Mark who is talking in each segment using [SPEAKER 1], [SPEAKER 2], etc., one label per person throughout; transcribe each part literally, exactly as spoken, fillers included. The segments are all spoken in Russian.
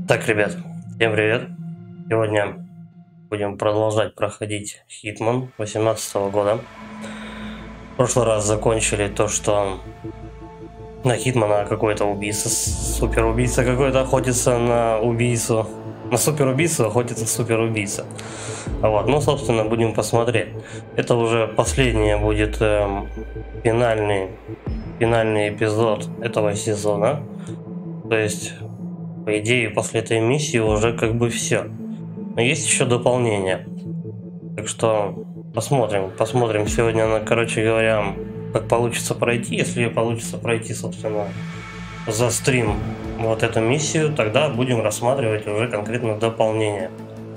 [SPEAKER 1] Так, ребят, всем привет. Сегодня будем продолжать проходить Hitman восемнадцатого года. В прошлый раз закончили то, что на Хитмана какой-то убийца, суперубийца какой-то охотится на убийцу. На суперубийцу охотится суперубийца. Вот, ну, собственно, будем посмотреть. Это уже последний будет эм, финальный, финальный эпизод этого сезона. То есть, по идее, после этой миссии уже как бы все. Но есть еще дополнение. Так что посмотрим. Посмотрим сегодня, на, короче говоря, как получится пройти. Если получится пройти, собственно, за стрим вот эту миссию, тогда будем рассматривать уже конкретно дополнение.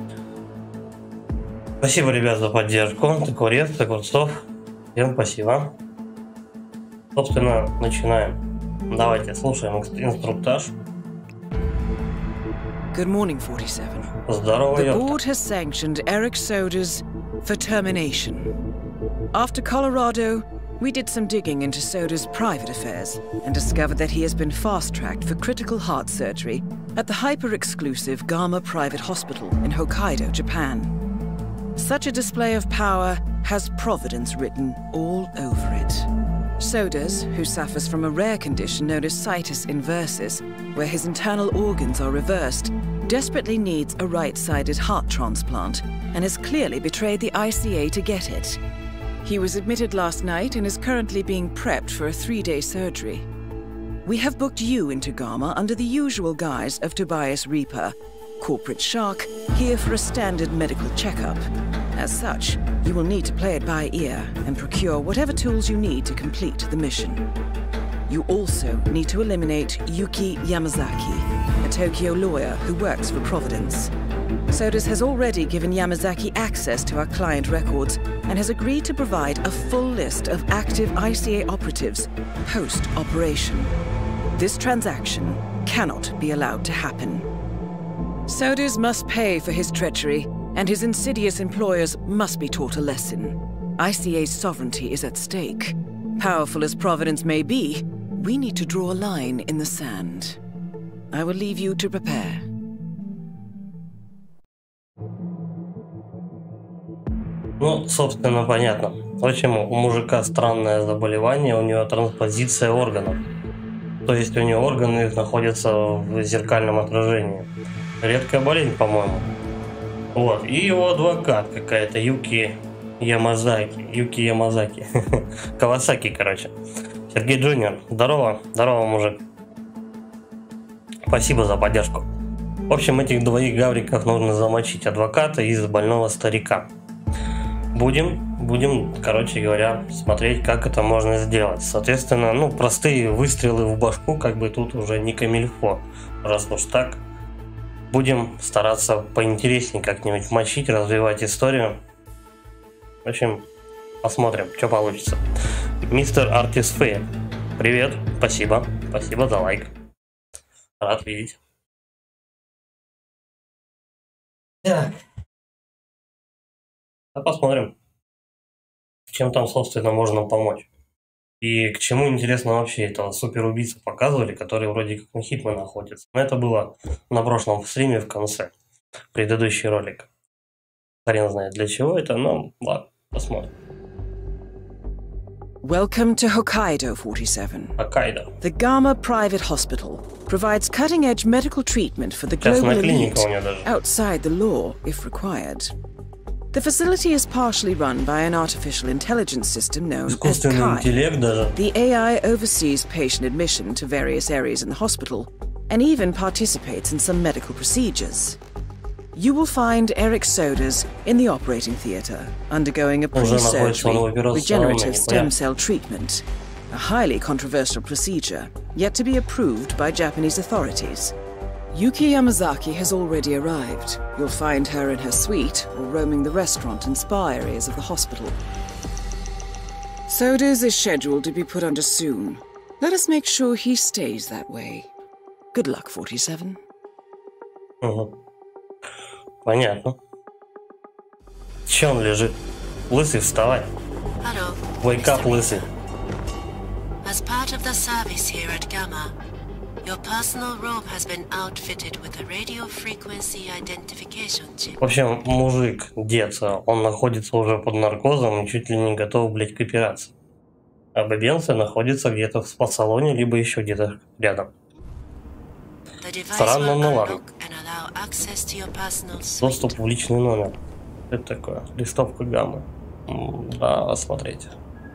[SPEAKER 1] Спасибо, ребят, за поддержку. Такурец, Такурцов. Всем спасибо. Собственно, начинаем. Давайте слушаем инструктаж.
[SPEAKER 2] Good morning, forty-seven.
[SPEAKER 1] Здорово,
[SPEAKER 2] The
[SPEAKER 1] ёпта.
[SPEAKER 2] board has sanctioned Eric Soda's for termination. After Colorado, we did some digging into Soda's private affairs and discovered that he has been fast-tracked for critical heart surgery at the hyper-exclusive Gama Private Hospital in Hokkaido, Japan. Such a display of power has Providence written all over it. Sodas, who suffers from a rare condition known as situs inversus, where his internal organs are reversed, desperately needs a right-sided heart transplant and has clearly betrayed the I C A to get it. He was admitted last night and is currently being prepped for a three-day surgery. We have booked you into Gama under the usual guise of Tobias Reaper, corporate shark, here for a standard medical checkup. As such, you will need to play it by ear and procure whatever tools you need to complete the mission. You also need to eliminate Yuki Yamazaki, a Tokyo lawyer who works for Providence. Sodas has already given Yamazaki access to our client records and has agreed to provide a full list of active I C A operatives post-operation. This transaction cannot be allowed to happen. Sodas must pay for his treachery, and his insidious employers must be taught a lesson. I C A's sovereignty is at stake. Powerful as Providence may be, we need to draw a line in the sand. I will leave you to prepare.
[SPEAKER 1] Ну, собственно, понятно. В общем, у мужика странное заболевание, у него транспозиция органов. То есть у него органы находятся в зеркальном отражении. Редкая болезнь, по-моему. Вот. И его адвокат какая-то, Юки Ямазаки. Юки Ямазаки. Кавасаки, короче. Сергей Джуниор. Здорово. Здорово, мужик. Спасибо за поддержку. В общем, этих двоих гавриков нужно замочить. Адвоката и больного старика. Будем, будем, короче говоря, смотреть, как это можно сделать. Соответственно, ну, простые выстрелы в башку, как бы тут уже не камильфо. Раз уж так. Будем стараться поинтереснее как-нибудь мочить, развивать историю. В общем, посмотрим, что получится. Мистер Артисфея, привет, спасибо, спасибо за лайк. Рад видеть. Так. А посмотрим, чем там, собственно, можно помочь. И к чему, интересно, вообще этого суперубийцу показывали, который вроде как на Хитмана охотится. Но это было на прошлом стриме в конце. Предыдущий ролик. Хрен знает для чего это, но ладно, посмотрим.
[SPEAKER 2] Welcome to Hokkaido, forty-seven.
[SPEAKER 1] Hokkaido.
[SPEAKER 2] The Gama Private Hospital provides cutting-edge medical treatment for the
[SPEAKER 1] Частная
[SPEAKER 2] global
[SPEAKER 1] клиника
[SPEAKER 2] elite
[SPEAKER 1] у нее даже.
[SPEAKER 2] outside the law, if required. The facility is partially run by an artificial intelligence system known as
[SPEAKER 1] Искусственный
[SPEAKER 2] Kai.
[SPEAKER 1] интеллект даже.
[SPEAKER 2] The A I oversees patient admission to various areas in the hospital and even participates in some medical procedures. You will find Eric Sodas in the operating theatre, undergoing a pre-surgery regenerative stem cell treatment, a highly controversial procedure, yet to be approved by Japanese authorities. Yuki Yamazaki has already arrived. You'll find her in her suite or roaming the restaurant and spa areas of the hospital. Sodas is scheduled to be put under soon. Let us make sure he stays that way. Good luck, forty-seven.
[SPEAKER 1] Угу. Понятно. Че он лежит? Лысый, вставай.
[SPEAKER 3] Hello.
[SPEAKER 1] Wake up, лысый.
[SPEAKER 3] As part of the service here at Gamma,
[SPEAKER 1] В общем, мужик, дед, он находится уже под наркозом и чуть ли не готов, блять, к операции. А бабенция находится где-то в спа-салоне, либо еще где-то рядом. Странно, но ладно. Доступ в личный номер. Это такое? Листовка гаммы. Да, смотрите.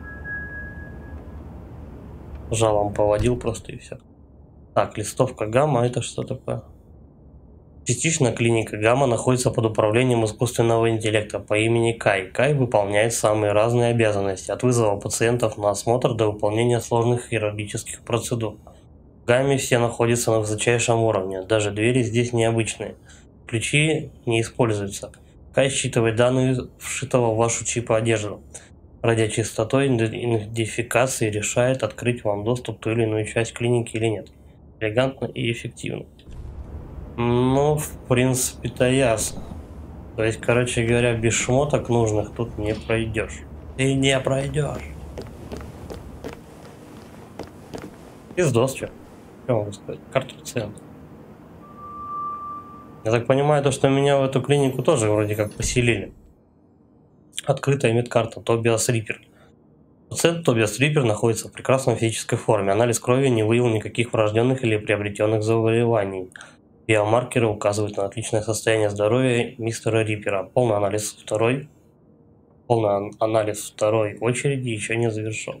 [SPEAKER 1] Жалом поводил просто и все. Так, листовка гамма, это что такое? Частично клиника гамма находится под управлением искусственного интеллекта по имени Кай. Кай выполняет самые разные обязанности, от вызова пациентов на осмотр до выполнения сложных хирургических процедур. В гамме все находятся на высочайшем уровне, даже двери здесь необычные. Ключи не используются. Кай считывает данные вшитого в вашу чипа одежду. Ради чистоты идентификации решает, открыть вам доступ в ту или иную часть клиники или нет. Элегантно и эффективно. Ну, в принципе-то ясно. То есть, короче говоря, без шмоток нужных тут не пройдешь. Ты не пройдешь. Пиздос, что? Что могу сказать? Карта пациента. Я так понимаю, то, что меня в эту клинику тоже вроде как поселили. Открытая медкарта Тобиас Риппер. Пациент Тобиас Риппер находится в прекрасной физической форме. Анализ крови не выявил никаких врожденных или приобретенных заболеваний. Биомаркеры указывают на отличное состояние здоровья мистера Риппера. Полный анализ второй. Полный анализ второй очереди еще не завершен.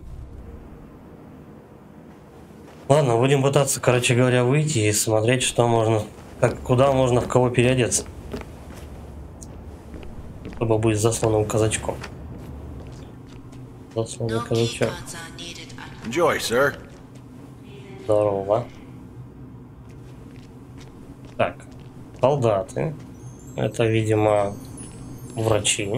[SPEAKER 1] Ладно, будем пытаться, короче говоря, выйти и смотреть, что можно, как, куда можно в кого переодеться, чтобы быть засланным казачком. Засланный казачок.
[SPEAKER 3] Enjoy, sir.
[SPEAKER 1] Здорово. Так, солдаты. Это, видимо, врачи.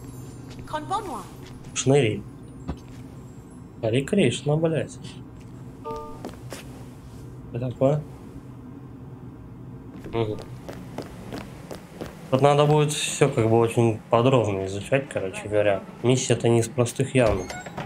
[SPEAKER 1] Шныри. Хари Кришна, блять. Что такое? Угу. Тут надо будет все как бы очень подробно изучать, короче говоря. Миссия-то не из простых явно.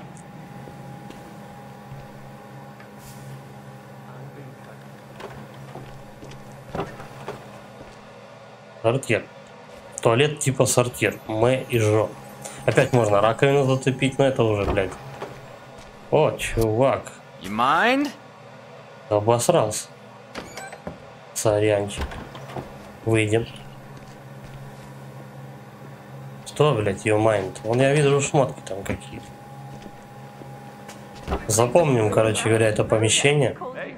[SPEAKER 1] Сортир. Туалет типа сортир. Мэ и Жо. Опять можно раковину зацепить, но это уже, блядь. О, чувак.
[SPEAKER 3] You mind?
[SPEAKER 1] Обосрался. Сорянчик. Выйдем. Что, блядь, you mind? Вон я вижу шмотки там какие-то. Запомним, короче говоря, это помещение.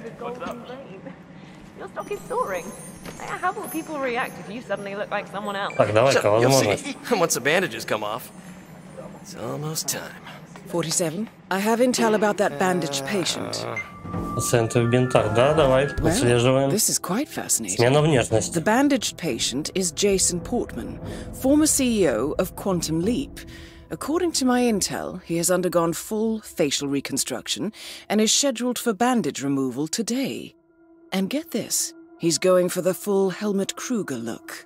[SPEAKER 1] Так, давай-ка, возможность.
[SPEAKER 3] Once the bandages come off, it's almost time.
[SPEAKER 2] forty-seven. I have intel about that bandaged patient.
[SPEAKER 1] Пациенты в бинтах. Да, давай, отслеживаем.
[SPEAKER 2] This is quite fascinating.
[SPEAKER 1] Смена внешности.
[SPEAKER 2] The bandaged patient is Jason Portman, former C E O of Quantum Leap. According to my intel, he has undergone full facial reconstruction and is scheduled for bandage removal today. And get this, he's going for the full Helmut Kruger look.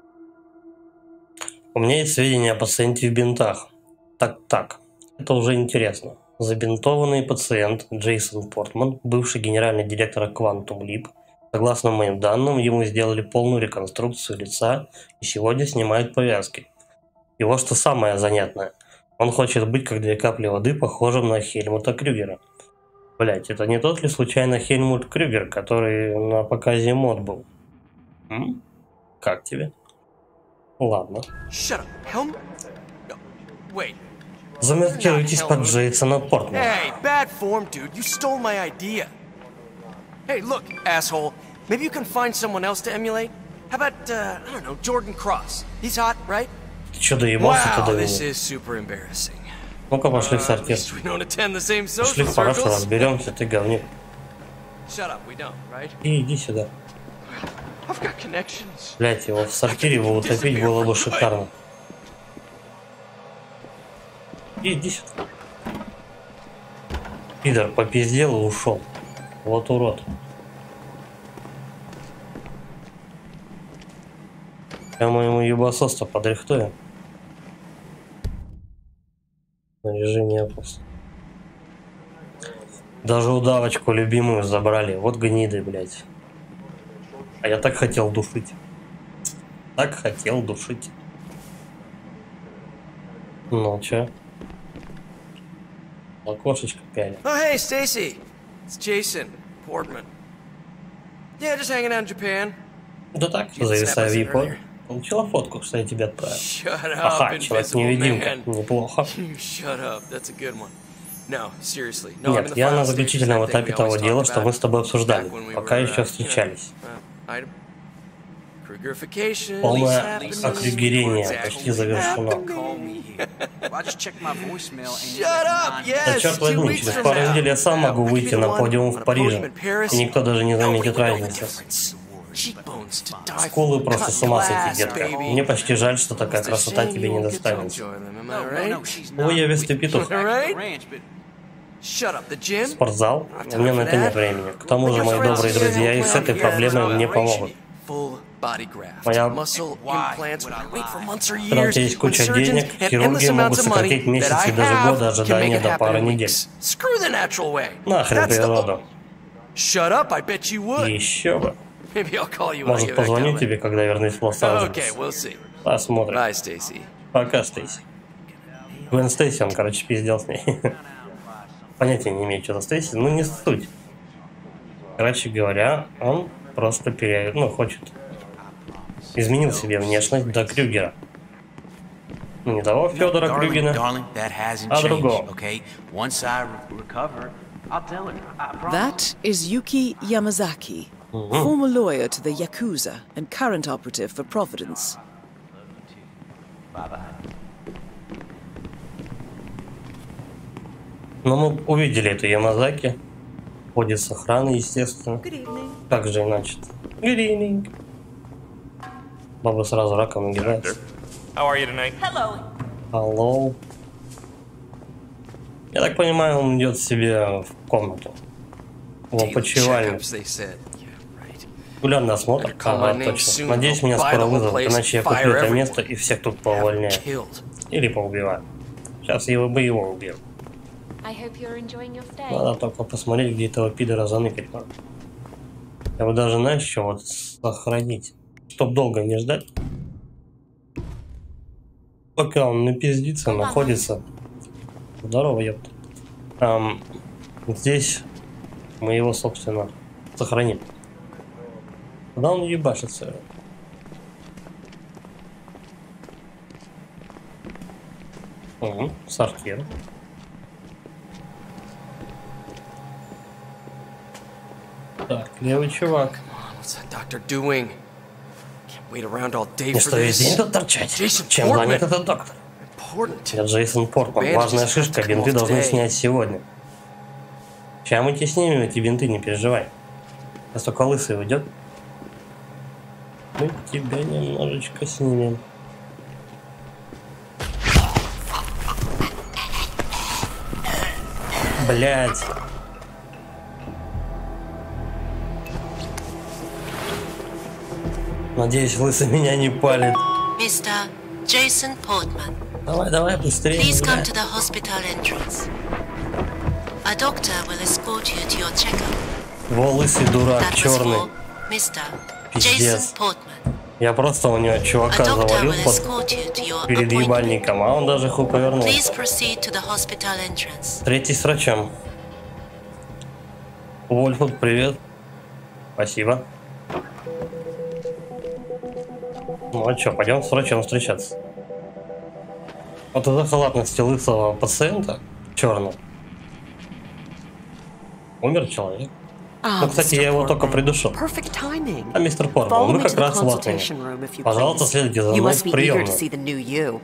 [SPEAKER 1] У меня есть сведения о пациенте в бинтах. Так-так, это уже интересно. Забинтованный пациент Джейсон Портман, бывший генеральный директор Quantum Leap. Согласно моим данным, ему сделали полную реконструкцию лица и сегодня снимают повязки. И вот что самое занятное. Он хочет быть как две капли воды, похожим на Хельмута Крюгера. Блять, это не тот ли случайно Хельмут Крюгер, который на показе мод был? М? Как тебе? Ладно.
[SPEAKER 3] Shut up, Helm. No, wait.
[SPEAKER 1] Замаскируйтесь под Джейсона Портмана.
[SPEAKER 3] Hey, bad form, dude. You stole my idea. Hey, look, asshole. Maybe you can find someone else to emulate. How about, uh, I don't know, Jordan Cross? He's hot, right?
[SPEAKER 1] Ты чё доебался-то до
[SPEAKER 3] Wow, this
[SPEAKER 1] меня?
[SPEAKER 3] is super embarrassing.
[SPEAKER 1] Ну-ка, пошли в
[SPEAKER 3] Uh, at
[SPEAKER 1] сортир.
[SPEAKER 3] least we don't attend the same
[SPEAKER 1] Пошли
[SPEAKER 3] social
[SPEAKER 1] в парашу,
[SPEAKER 3] circles.
[SPEAKER 1] разберемся, ты говнюк.
[SPEAKER 3] Shut up, we don't, right?
[SPEAKER 1] И иди сюда.
[SPEAKER 3] I've got connections.
[SPEAKER 1] Блять, его в сортире его утопить было бы шикарно. И иди сюда. Пидор попиздел и ушел. Вот урод. Я моему ебасос-то подрихтую. Снаряжение опус. Даже удавочку любимую забрали. Вот гниды, блядь. А я так хотел душить. Так хотел душить. Ну, чё? Окошечко пялит.
[SPEAKER 3] Oh, hey, Stacy. It's Jason Portman. Yeah, just hanging out in Japan.
[SPEAKER 1] Да так, зависаю в Японии. Получила фотку, что я тебе отправил.
[SPEAKER 3] Shut up,
[SPEAKER 1] Ага, человек-невидимка.
[SPEAKER 3] man.
[SPEAKER 1] Неплохо.
[SPEAKER 3] Shut up, that's a good one. No, seriously. No, I'm in
[SPEAKER 1] Нет,
[SPEAKER 3] the
[SPEAKER 1] я на
[SPEAKER 3] final
[SPEAKER 1] заключительном
[SPEAKER 3] stages of that
[SPEAKER 1] этапе
[SPEAKER 3] thing we
[SPEAKER 1] того
[SPEAKER 3] always
[SPEAKER 1] дела,
[SPEAKER 3] talked
[SPEAKER 1] что мы с тобой
[SPEAKER 3] about
[SPEAKER 1] обсуждали,
[SPEAKER 3] back when we
[SPEAKER 1] пока
[SPEAKER 3] were,
[SPEAKER 1] еще
[SPEAKER 3] uh,
[SPEAKER 1] встречались.
[SPEAKER 3] uh, item- Krugerification,
[SPEAKER 1] Полное
[SPEAKER 3] happening.
[SPEAKER 1] окрюгерение почти завершено.
[SPEAKER 3] Shut up,
[SPEAKER 1] Да
[SPEAKER 3] yes,
[SPEAKER 1] черт
[SPEAKER 3] two
[SPEAKER 1] возьми,
[SPEAKER 3] weeks
[SPEAKER 1] через
[SPEAKER 3] from
[SPEAKER 1] пару
[SPEAKER 3] now.
[SPEAKER 1] недель я сам могу
[SPEAKER 3] I could
[SPEAKER 1] выйти
[SPEAKER 3] be the
[SPEAKER 1] на
[SPEAKER 3] one
[SPEAKER 1] подиум
[SPEAKER 3] on
[SPEAKER 1] в
[SPEAKER 3] a
[SPEAKER 1] Париже,
[SPEAKER 3] podium in Paris.
[SPEAKER 1] и никто даже не
[SPEAKER 3] No, we
[SPEAKER 1] заметит
[SPEAKER 3] would know the
[SPEAKER 1] разницы.
[SPEAKER 3] difference. Cheekbones to die for.
[SPEAKER 1] Скулы просто
[SPEAKER 3] Cut
[SPEAKER 1] с ума сойти,
[SPEAKER 3] glass,
[SPEAKER 1] детка.
[SPEAKER 3] baby.
[SPEAKER 1] Мне почти жаль, что такая
[SPEAKER 3] It's a
[SPEAKER 1] красота
[SPEAKER 3] shame
[SPEAKER 1] тебе
[SPEAKER 3] you
[SPEAKER 1] не
[SPEAKER 3] won't get to
[SPEAKER 1] достанется.
[SPEAKER 3] enjoy them, am I right?
[SPEAKER 1] Ну, я весь ты петух.
[SPEAKER 3] Right? Shut up, the gym?
[SPEAKER 1] Спортзал? У меня на это нет времени. К тому же мои добрые друзья и с этой проблемой мне помогут.
[SPEAKER 3] Full body graft,
[SPEAKER 1] Моя...
[SPEAKER 3] muscle implants. Wait for months or
[SPEAKER 1] Когда у
[SPEAKER 3] years.
[SPEAKER 1] тебя есть куча
[SPEAKER 3] when surgeons
[SPEAKER 1] денег,
[SPEAKER 3] and
[SPEAKER 1] хирурги
[SPEAKER 3] endless
[SPEAKER 1] могут
[SPEAKER 3] amounts of money
[SPEAKER 1] сократить
[SPEAKER 3] that
[SPEAKER 1] месяцы
[SPEAKER 3] I
[SPEAKER 1] и даже
[SPEAKER 3] have
[SPEAKER 1] годы
[SPEAKER 3] can make
[SPEAKER 1] ожидания
[SPEAKER 3] it
[SPEAKER 1] до
[SPEAKER 3] happen
[SPEAKER 1] пары
[SPEAKER 3] in
[SPEAKER 1] недель.
[SPEAKER 3] weeks. Screw the natural way.
[SPEAKER 1] Нахрен
[SPEAKER 3] That's the
[SPEAKER 1] природу.
[SPEAKER 3] Shut up, I bet you would.
[SPEAKER 1] Еще бы.
[SPEAKER 3] Maybe I'll call you when I
[SPEAKER 1] Может,
[SPEAKER 3] get back
[SPEAKER 1] позвоню
[SPEAKER 3] out.
[SPEAKER 1] тебе, когда вернусь в
[SPEAKER 3] Okay,
[SPEAKER 1] Лос-Анджелес.
[SPEAKER 3] we'll see.
[SPEAKER 1] Посмотрим.
[SPEAKER 3] Bye, Stacy.
[SPEAKER 1] Пока, Стейси. Гвен Стейси, он, короче, пиздел с ней. Понятия не имею, что за Стейси, ну не суть. Короче говоря, он просто пере... ну, хочет... Изменил себе внешность до Крюгера. Ну, не того Федора Крюгера, а другого.
[SPEAKER 2] That is Yuki Yamazaki, former lawyer to the Yakuza and current operative for Providence.
[SPEAKER 1] Но мы увидели эту Ямазаки. Ходит с охраной, естественно. Как же иначе-то? Good evening. Баба сразу раком нагибается.
[SPEAKER 4] How are you tonight?
[SPEAKER 5] Hello.
[SPEAKER 1] Hello. Я так понимаю, он идет себе в комнату. В опочивальню.
[SPEAKER 3] Checkups, they said. Yeah, right.
[SPEAKER 1] Регулярный осмотр. Ага, точно. Надеюсь, меня скоро вызовут, иначе я куплю это место и всех тут поувольняю.
[SPEAKER 3] Killed.
[SPEAKER 1] Или поубиваю. Сейчас его бы его убил.
[SPEAKER 5] I hope you're enjoying your stay.
[SPEAKER 1] Надо только посмотреть, где этого пидора заныкать надо. Я бы даже, знаешь, что вот сохранить. Чтоб долго не ждать. Пока он напиздится, находится. Здорово, ёпта. Эм, здесь мы его, собственно, сохраним. Куда он ебашится? Угу, сортир. Так, левый чувак.
[SPEAKER 3] What's that doctor doing? Can't wait around all day
[SPEAKER 1] Не
[SPEAKER 3] for
[SPEAKER 1] что весь день
[SPEAKER 3] this.
[SPEAKER 1] тут торчать.
[SPEAKER 3] Джейсон
[SPEAKER 1] Чем занят
[SPEAKER 3] Портман.
[SPEAKER 1] этот доктор?
[SPEAKER 3] Important.
[SPEAKER 1] Я Джейсон Портман. Важная шишка, бинты должны снять сегодня. Сейчас мы тебе снимем эти бинты, не переживай. Сейчас только лысый уйдет. Мы тебя немножечко снимем. Блять. Надеюсь, лысый меня не палит.
[SPEAKER 6] Mister Jason Portman,
[SPEAKER 1] Давай, давай, быстрее.
[SPEAKER 6] please come
[SPEAKER 1] блядь.
[SPEAKER 6] to the hospital entrance. A doctor will escort you to your checkup.
[SPEAKER 1] Во, лысый дурак,
[SPEAKER 6] That was
[SPEAKER 1] черный.
[SPEAKER 6] for Mister
[SPEAKER 1] Пиздец.
[SPEAKER 6] Jason Portman.
[SPEAKER 1] Я просто у него
[SPEAKER 6] A
[SPEAKER 1] чувака
[SPEAKER 6] doctor
[SPEAKER 1] завалил
[SPEAKER 6] will
[SPEAKER 1] под
[SPEAKER 6] escort you to your
[SPEAKER 1] перед
[SPEAKER 6] appointment.
[SPEAKER 1] ебальником, а он даже хуй повернулся.
[SPEAKER 6] Please proceed to the hospital entrance.
[SPEAKER 1] Встретись с врачом. Вольфут, привет. Спасибо. Ну а чё, пойдем с врачом встречаться. Вот из-за халатности лысого пациента, черного, умер человек. Ну, кстати, я его только придушил.
[SPEAKER 7] Perfect timing.
[SPEAKER 1] А мистер Портман,
[SPEAKER 7] Follow
[SPEAKER 1] вы
[SPEAKER 7] me
[SPEAKER 1] как
[SPEAKER 7] to the
[SPEAKER 1] раз вот
[SPEAKER 7] consultation room, if you
[SPEAKER 1] Пожалуйста,
[SPEAKER 7] please.
[SPEAKER 1] следуйте за
[SPEAKER 7] You
[SPEAKER 1] мной
[SPEAKER 7] must
[SPEAKER 1] в
[SPEAKER 7] be eager to
[SPEAKER 1] приемную.
[SPEAKER 7] see the new you.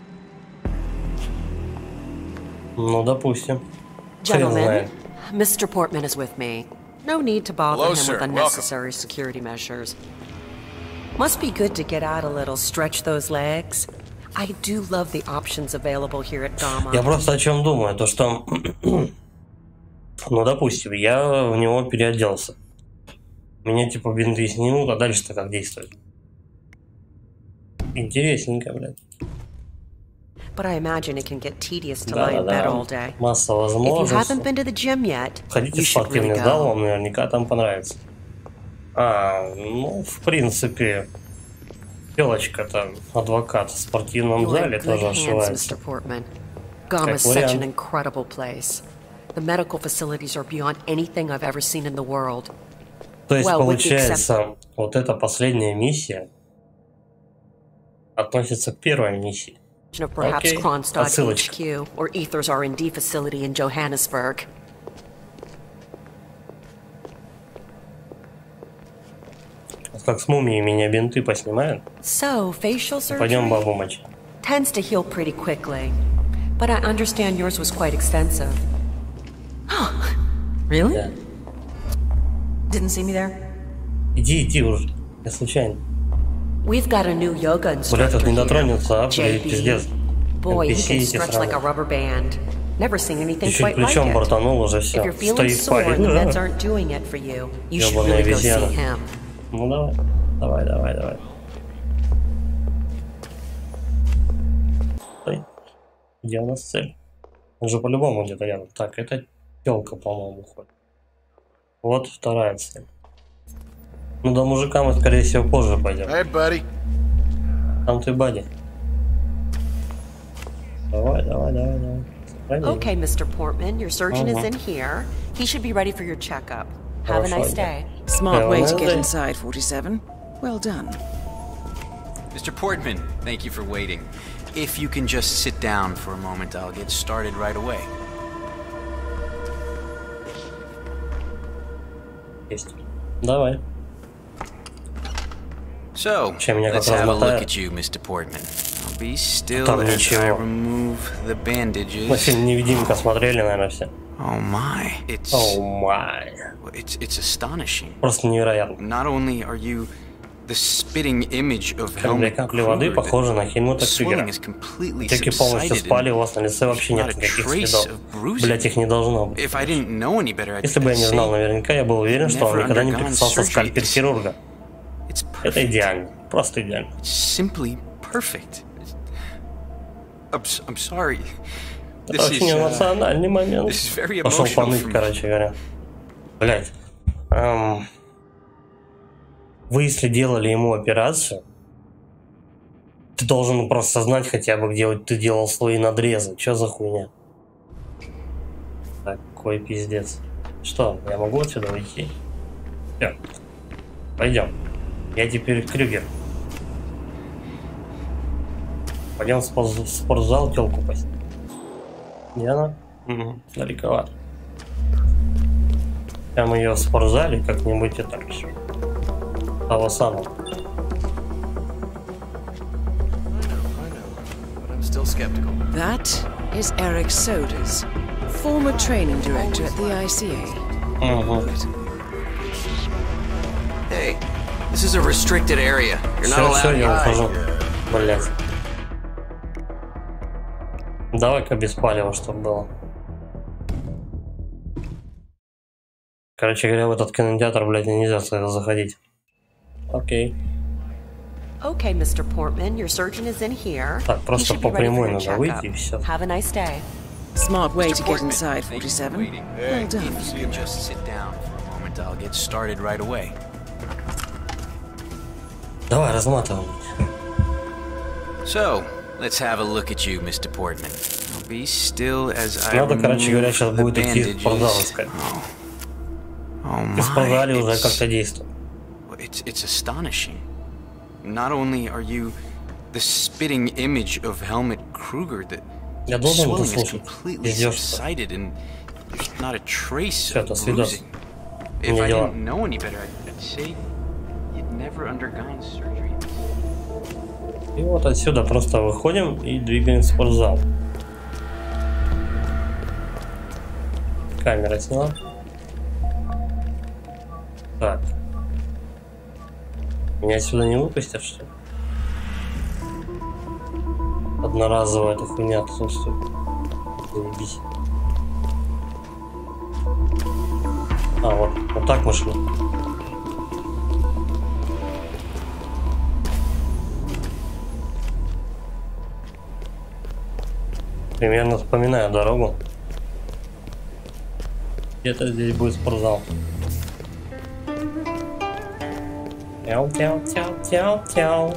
[SPEAKER 1] Ну, допустим. Хрен
[SPEAKER 7] Gentlemen,
[SPEAKER 1] знает.
[SPEAKER 7] Mister Portman is with me. No need to bother
[SPEAKER 3] Hello,
[SPEAKER 7] him
[SPEAKER 3] sir.
[SPEAKER 7] with unnecessary security measures. Must be good to get out a little, stretch those legs. I do love the options available here at Gamma.
[SPEAKER 1] Я просто о чем думаю, то что, ну, допустим, я в него переоделся. Меня типа бинты снимут, а дальше-то как действует? Интересненько, блядь.
[SPEAKER 7] but I imagine it can get tedious to lie in bed all day.
[SPEAKER 1] Масса
[SPEAKER 7] If you
[SPEAKER 1] возможностей.
[SPEAKER 7] haven't been to the gym yet,
[SPEAKER 1] Ходите
[SPEAKER 7] you
[SPEAKER 1] в
[SPEAKER 7] should really
[SPEAKER 1] спортивный зал,
[SPEAKER 7] go.
[SPEAKER 1] вам наверняка там понравится. А, ну, в принципе, телочка-то, адвокат в спортивном
[SPEAKER 7] You're in
[SPEAKER 1] зале
[SPEAKER 7] good
[SPEAKER 1] тоже
[SPEAKER 7] hands,
[SPEAKER 1] ошивается.
[SPEAKER 7] Mister Portman. Gom is such an incredible place. The medical facilities are beyond anything I've ever seen in the world.
[SPEAKER 1] То есть,
[SPEAKER 7] Well, with the
[SPEAKER 1] получается, вот эта последняя миссия относится к первой миссии.
[SPEAKER 7] Of perhaps
[SPEAKER 1] Окей,
[SPEAKER 7] Kronstadt
[SPEAKER 1] отсылочка.
[SPEAKER 7] H Q or Ether's R and D facility in Johannesburg.
[SPEAKER 1] Как с мумией меня бинты поснимают.
[SPEAKER 7] So, facial
[SPEAKER 1] Пойдем
[SPEAKER 7] surgery
[SPEAKER 1] бабу мочить.
[SPEAKER 7] tends to heal pretty quickly. But I understand yours was quite extensive. Really?
[SPEAKER 1] Да.
[SPEAKER 7] Didn't see me there?
[SPEAKER 1] Иди, иди уже. Я случайно.
[SPEAKER 7] We've got a new yoga
[SPEAKER 1] Бля,
[SPEAKER 7] instructor
[SPEAKER 1] тут не
[SPEAKER 7] here.
[SPEAKER 1] дотронется, а? Блин,
[SPEAKER 7] J B.
[SPEAKER 1] пиздец.
[SPEAKER 7] Boy, he
[SPEAKER 1] Эн Пи си
[SPEAKER 7] can
[SPEAKER 1] эти
[SPEAKER 7] stretch like a
[SPEAKER 1] сраные.
[SPEAKER 7] rubber band. Never seen anything
[SPEAKER 1] Чуть
[SPEAKER 7] quite like
[SPEAKER 1] плечом
[SPEAKER 7] it.
[SPEAKER 1] бортанул, уже
[SPEAKER 7] If
[SPEAKER 1] все.
[SPEAKER 7] you're feeling
[SPEAKER 1] Стоит
[SPEAKER 7] sore and the
[SPEAKER 1] парень.
[SPEAKER 7] meds aren't doing it for you, you should
[SPEAKER 1] Ёбаная
[SPEAKER 7] really go see
[SPEAKER 1] обезьяна.
[SPEAKER 7] him.
[SPEAKER 1] Ну давай, давай, давай, давай. Стой. Где у нас цель? Он же по-любому где-то рядом. Так, это тёлка, по-моему, ходит. Вот вторая цель. Ну да, мужика мы, скорее всего, позже пойдем.
[SPEAKER 4] Hey, buddy.
[SPEAKER 1] Там ты, бади. Давай, давай, давай, давай. Сохрани.
[SPEAKER 7] Okay, Mister Portman, your surgeon is
[SPEAKER 1] Uh-huh.
[SPEAKER 7] in here. He should be ready for your checkup. Have a
[SPEAKER 1] Хорошо,
[SPEAKER 7] nice
[SPEAKER 1] да.
[SPEAKER 7] day.
[SPEAKER 2] Smart
[SPEAKER 1] Yeah,
[SPEAKER 2] way to
[SPEAKER 1] well,
[SPEAKER 2] get
[SPEAKER 1] they-
[SPEAKER 2] inside, forty-seven. Well done.
[SPEAKER 8] Mister Portman, thank you for waiting. If you can just sit down for a moment, I'll get started right away.
[SPEAKER 1] Есть. Давай.
[SPEAKER 8] So,
[SPEAKER 1] Чем меня
[SPEAKER 8] let's
[SPEAKER 1] как
[SPEAKER 8] have a look
[SPEAKER 1] размотает.
[SPEAKER 8] at you, Mister Portman. I'll be still
[SPEAKER 1] Там
[SPEAKER 8] as I
[SPEAKER 1] ничего.
[SPEAKER 8] remove the
[SPEAKER 1] На
[SPEAKER 8] bandages.
[SPEAKER 1] фильм «Невидимка» смотрели, наверное, все.
[SPEAKER 8] Oh my. It's,
[SPEAKER 1] Оу май.
[SPEAKER 8] it's, it's astonishing.
[SPEAKER 1] Просто невероятно.
[SPEAKER 8] Not only are you the spitting image of
[SPEAKER 1] Как две
[SPEAKER 8] Helmut
[SPEAKER 1] капли воды,
[SPEAKER 8] Kruger,
[SPEAKER 1] похожи на
[SPEAKER 8] the
[SPEAKER 1] Хельмута Крюгера.
[SPEAKER 8] swelling is completely
[SPEAKER 1] Теки полностью
[SPEAKER 8] subsided
[SPEAKER 1] спали,
[SPEAKER 8] and
[SPEAKER 1] у вас на лице вообще нет
[SPEAKER 8] not a
[SPEAKER 1] никаких
[SPEAKER 8] trace
[SPEAKER 1] следов.
[SPEAKER 8] of bruising.
[SPEAKER 1] Блять, их не должно быть.
[SPEAKER 8] If I didn't know any better, I'd,
[SPEAKER 1] Если бы я
[SPEAKER 8] I'd
[SPEAKER 1] не знал
[SPEAKER 8] say
[SPEAKER 1] наверняка, я был уверен, что он
[SPEAKER 8] never
[SPEAKER 1] никогда не
[SPEAKER 8] undergone
[SPEAKER 1] прикасался
[SPEAKER 8] surgery.
[SPEAKER 1] скальпель хирурга.
[SPEAKER 8] it's
[SPEAKER 1] Это
[SPEAKER 8] perfect.
[SPEAKER 1] идеально. Просто идеально.
[SPEAKER 8] It's simply perfect. I'm, s- I'm sorry.
[SPEAKER 1] Это
[SPEAKER 8] This
[SPEAKER 1] очень
[SPEAKER 8] is, uh,
[SPEAKER 1] эмоциональный момент.
[SPEAKER 8] this is very
[SPEAKER 1] Пошел
[SPEAKER 8] emotional
[SPEAKER 1] поныть,
[SPEAKER 8] for me.
[SPEAKER 1] короче говоря. Блять. Эм, Вы, если делали ему операцию, ты должен просто знать хотя бы, где вот ты делал свои надрезы. Че за хуйня? Такой пиздец. Что, я могу отсюда уйти? Все. Пойдем. Я теперь Крюгер. Пойдем в спор- в спортзал телку пасть. Где она? Угу. Далековато. Прямо ее в спортзале как-нибудь и так же. Того самого.
[SPEAKER 3] I know, but I'm still skeptical.
[SPEAKER 2] That is Eric Soders, former training director at the I C A.
[SPEAKER 1] Угу.
[SPEAKER 3] Hey, this is a restricted area. You're not
[SPEAKER 1] Все,
[SPEAKER 3] allowed
[SPEAKER 1] все,
[SPEAKER 3] to
[SPEAKER 1] я
[SPEAKER 3] hide.
[SPEAKER 1] ухожу. Блять. Давай-ка без палева, чтобы было. Короче говоря, в этот кинотеатр, блядь, нельзя заходить. Окей.
[SPEAKER 7] Okay, Mister Portman, your surgeon is in here.
[SPEAKER 1] Так,
[SPEAKER 7] He
[SPEAKER 1] просто
[SPEAKER 7] should
[SPEAKER 1] по
[SPEAKER 7] be ready for
[SPEAKER 1] прямой
[SPEAKER 7] your
[SPEAKER 1] надо
[SPEAKER 7] checkup.
[SPEAKER 1] выйти и все.
[SPEAKER 7] Have a nice day.
[SPEAKER 2] Smart way to
[SPEAKER 8] Mister
[SPEAKER 2] get
[SPEAKER 8] Portman,
[SPEAKER 2] inside,
[SPEAKER 8] thank you for
[SPEAKER 2] forty-seven.
[SPEAKER 8] waiting.
[SPEAKER 2] Well done.
[SPEAKER 8] If you can just sit down for a moment, I'll get started right away.
[SPEAKER 1] Давай, разматываем.
[SPEAKER 8] So, let's have a look at you, Mister Portman. I'll be still as I
[SPEAKER 1] Надо, короче говоря,
[SPEAKER 8] remove
[SPEAKER 1] сейчас
[SPEAKER 8] the
[SPEAKER 1] будет идти в спортзал
[SPEAKER 8] bandages.
[SPEAKER 1] искать.
[SPEAKER 8] Oh, oh
[SPEAKER 1] Ты в спортзале
[SPEAKER 8] my,
[SPEAKER 1] уже
[SPEAKER 8] it's-
[SPEAKER 1] как-то действует.
[SPEAKER 8] It's, it's astonishing. Not only are you the spitting image of Helmut Kruger, the
[SPEAKER 1] Я должен это
[SPEAKER 8] swelling is
[SPEAKER 1] слушать.
[SPEAKER 8] completely
[SPEAKER 1] Пиздёж, что ли?
[SPEAKER 8] subsided and there's not a trace
[SPEAKER 1] Всё,
[SPEAKER 8] of
[SPEAKER 1] до свидос.
[SPEAKER 8] bruising. If
[SPEAKER 1] Мне
[SPEAKER 8] I
[SPEAKER 1] дела.
[SPEAKER 8] didn't know any better, I'd, I'd say you'd never undergone surgery.
[SPEAKER 1] И вот отсюда просто выходим и двигаем в спортзал. Камера сняла. Так. Меня отсюда не выпустят, что ли? Одноразовая эта хуйня отсутствует. Заебись. А, вот, вот так мы шли. Примерно вспоминаю дорогу. Где-то здесь будет спортзал. Тяу-тяу-тяу-тяу-тяу.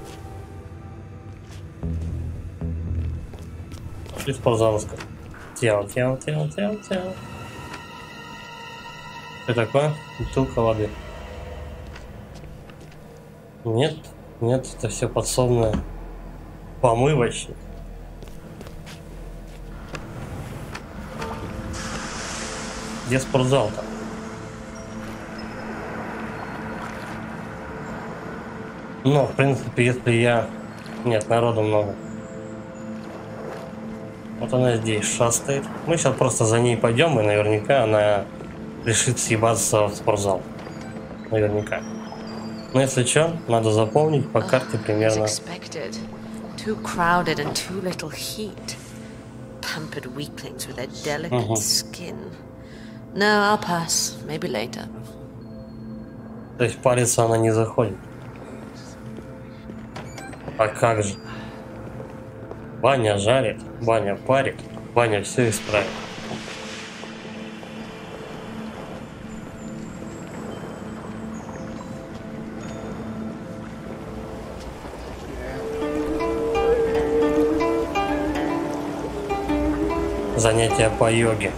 [SPEAKER 1] Пошли в спортзал. Тяу-тяу-тяу-тяу-тяу. Что такое? Бутылка воды. Нет, нет, это все подсобное. Помывочник. Где спортзал-то? Ну, в принципе, если я... Нет, народу много. Вот она здесь шастает. Мы сейчас просто за ней пойдем, и наверняка она решит съебаться в спортзал. Наверняка. Но если что, надо запомнить по карте примерно.
[SPEAKER 6] Too crowded and too little heat. Pampered weaklings with their delicate skin. No, I'll pass. Maybe later.
[SPEAKER 1] То есть париться она не заходит. А как же? Баня жарит, баня парит, баня все исправит. Занятия по йоге.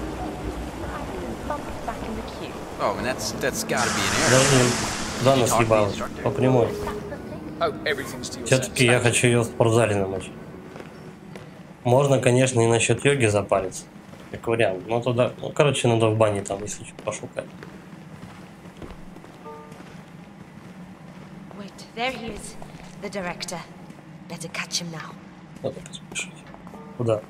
[SPEAKER 1] Подожди, куда она съебалась? По прямой. Все-таки я хочу ее в спортзале намочить. Можно, конечно, и насчет йоги запариться. Как вариант. Но туда, ну, короче, надо в бане там, если что, пошукать. Надо поспешить. Куда?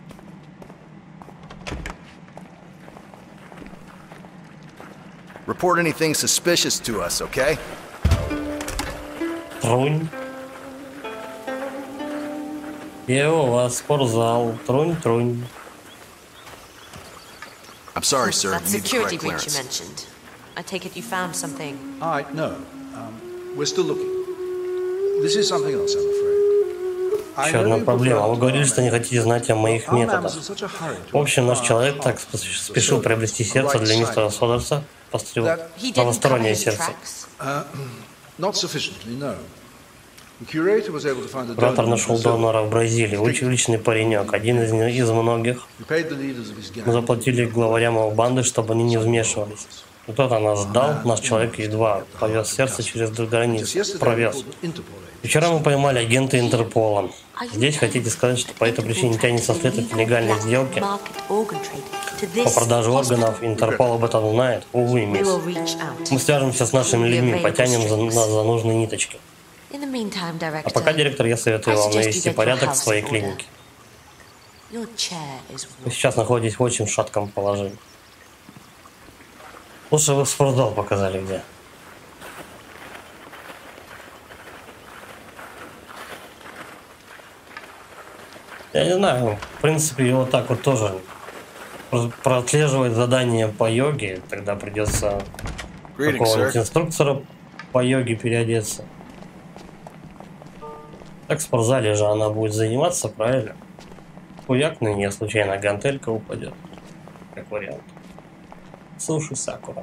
[SPEAKER 4] Report anything suspicious to us, okay?
[SPEAKER 1] Трунь. И у вас спортзал. Трунь-трунь.
[SPEAKER 4] I'm sorry, sir.
[SPEAKER 6] That security breach you mentioned. I take it you found something.
[SPEAKER 9] I no. Um, we're still looking. This is something else, I'm afraid.
[SPEAKER 1] Еще одна проблема. Вы говорили, что не хотите знать о моих методах. В общем, наш человек так спешил приобрести сердце для мистера Содерса. Пострел правостороннее сердце. Куратор нашел донора в Бразилии. Уличный паренек, один из, из многих. Мы заплатили главарям его банды, чтобы они не вмешивались. Кто-то нас сдал, наш человек едва повез сердце через границу. Провез. Вчера мы поймали агента Интерпола. Здесь хотите сказать, что по этой причине тянется след от нелегальной сделки? По продаже органов Интерпол об этом знает? Увы, мисс. Мы свяжемся с нашими людьми, потянем за, нас за нужные ниточки. А пока, директор, я советую вам навести порядок в своей клинике. Вы сейчас находитесь в очень шатком положении. Лучше вы спортзал показали где. Я не знаю, в принципе, его так вот тоже прослеживать задание по йоге, тогда придется какого-нибудь инструктора по йоге переодеться. Так в спортзале же она будет заниматься, правильно? Хуяк на нее случайно гантелька упадет, как вариант. Слушай, Сакура.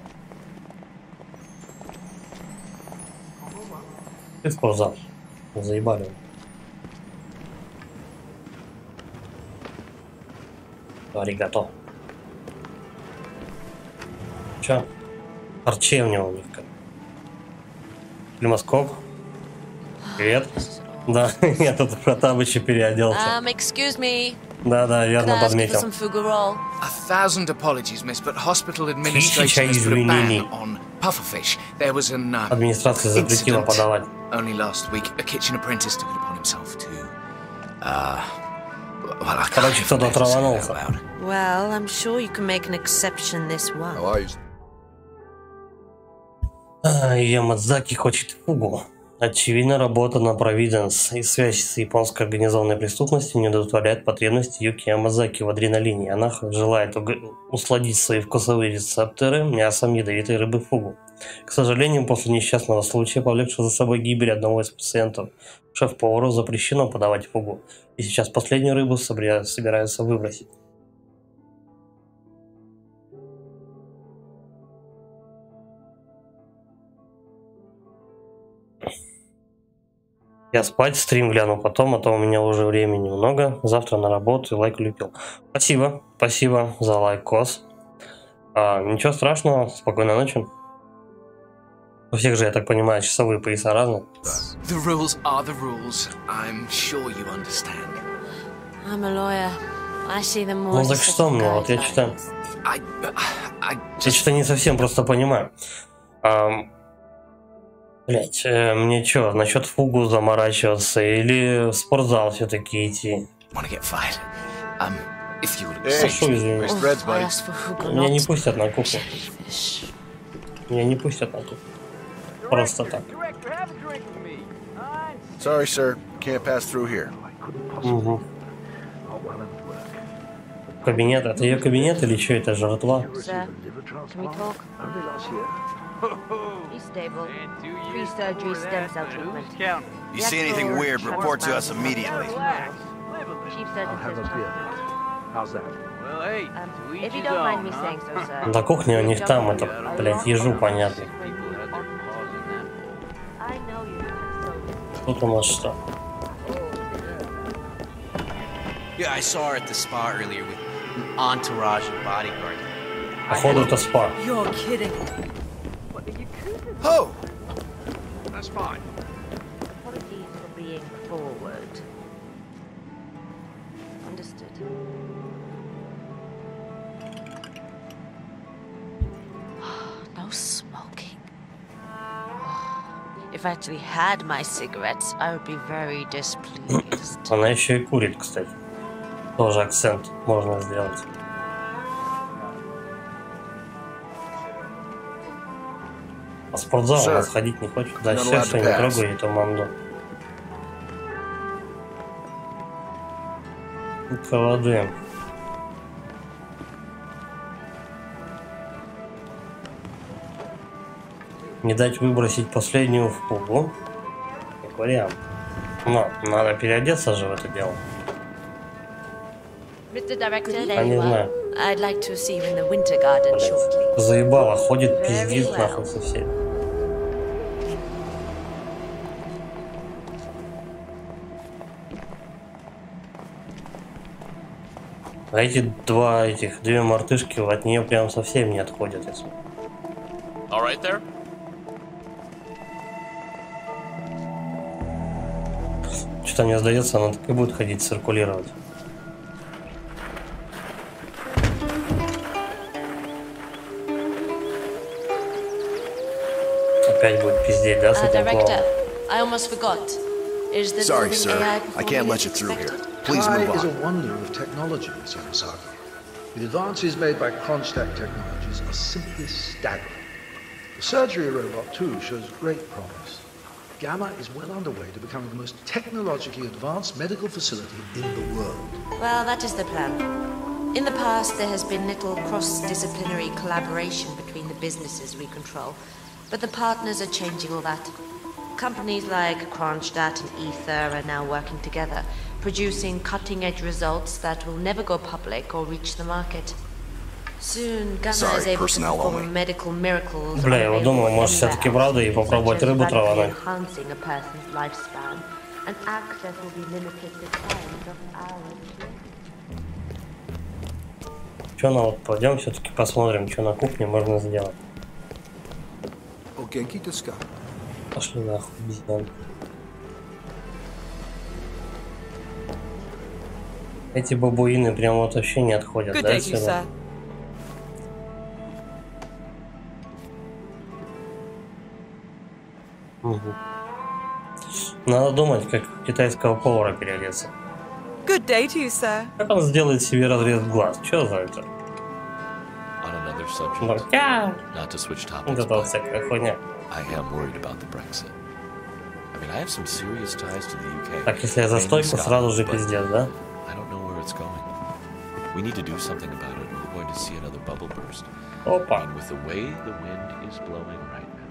[SPEAKER 1] Ты в спортзал. Заебали. Аригато. Чё? Харчевня у них как. Климоскоп. Привет. Да, я тут в Хаттабыче переоделся.
[SPEAKER 6] Um, excuse me.
[SPEAKER 1] Да, да, верно подметил.
[SPEAKER 8] A thousand apologies, miss, but hospital administration has put a ban on pufferfish. There was an uh,
[SPEAKER 1] Администрация запретила подавать.
[SPEAKER 8] Only last week, a kitchen apprentice took it upon himself to. Uh, well, I
[SPEAKER 1] Короче, кто-то траванулся.
[SPEAKER 6] Well, I'm sure you can make an exception this one.
[SPEAKER 1] Ямадзаки хочет фугу. Очевидно, работа на Провиденс и связь с японской организованной преступностью не удовлетворяет потребности Юки Ямадзаки в адреналине. Она желает усладить свои вкусовые рецепторы мясом ядовитой рыбы фугу. К сожалению, после несчастного случая, повлекшего за собой гибель одного из пациентов, шеф-повару запрещено подавать фугу. И сейчас последнюю рыбу собира- собираются выбросить. Я спать, стрим гляну потом, а то у меня уже времени много. Завтра на работу и лайк улепил. Спасибо, спасибо за лайкос. А, ничего страшного, спокойной ночи. У всех же, я так понимаю, часовые пояса разные.
[SPEAKER 3] The rules are the rules. I'm sure you understand.
[SPEAKER 6] I'm a lawyer. I see them more
[SPEAKER 1] Ну
[SPEAKER 6] as
[SPEAKER 1] так
[SPEAKER 6] a
[SPEAKER 1] что мне, вот я что-то...
[SPEAKER 3] I, I
[SPEAKER 1] Я что-то не совсем просто понимаю. Ам... Блять, э, мне что, насчет фугу заморачиваться или в спортзал все-таки идти?
[SPEAKER 3] want to get fired. Um, if you would
[SPEAKER 1] Прошу
[SPEAKER 3] excuse
[SPEAKER 1] извинить.
[SPEAKER 4] Nice threads,
[SPEAKER 6] I
[SPEAKER 4] buddy.
[SPEAKER 6] asked for fugu,
[SPEAKER 1] Меня не
[SPEAKER 6] not
[SPEAKER 1] пустят на кухню.
[SPEAKER 6] jellyfish.
[SPEAKER 1] Меня не пустят на кухню. Просто так.
[SPEAKER 4] Sorry, sir. Can't pass through here.
[SPEAKER 1] Угу. Кабинет, это ее кабинет или что это, жратва?
[SPEAKER 5] Sir, can we talk? He's stable. Pre-surgery stem cell treatment.
[SPEAKER 4] You see anything weird, report to us immediately.
[SPEAKER 5] Chief surgeon says
[SPEAKER 9] How's that?
[SPEAKER 5] um, if you don't mind me saying so, sir.
[SPEAKER 1] На кухне у них там это, блять, ежу понятно.
[SPEAKER 5] I know you can
[SPEAKER 1] Тут у нас что?
[SPEAKER 3] Yeah, I saw her at the spa earlier with an entourage and bodyguard.
[SPEAKER 1] Походу это спа.
[SPEAKER 7] You're kidding.
[SPEAKER 4] Oh!
[SPEAKER 9] That's fine.
[SPEAKER 5] Apologies for being forward. Understood.
[SPEAKER 6] No smoking. If I actually had my cigarettes, I would be very displeased.
[SPEAKER 1] Она еще и курит, кстати. Тоже акцент можно сделать. А спортзал
[SPEAKER 4] Sir,
[SPEAKER 1] она сходить не хочет. Да,
[SPEAKER 4] you're not
[SPEAKER 1] все,
[SPEAKER 4] allowed
[SPEAKER 1] что
[SPEAKER 4] to
[SPEAKER 1] не
[SPEAKER 4] pass.
[SPEAKER 1] трогай эту манду. Холоды. Не дать выбросить последнюю фугу. Как вариант. Но надо переодеться же в это дело.
[SPEAKER 5] Mister Director,
[SPEAKER 1] Я
[SPEAKER 5] there
[SPEAKER 1] не
[SPEAKER 5] you are.
[SPEAKER 1] знаю.
[SPEAKER 6] I'd like to see you in the Winter Garden shortly.
[SPEAKER 1] Заебало, ходит,
[SPEAKER 6] Very
[SPEAKER 1] пиздит
[SPEAKER 6] well.
[SPEAKER 1] нахуй со всеми. А эти два этих, две мартышки от нее прям совсем не отходят. Если...
[SPEAKER 10] All right there?
[SPEAKER 1] Что-то мне сдается, она так и будет ходить, циркулировать. Опять будет пиздеть, да, с
[SPEAKER 6] Uh,
[SPEAKER 1] этим
[SPEAKER 6] Director,
[SPEAKER 1] клоуном?
[SPEAKER 6] I almost forgot. Is the
[SPEAKER 4] Sorry,
[SPEAKER 6] living
[SPEAKER 4] sir.
[SPEAKER 6] A I
[SPEAKER 4] I
[SPEAKER 6] performing
[SPEAKER 4] can't let
[SPEAKER 6] as
[SPEAKER 4] you through here.
[SPEAKER 6] expected?
[SPEAKER 4] Please
[SPEAKER 9] Kai
[SPEAKER 4] move
[SPEAKER 9] is a
[SPEAKER 4] on.
[SPEAKER 9] wonder of technology, Mister Masaki. The advances made by Kronstadt Technologies are simply staggering. The surgery robot, too, shows great promise. Gamma is well underway to become the most technologically advanced medical facility in the world.
[SPEAKER 6] Well, that is the plan. In the past, there has been little cross-disciplinary collaboration between the businesses we control, but the partners are changing all that. Companies like Kronstadt and Ether are now working together, producing cutting-edge results that will never go public or reach the market. Soon, Gamma
[SPEAKER 4] Sorry,
[SPEAKER 6] is able to
[SPEAKER 4] personnel
[SPEAKER 6] perform
[SPEAKER 4] only.
[SPEAKER 6] medical miracles.
[SPEAKER 1] Бля, я вот думал, может, все-таки правда и попробовать
[SPEAKER 5] such as
[SPEAKER 1] рыбу
[SPEAKER 5] radically
[SPEAKER 1] травануть.
[SPEAKER 5] enhancing a person's lifespan, and access will be limited to times of hours.
[SPEAKER 1] Че, ну вот пойдем все-таки посмотрим, что на кухне можно сделать.
[SPEAKER 9] Oh, Genki desu.
[SPEAKER 1] Пошли нахуй, обезьян. Эти бабуины прям вот вообще не отходят,
[SPEAKER 7] Good
[SPEAKER 1] да,
[SPEAKER 7] day to you,
[SPEAKER 1] отсюда?
[SPEAKER 7] sir.
[SPEAKER 1] Угу. Надо думать, как китайского повара переодеться.
[SPEAKER 7] Good day to you, sir.
[SPEAKER 1] Как он сделает себе разрез глаз? Что за это?
[SPEAKER 10] On another
[SPEAKER 1] Ну,
[SPEAKER 10] subject,
[SPEAKER 1] тя!
[SPEAKER 10] not to switch
[SPEAKER 1] Вот
[SPEAKER 10] topics,
[SPEAKER 1] это вот
[SPEAKER 10] but
[SPEAKER 1] всякая хуйня.
[SPEAKER 10] I am worried about the Brexit. I mean, I have some serious ties to the U K.
[SPEAKER 1] Так, если я за
[SPEAKER 10] mainly
[SPEAKER 1] стойку, сразу же
[SPEAKER 10] Scotland, but
[SPEAKER 1] пиздец, да?
[SPEAKER 10] I don't know where it's going. We need to do something about it. We're going to see another bubble burst. I
[SPEAKER 1] Опа.
[SPEAKER 10] mean, with the way the wind is blowing right now.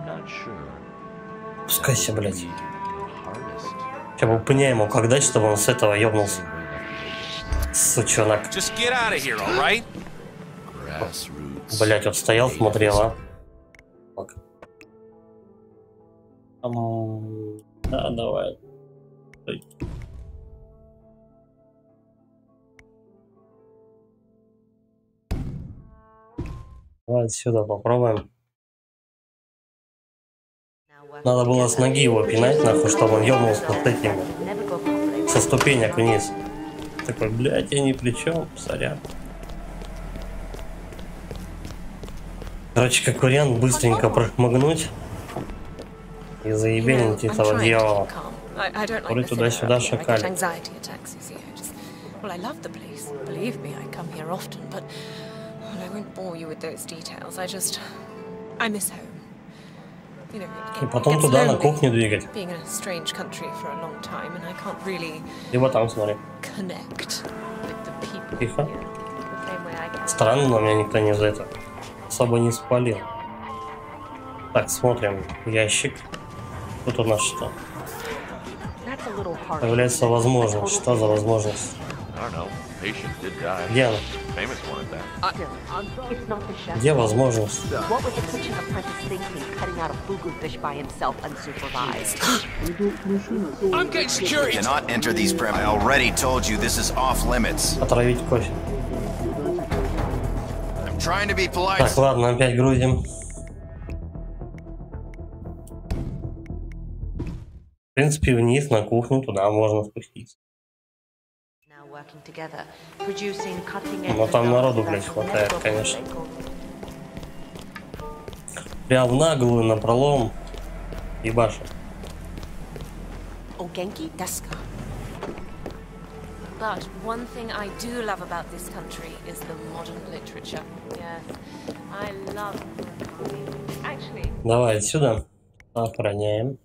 [SPEAKER 1] Пускайся, блядь. Сейчас бы пня ему как дать, чтобы он с этого ёбнулся. Сучонок. Блять, вот стоял, смотрел, а. Да, давай. Давай отсюда попробуем. Надо было с ноги его пинать, нахуй, чтобы он ёбнулся под этими. Со ступенек вниз. Такой, блядь, я ни при чем, сорян. Короче, как вариант, быстренько прошмыгнуть и заебенить этого дьявола. Который туда-сюда шакали. И потом туда, на кухню двигать. Либо там, смотри. Тихо. Странно, но меня никто не за это особо не спалил. Так, смотрим. Ящик. Тут у нас что? Появляется возможность. Что за возможность? Где она? Где возможность? Отравить кофе. Так, ладно, опять грузим. В принципе, вниз на кухню, туда можно спуститься. Но там народу, блядь, хватает, конечно. Прям в наглую, напролом. Ебашит.
[SPEAKER 11] But one thing I do love about this country is the modern literature. Yes, I love Murakami. Actually.
[SPEAKER 1] Давай отсюда. Охраняем.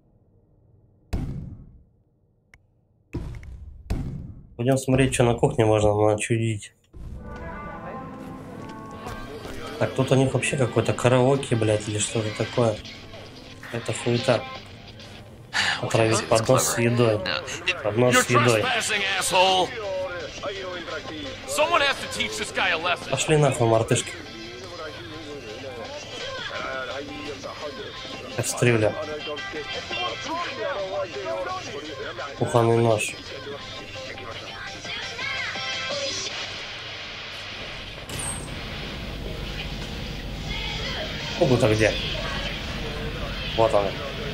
[SPEAKER 1] Будем смотреть, что на кухне можно начудить. Так, тут у них вообще какой-то караоке, блядь, или что-то такое. Это хуета. Отравить поднос с едой. Поднос с едой. Пошли нахуй, мартышки. Как стрелля. Кухонный нож. Кубу-то где? Вот он.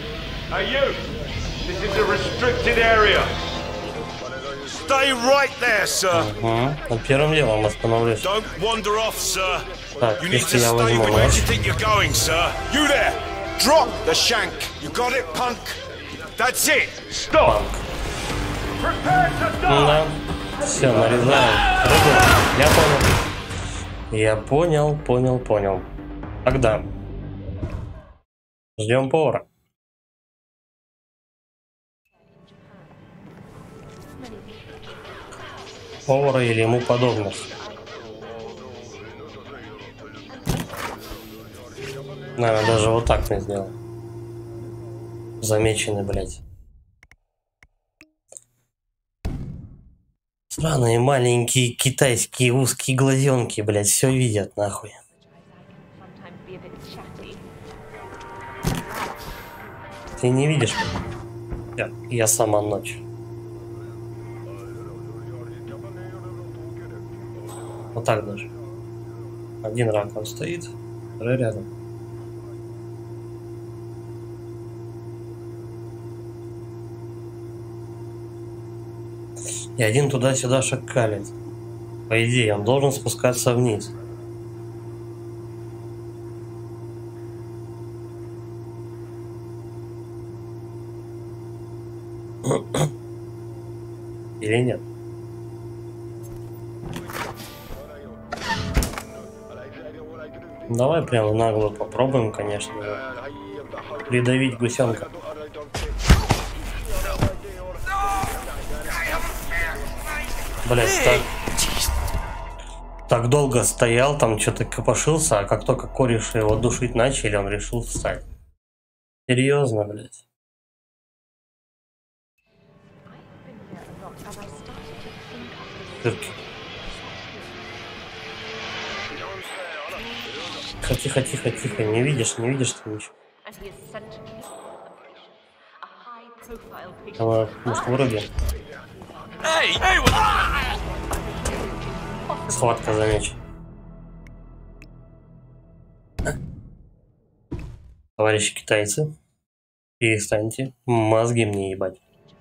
[SPEAKER 12] This is a restricted area. Stay right there, sir.
[SPEAKER 1] Угу. На первым делом остановлюсь.
[SPEAKER 12] Don't wander off, sir.
[SPEAKER 1] Так,
[SPEAKER 12] you need to
[SPEAKER 1] я
[SPEAKER 12] stay
[SPEAKER 1] возьму
[SPEAKER 12] where
[SPEAKER 1] нож.
[SPEAKER 12] you think you're going, sir. You there? Drop the shank. You got it, punk? That's it. Stop. Prepare to die.
[SPEAKER 1] Да. Все, нарезаем. Я понял. Я понял, понял, понял. Тогда ждем повара. Повара или ему подобных. Наверное, даже вот так не сделал. Замеченный, блядь. Странные маленькие китайские узкие глазенки, блядь, все видят, нахуй. Ты не видишь? Я, я сама ночь. Вот так даже. Один рак он стоит, второй рядом. И один туда-сюда шакалит. По идее, он должен спускаться вниз. Или нет? Давай прямо нагло попробуем, конечно, придавить гусенка. Блять, так, так долго стоял, там что-то копошился, а как только кореши его душить начали, он решил встать. Серьезно, блядь. Тихо, тихо, тихо, тихо. Не видишь, не видишь ты ничего. Давай, может, вроде. Схватка, замечу. Товарищи китайцы, перестаньте мозги мне ебать.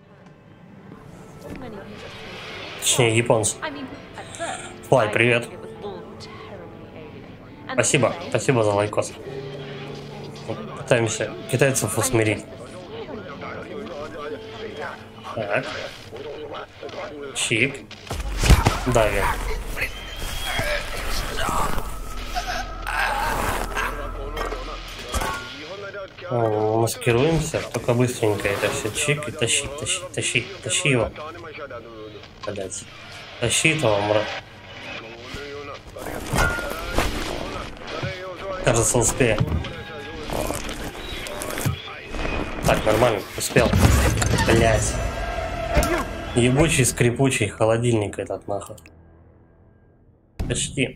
[SPEAKER 1] Точнее, японцы. Флай, привет. Спасибо, спасибо за лайкос. Пытаемся китайцев усмирить. Так. Чик. Дави. О, маскируемся, только быстренько это все чик и тащи, тащи, тащи, тащи его. Блять. Тащи этого мра. Кажется, успею. Так, нормально, успел. Блять. Ебучий, скрипучий холодильник этот нахуй. Почти.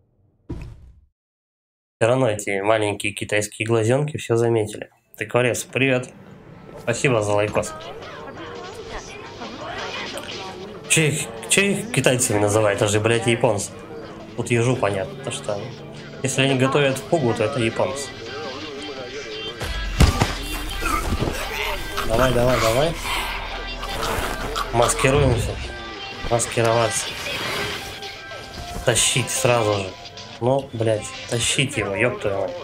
[SPEAKER 1] Все равно эти маленькие китайские глазенки все заметили. Ты кварец, привет. Спасибо за лайкос. Че их, че их китайцами называют? Это же, блядь, японцы. Тут ежу понятно, то что если они готовят фугу, то это японцы. Давай, давай, давай. Маскируемся. Маскироваться. Тащить сразу же. Ну, блядь, тащите его, ёб твою мать.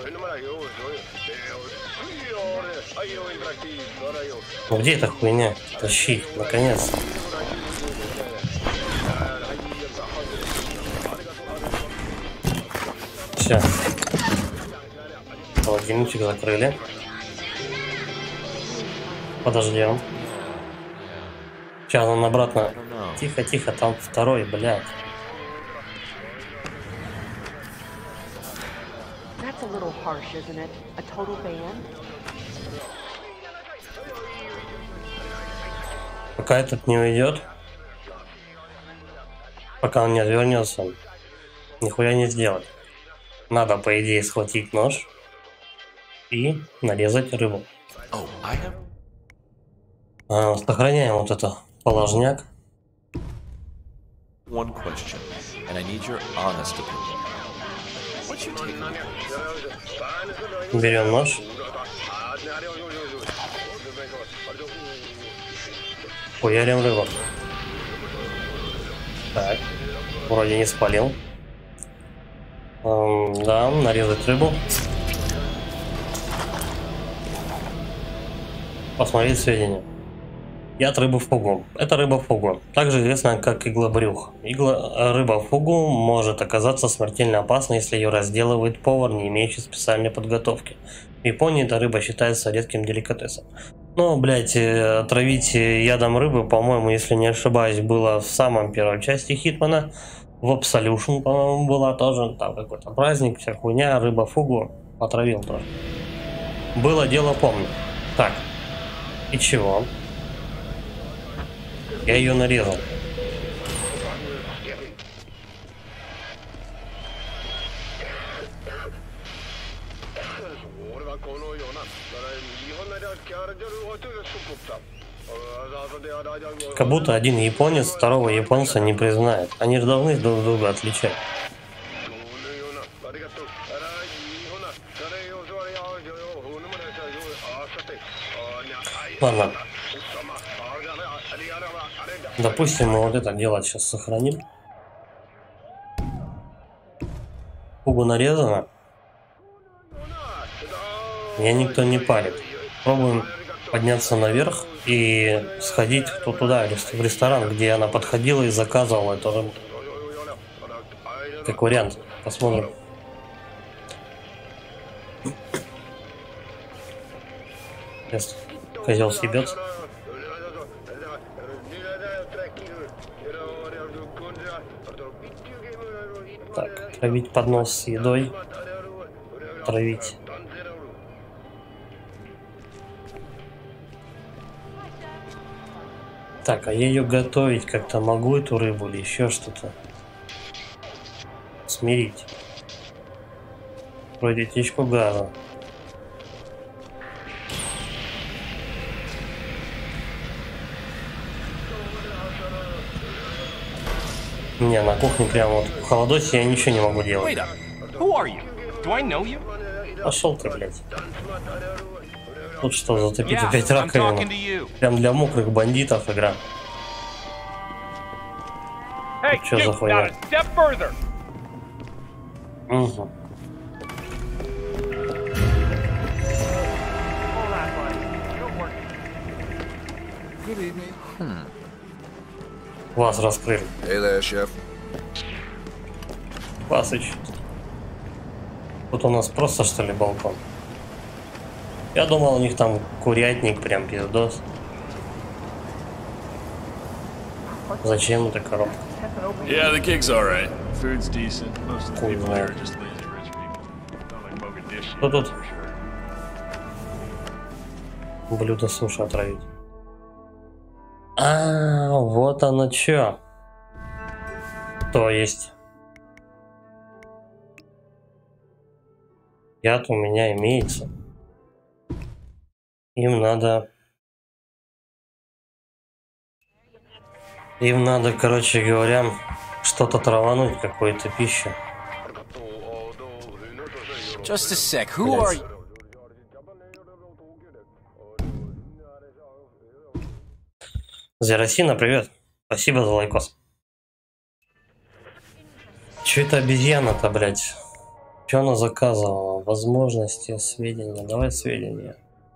[SPEAKER 1] Ну где эта хуйня? Тащить, наконец. Все. Холодильничек закрыли. Подождем. Сейчас он обратно. Тихо, тихо, там второй, блядь. Пока этот не уйдет, пока он не отвернется, нихуя не сделать. Надо, по идее, схватить нож и нарезать рыбу. А, сохраняем вот это положняк. Берем нож. Хуярим рыбу. Так, вроде не спалил. Эм, да, нарезать рыбу. Посмотреть сведения. Яд рыбы в фугу. Это рыба в фугу. Также известна как иглобрюх. Игла, рыба в фугу может оказаться смертельно опасной, если ее разделывает повар, не имеющий специальной подготовки. В Японии эта рыба считается редким деликатесом. Но, блять, отравить ядом рыбы, по-моему, если не ошибаюсь, было в самом первой части Хитмана. В Absolution, по-моему, была тоже. Там какой-то праздник, вся хуйня, рыба фугу отравил тоже. Было дело, помню. Так. И чего? Я ее нарезал. Как будто один японец второго японца не признает. Они же должны друг друга отличать. Ладно. Допустим, мы вот это дело сейчас сохраним. Фугу нарезано. Меня никто не парит. Пробуем подняться наверх и сходить туда, в ресторан, где она подходила и заказывала эту рыбу. Как вариант. Посмотрим. Сейчас козел съебется. Так, травить поднос с едой. Травить. Так, а я ее готовить как-то могу, эту рыбу, или еще что-то? Смирить. Вроде течку газа. Не, на кухне прям вот в холодосе я ничего не могу делать. Пошел ты, блядь. Тут что, затопить yeah, опять раковину? Прям для мокрых бандитов игра. Hey, что за хуйня? Угу. Hmm. Вас раскрыли.
[SPEAKER 4] Hey there, chef.
[SPEAKER 1] Пасыч. Тут у нас просто, что ли, балкон? Я думал, у них там курятник, прям пиздос. Зачем эта коробка?
[SPEAKER 13] Yeah, the gig's alright. Food's decent. Most of the people here are just lazy rich people. Don't like Mogadishu.
[SPEAKER 1] Что тут? Блюдо суши отравить. А, вот оно чё. То есть. Яд у меня имеется. Им надо... Им надо, короче говоря, что-то травануть, какую-то пищу.
[SPEAKER 8] Just a sec. Who are you?
[SPEAKER 1] Зерасина, привет. Спасибо за лайкос. Чё это обезьяна-то, блядь? Чё она заказывала? Возможности, сведения. Давай сведения.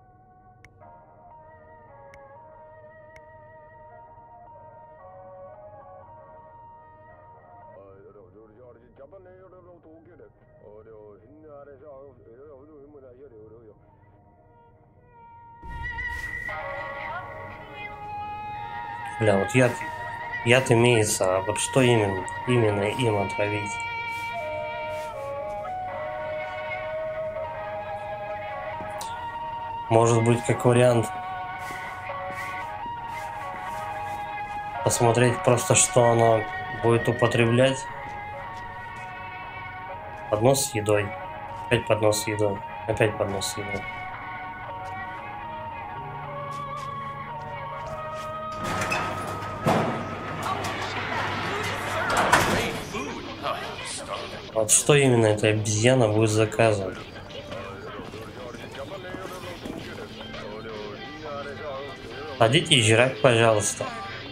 [SPEAKER 1] Бля, вот яд, яд имеется, а вот что именно, именно им отравить? Может быть, как вариант посмотреть просто, что она будет употреблять. Поднос с едой. Опять поднос с едой. Опять поднос с едой. Вот что именно эта обезьяна будет заказывать? Ходите и жрать, пожалуйста.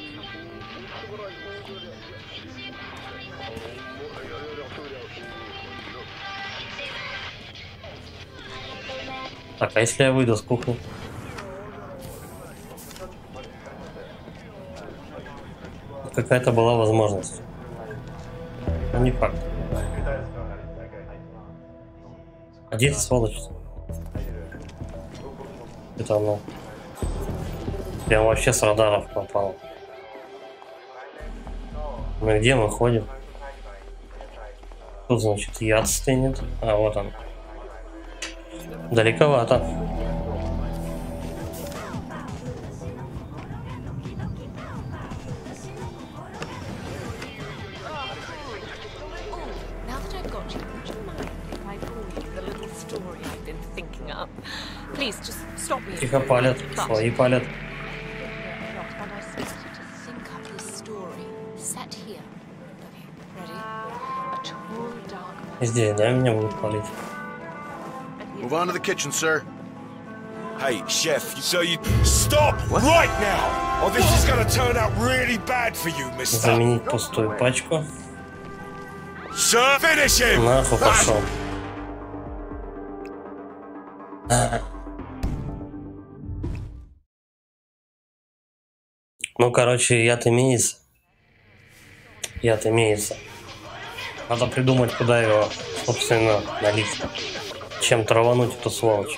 [SPEAKER 1] Так, а если я выйду с кухни? Какая-то была возможность. Но не факт. Один сволочь. Это оно. Прям вообще с радаров попал. Ну где мы ходим? Тут, значит, яд стынет. А вот он. Далековато. Тихо палят, свои палят. Здесь, да, меня будут палить.
[SPEAKER 4] Move on to the kitchen, sir.
[SPEAKER 12] Hey, chef, so you stop what? right now, or this is gonna turn out really bad for you, mister.
[SPEAKER 1] Заменить пустую пачку.
[SPEAKER 12] Sir, finish him.
[SPEAKER 1] Нахуй пошел. Ну, короче, яд имеется. Яд имеется. Надо придумать, куда его, собственно, налить. Чем травануть эту сволочь.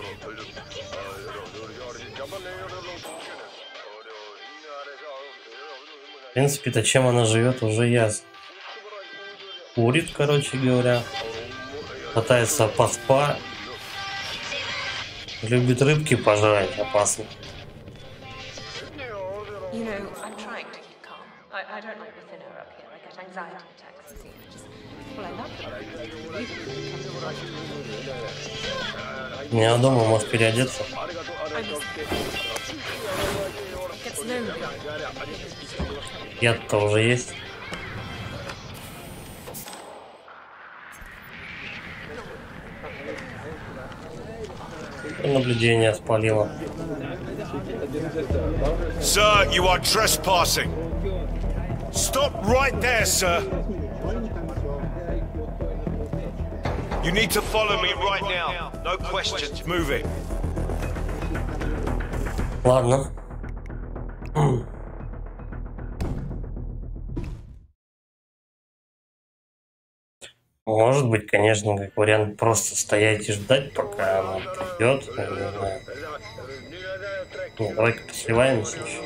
[SPEAKER 1] В принципе-то, чем она живет, уже ясно. Курит, короче говоря. Пытается поспать. Любит рыбки пожрать, опасно.
[SPEAKER 11] You know, I'm trying to keep calm. I, I don't like the thin air up here. I get anxiety attacks. You see, I just... Well, I love them.
[SPEAKER 1] Я дома, может, переодеться? Яд-то уже есть. Наблюдение спалило.
[SPEAKER 12] Sir, you are trespassing. Stop right there, sir. You need to follow me right now. No questions. Move it.
[SPEAKER 1] Ладно. Может быть, конечно, как вариант просто стоять и ждать, пока она придет. Не знаю. Не, давай-ка посливаемся еще.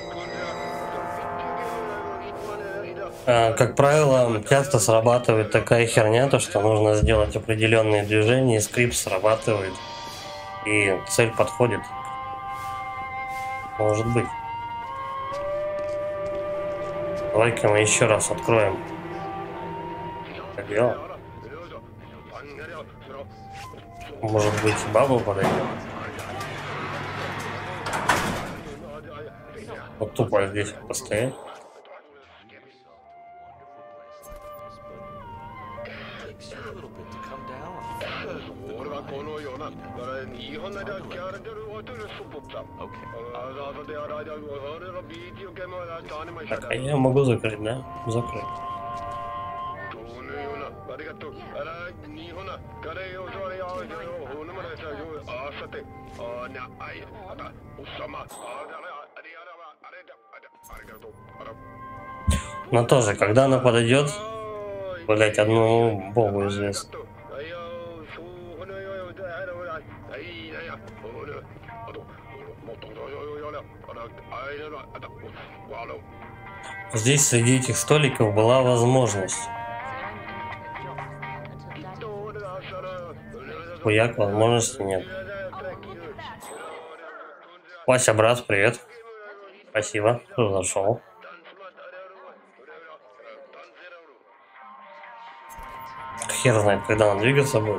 [SPEAKER 1] А, как правило, часто срабатывает такая херня, то что нужно сделать определенные движения, и скрипт срабатывает, и цель подходит. Может быть. Давай-ка мы еще раз откроем. Так дело. Может быть, бабу подойдет. Вот тупо здесь постоять. Так, а я могу закрыть, да? Закрыть. Но тоже, когда она подойдет, блять, одному богу известно. Здесь среди этих столиков была возможность. Хуяк, возможности нет. Вася, брат, привет. Спасибо, что зашел. Хер знает, когда он двигаться будет.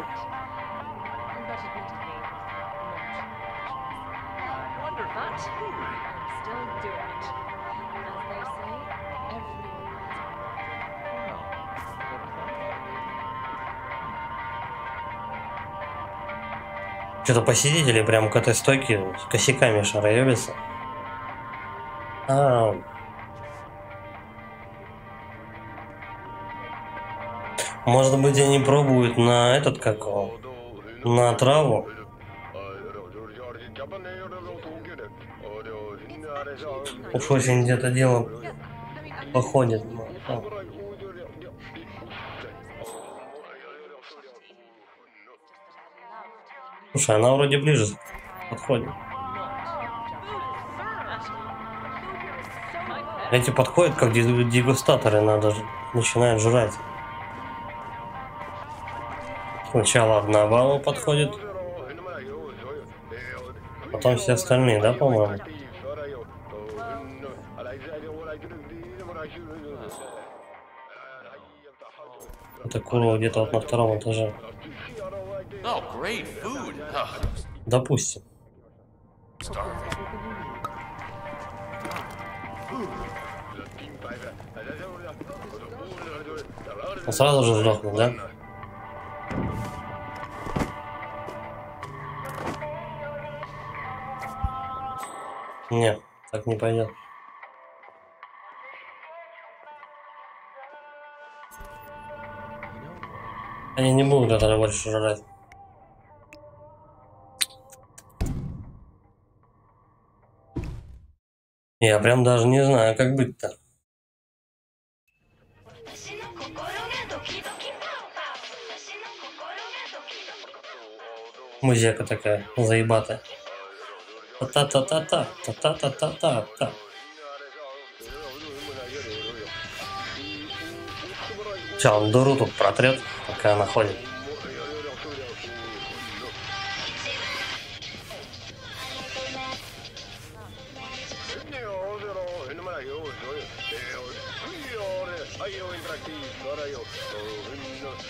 [SPEAKER 1] Что-то посетители прям к этой стойке с косяками шароебятся. А, может быть, они пробуют на этот, как его, на траву. Уж очень где-то дело походит. Слушай, она вроде ближе подходит. Эти подходят как дегустаторы, надо же начинают жрать. Сначала одна баба подходит, потом все остальные, да, по-моему? Это курва где-то вот на втором этаже. Допустим. Он сразу же сдохнет, да? Нет, так не пойдет. Они не будут это больше жрать. Я прям даже не знаю, как быть-то. Музыка такая заебатая. Та-та-та-та-та, та-та-та-та-та-та. Че, он дуру тут протрет, пока она ходит.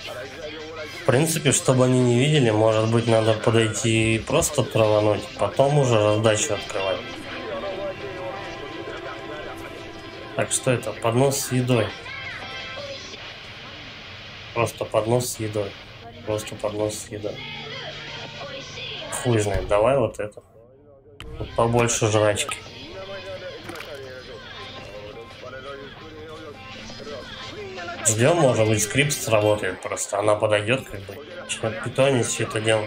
[SPEAKER 1] В принципе, чтобы они не видели, может быть, надо подойти и просто травануть, потом уже раздачу открывать. Так, что это? Поднос с едой. Просто поднос с едой. Просто поднос с едой. Хуй знает, давай вот это. Тут побольше жрачки. Ждем, может быть, скрипт сработает просто. Она подойдет, как бы. Начнет питонить все это дело.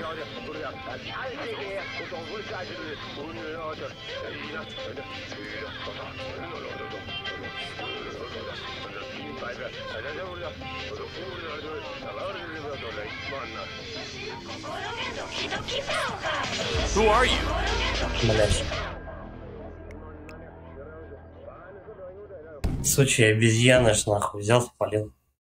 [SPEAKER 8] Who are you?
[SPEAKER 1] Блять. Сучья обезьяны ж нахуй взял, спалил.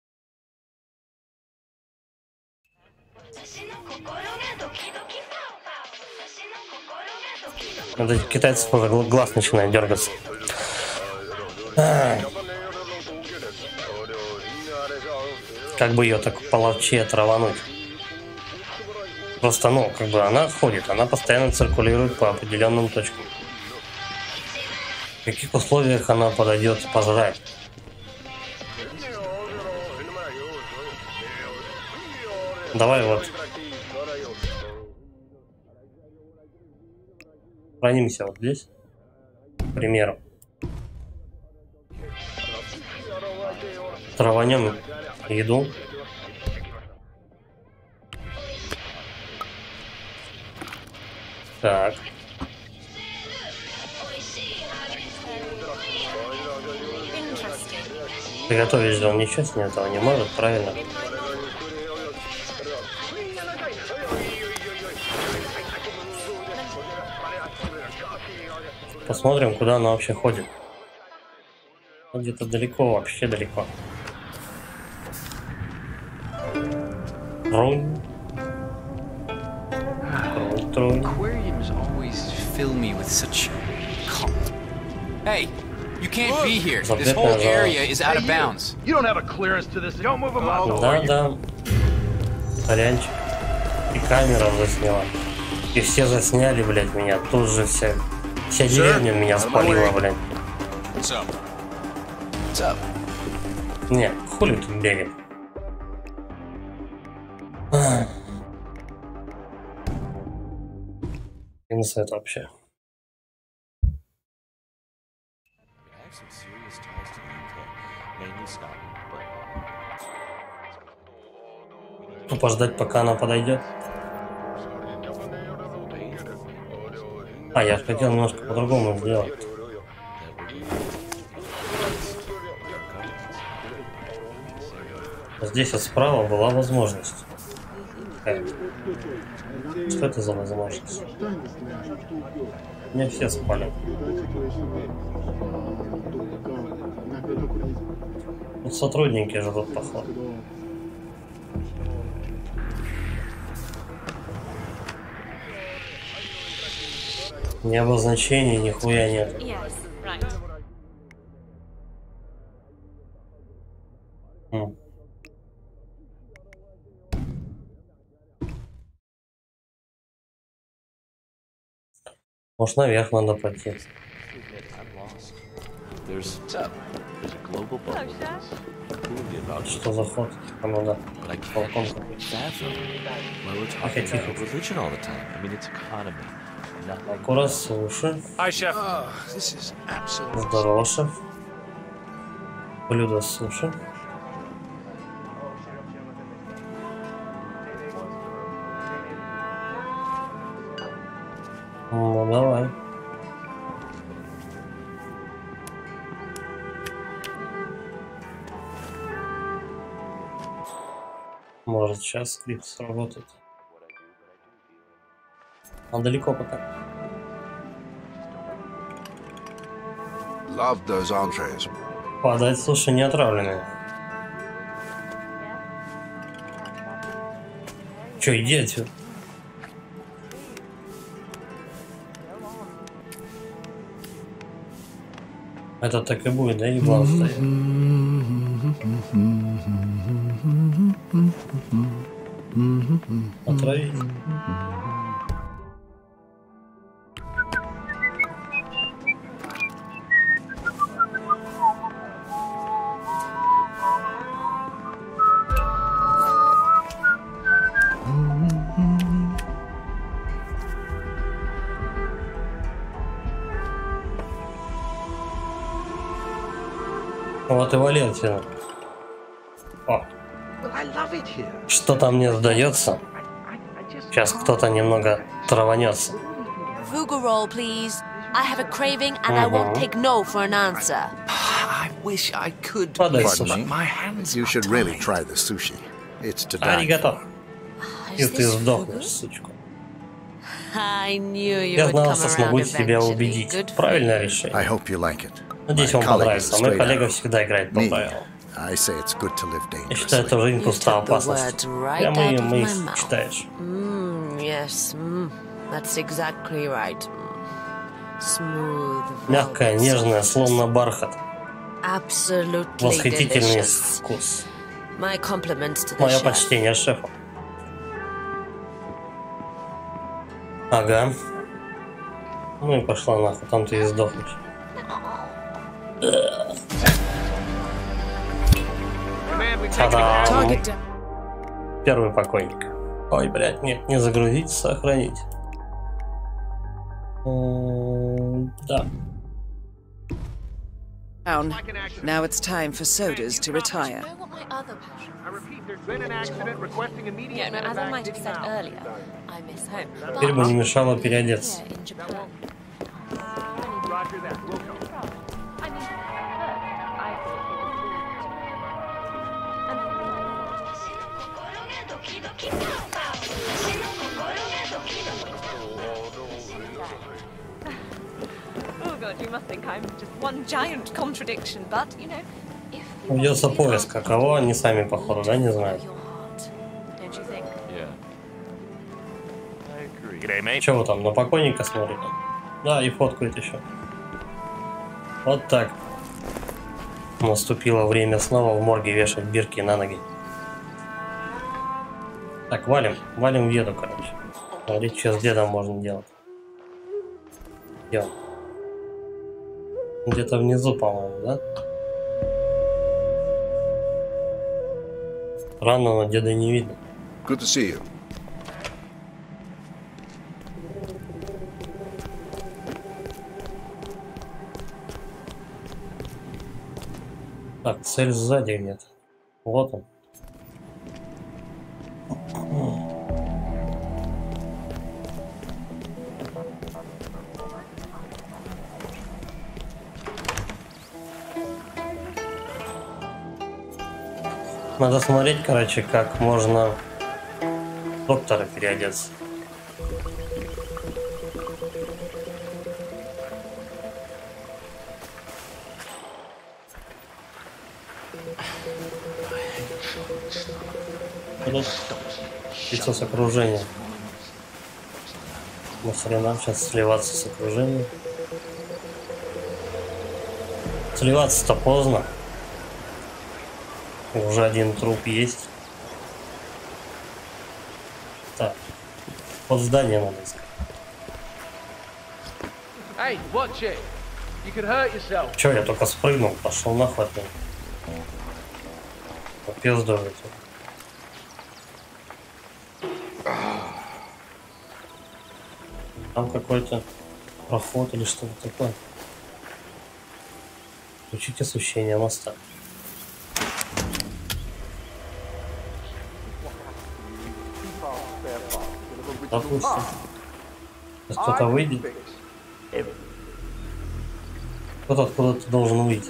[SPEAKER 1] Вот этих китайцев уже глаз начинает дергаться. А. Как бы ее так половче травануть. Просто, ну, как бы она ходит, она постоянно циркулирует по определенным точкам. В каких условиях она подойдет пожрать? Давай вот. Хранимся вот здесь. К примеру. Траванем еду. Так. Приготовить же он ничего с ней этого не может, правильно? Посмотрим, куда она вообще ходит. Где-то далеко, вообще далеко. Рунь.
[SPEAKER 8] Aquariums always fill me with such calm. Hey, you can't be here. This whole area is out of bounds.
[SPEAKER 9] You don't have a clearance to this. Don't move them out.
[SPEAKER 1] Да, да. Сорянчик. И камера засняла. И все засняли, блядь, меня. Тут же вся, вся деревня меня спалила, блядь. Не, хули тут бегать. Инсайт вообще. Ну, пождать, пока она подойдет. А, я же хотел немножко по-другому сделать. Здесь вот справа была возможность. Э. Что это за возможность? Мне все спали. Вот сотрудники ждут, походу. Ни обозначений, нихуя нет. Хм. Может, наверх надо пойти. Что за ход? А ну да. Балкон. Тихо, тихо. Аккурат, суши. Здорово, шеф. Блюдо суши. Ну, давай. Может, сейчас скрипт сработает. А далеко пока.
[SPEAKER 4] Love those entrees.
[SPEAKER 1] Подать суши не отравленные. Че, иди отсюда. Это так и будет, да, еблан стоит? Отравить. Вот и Валентина. О. Что-то мне сдается. Сейчас кто-то немного траванется.
[SPEAKER 6] Fugu please. I have a craving and I won't take no for an answer.
[SPEAKER 3] I wish I could.
[SPEAKER 1] Подай
[SPEAKER 4] Pardon
[SPEAKER 1] сюда.
[SPEAKER 4] me?
[SPEAKER 3] My hands
[SPEAKER 4] You
[SPEAKER 3] are
[SPEAKER 4] should really
[SPEAKER 3] tied.
[SPEAKER 4] try the sushi. It's to die.
[SPEAKER 1] Аригато. И
[SPEAKER 6] Is
[SPEAKER 1] ты
[SPEAKER 6] this
[SPEAKER 1] сдохнешь,
[SPEAKER 6] Fugu?
[SPEAKER 1] сучка.
[SPEAKER 6] I knew you
[SPEAKER 1] Я
[SPEAKER 6] would
[SPEAKER 1] знал,
[SPEAKER 6] come
[SPEAKER 1] что
[SPEAKER 6] around
[SPEAKER 1] смогу тебя
[SPEAKER 6] eventually.
[SPEAKER 1] убедить.
[SPEAKER 6] Good for
[SPEAKER 1] Правильное
[SPEAKER 6] you.
[SPEAKER 1] решение.
[SPEAKER 4] I hope you like it.
[SPEAKER 1] Надеюсь,
[SPEAKER 4] My
[SPEAKER 1] вам
[SPEAKER 4] colleague is
[SPEAKER 1] понравится.
[SPEAKER 4] a
[SPEAKER 1] Мой
[SPEAKER 4] straight
[SPEAKER 1] коллега
[SPEAKER 4] arrow.
[SPEAKER 1] всегда играет по
[SPEAKER 4] Me,
[SPEAKER 1] правилам.
[SPEAKER 4] I say it's good to live
[SPEAKER 1] Я считаю, что
[SPEAKER 4] dangerously.
[SPEAKER 1] жизнь
[SPEAKER 6] You
[SPEAKER 1] пуста
[SPEAKER 6] took the
[SPEAKER 1] опасность.
[SPEAKER 6] words right
[SPEAKER 1] Прямо
[SPEAKER 6] out
[SPEAKER 1] и
[SPEAKER 6] of
[SPEAKER 1] мы
[SPEAKER 6] my
[SPEAKER 1] их
[SPEAKER 6] mouth.
[SPEAKER 1] читаешь.
[SPEAKER 6] Mm, yes, mm, that's exactly right. Mm. Smooth,
[SPEAKER 1] Мягкая,
[SPEAKER 6] velvet
[SPEAKER 1] нежная,
[SPEAKER 6] softness.
[SPEAKER 1] словно бархат.
[SPEAKER 6] Absolutely
[SPEAKER 1] Восхитительный
[SPEAKER 6] delicious.
[SPEAKER 1] вкус.
[SPEAKER 6] My compliments to the
[SPEAKER 1] Мое
[SPEAKER 6] chef.
[SPEAKER 1] почтение шефу. Ага. Ну и пошла нахуй, там ты и сдохнешь. Та-дам!
[SPEAKER 2] Target down.
[SPEAKER 1] Первый покойник. Ой, блядь, нет, не загрузить, сохранить. М, Да.
[SPEAKER 2] Down. Now it's time for sodas to retire.
[SPEAKER 11] I want my other passion.
[SPEAKER 14] I repeat, there's been an accident requesting immediate
[SPEAKER 11] Yeah, no, as I
[SPEAKER 14] medevac
[SPEAKER 11] might have said
[SPEAKER 14] now.
[SPEAKER 11] earlier, I miss home.
[SPEAKER 1] Теперь бы не мешало переодеться.
[SPEAKER 11] Here in Japan.
[SPEAKER 14] Roger that. We'll go.
[SPEAKER 11] I mean, first, I thought it was Oh god, you must think I'm just one giant contradiction, but, you know, if you
[SPEAKER 1] Уйдется поиск, а кого они сами, походу, да, не знают.
[SPEAKER 11] don't you think?
[SPEAKER 10] Yeah.
[SPEAKER 14] I agree. G'day, mate.
[SPEAKER 1] Че вы там, на покойника смотрите? Да, и фоткают еще. Вот так. Наступило время снова в морге вешать бирки на ноги. Так, валим. Валим в еду, короче. Смотрите, что с дедом можно делать. Делаем. Где-то внизу, по-моему, да? Странно, но деда не видно.
[SPEAKER 4] Good to see you.
[SPEAKER 1] Так, цель сзади где-то. Вот он. Надо смотреть, короче, как можно доктора переодеться. Тут лицо с окружением. Нахрена сейчас сливаться с окружением? Сливаться-то поздно. Уже один труп есть. Так. Под зданием надо искать.
[SPEAKER 14] Hey, watch it. You could hurt yourself.
[SPEAKER 1] Че, я только спрыгнул, пошел нахуй от него. Попиздывает. Там какой-то проход или что-то такое. Включить освещение моста. Допустим. Сейчас кто-то выйдет. Кто-то откуда-то должен выйти.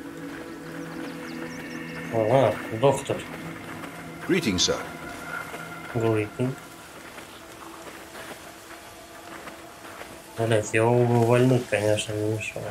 [SPEAKER 1] Ага, доктор.
[SPEAKER 4] Greetings, sir.
[SPEAKER 1] Greeting. Блять, его увольнуть, конечно, не мешало.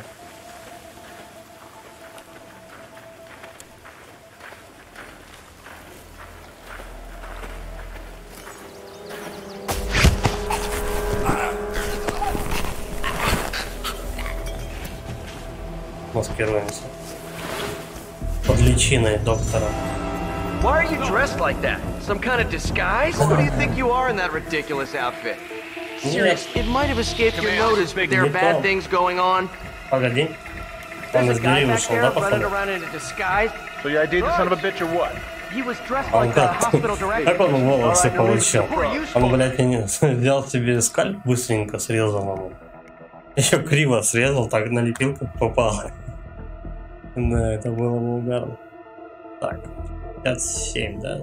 [SPEAKER 1] Маскируемся под личиной доктора.
[SPEAKER 14] Why are you dressed like that? Some kind of disguise? Who do you think you are in that ridiculous outfit? Seriously, it might have escaped your notice, but there are bad things going on.
[SPEAKER 1] Погоди. Он из двери вышел, да, походу?
[SPEAKER 14] So you I D the son of a bitch or what? He was dressed
[SPEAKER 1] Он
[SPEAKER 14] like a
[SPEAKER 1] как?
[SPEAKER 14] hospital director.
[SPEAKER 1] Как он волосы получил? Он, блядь, не взял тебе скальп быстренько, срезал ему. Еще криво срезал, так налепил, как попало. Да, это было бы угарно. Так, пятьдесят семь, да?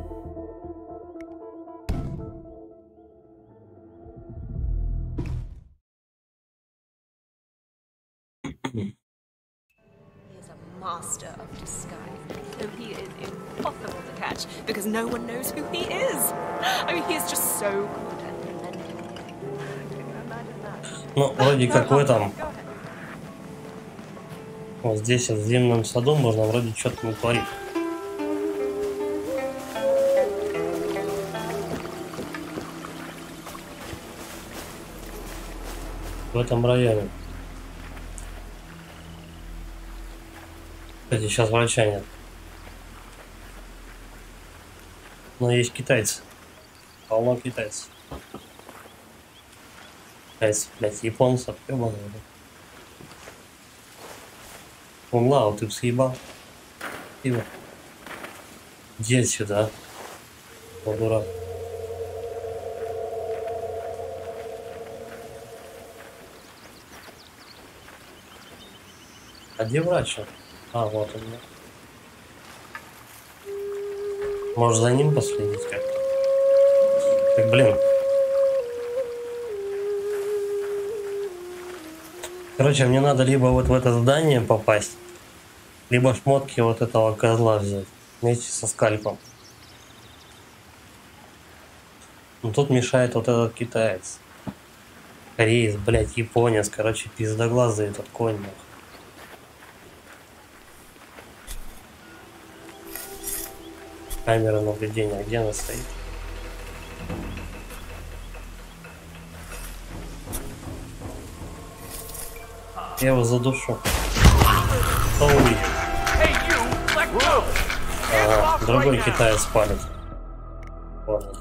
[SPEAKER 11] Master of disguise, so he is impossible to catch because no one knows who he is. I mean, he is just so good at preventing. Can you imagine that?
[SPEAKER 1] Ну, вроде как в этом. Вот здесь, в зимнем саду, можно вроде что-то натворить. В этом районе. Кстати, сейчас врача нет. Но есть китайцы. Полно китайцев. Китайцы, блядь, японцев, ёбаные. Умлау, ты б съебал. Пиво. Иди отсюда, а? Дурак. А где врач? А, вот он. Может, за ним последить как-то? Так, блин. Короче, мне надо либо вот в это здание попасть, либо шмотки вот этого козла взять вместе со скальпом. Но тут мешает вот этот китаец. Кореец, блядь, японец, короче, пиздоглазый этот конь. Камера наблюдения, где она стоит? Я его задушу. Кто увидит? Ага, другой китаец палит. Вот.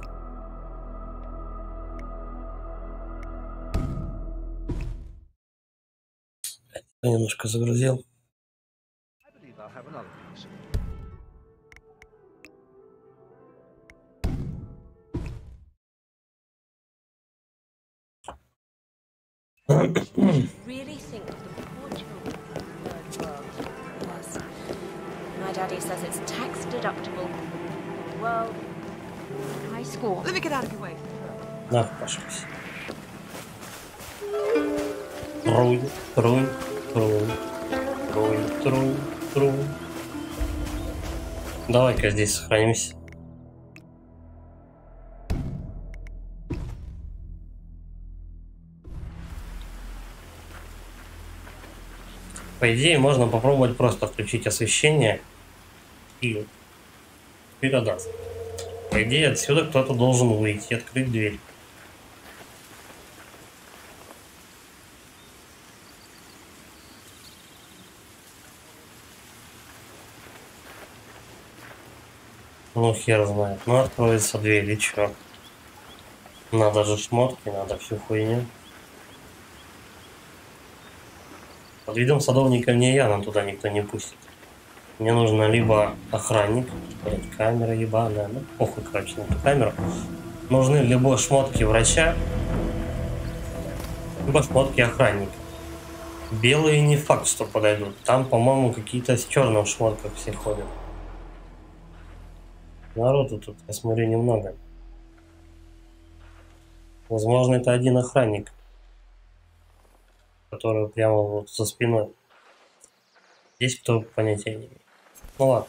[SPEAKER 1] Я немножко загрузил.
[SPEAKER 11] Really think of the poor children in the third world. Yes. My daddy says it's tax deductible. Well, high school. Let me get out of your way.
[SPEAKER 1] На, пошелся. Труй, труй, труй, труй, труй, труй. Давай-ка здесь сохранимся. По идее, можно попробовать просто включить освещение и передаст. По идее, отсюда кто-то должен выйти и открыть дверь. Ну, хер знает. Ну, откроется дверь, и чё? Надо же шмотки, надо всю хуйню. Под видом садовника мне явно туда никто не пустит. Мне нужно либо охранник, блять, камера ебаная, ну похуй, короче, на эту камеру. Нужны либо шмотки врача, либо шмотки охранника. Белые не факт, что подойдут. Там, по-моему, какие-то с черным шмотках все ходят. Народу тут, я смотрю, немного. Возможно, это один охранник, который прямо вот за спиной. Есть кто, понятия не имеет. Ну ладно.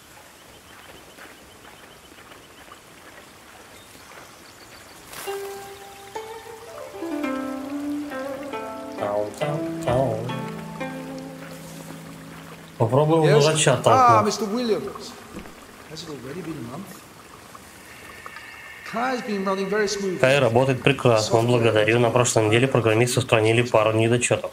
[SPEAKER 1] Попробуем yes. врача толкнуть.
[SPEAKER 9] Ah, мистер Williams. Has it already been a month? Kai's been running very smoothly.
[SPEAKER 1] Кай работает прекрасно, благодарю. На прошлой неделе программисты устранили пару недочетов.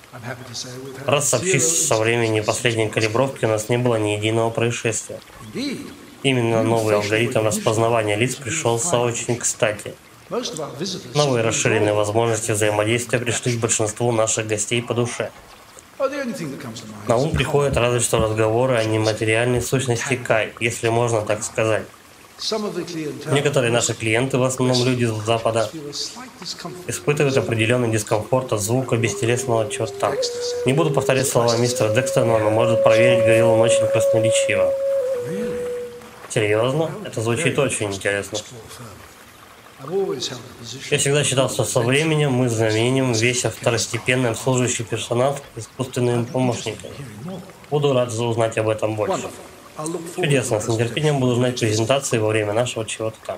[SPEAKER 1] Раз сообщить, со времени последней калибровки у нас не было ни единого происшествия. Именно новый алгоритм распознавания лиц пришелся очень кстати. Новые расширенные возможности взаимодействия пришли к большинству наших гостей по душе. На ум приходят разве что разговоры о нематериальной сущности Кай, если можно так сказать. Некоторые наши клиенты, в основном люди с Запада, испытывают определенный дискомфорт от звука бестелесного черта. Не буду повторять слова мистера Декстера, но он может проверить, говорил он очень красноречиво. Серьезно? Это звучит очень интересно. Я всегда считал, что со временем мы заменим весь второстепенный обслуживающий персонал искусственными помощниками. Буду рад узнать об этом больше. Чудесно, с нетерпением буду ждать презентации во время нашего чего-то там.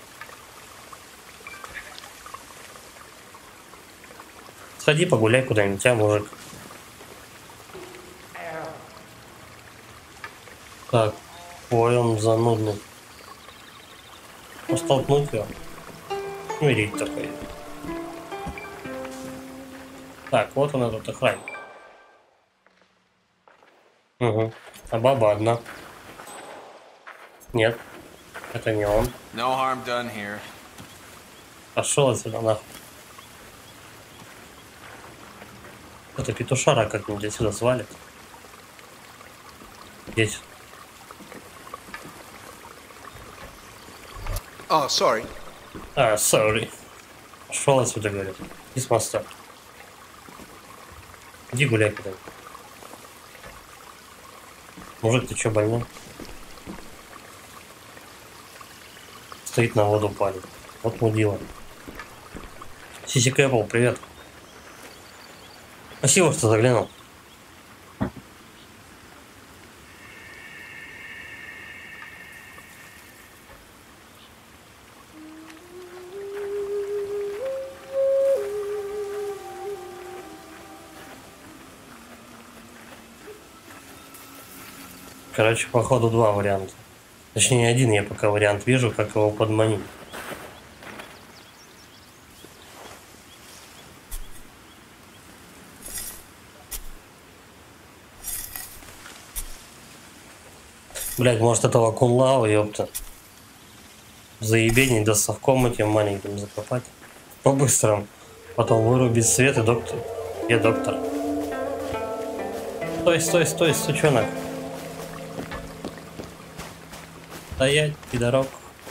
[SPEAKER 1] Сходи погуляй куда-нибудь, а, мужик? Так, ой, он занудный. Столкнуть его. Умереть такой. Так, вот он этот охранник. Угу. А баба одна. Нет, это не он.
[SPEAKER 8] No harm done here.
[SPEAKER 1] Пошел отсюда нахуй. Это петушара как-нибудь отсюда свалит. Здесь.
[SPEAKER 4] Oh, sorry.
[SPEAKER 1] А, sorry. Пошел отсюда, говорит. И с моста. Иди гуляй куда-нибудь. Мужик, ты чё, больной? Стоит на воду палит. Вот мудила. Сиси Кэппл, привет. Спасибо, что заглянул. Короче, походу два варианта. Точнее, один я пока вариант вижу, как его подманить. Блять, может этого Кунлау, ёпта. Заебенить, да совком этим маленьким закопать. По-быстрому. Потом вырубить свет и доктор. Где доктор? Стой, стой, стой, сучонок. Стоять, пидорок.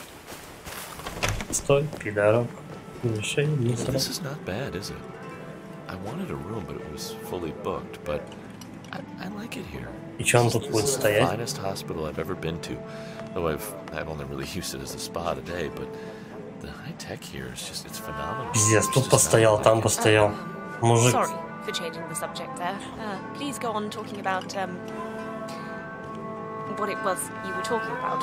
[SPEAKER 1] Стой, пидорок.
[SPEAKER 10] This is not bad, is it? I wanted a room, but it was fully booked, but I, I like it here.
[SPEAKER 1] И чё он тут будет стоять?
[SPEAKER 10] Finest hospital I've ever been to. Though I've I've only really used it as a spa today, but the high tech here is just it's phenomenal.
[SPEAKER 1] Пиздец, тут постоял, там постоял. Мужик.
[SPEAKER 11] Sorry for changing the subject there. Uh, please go on talking about um what it was you were talking about.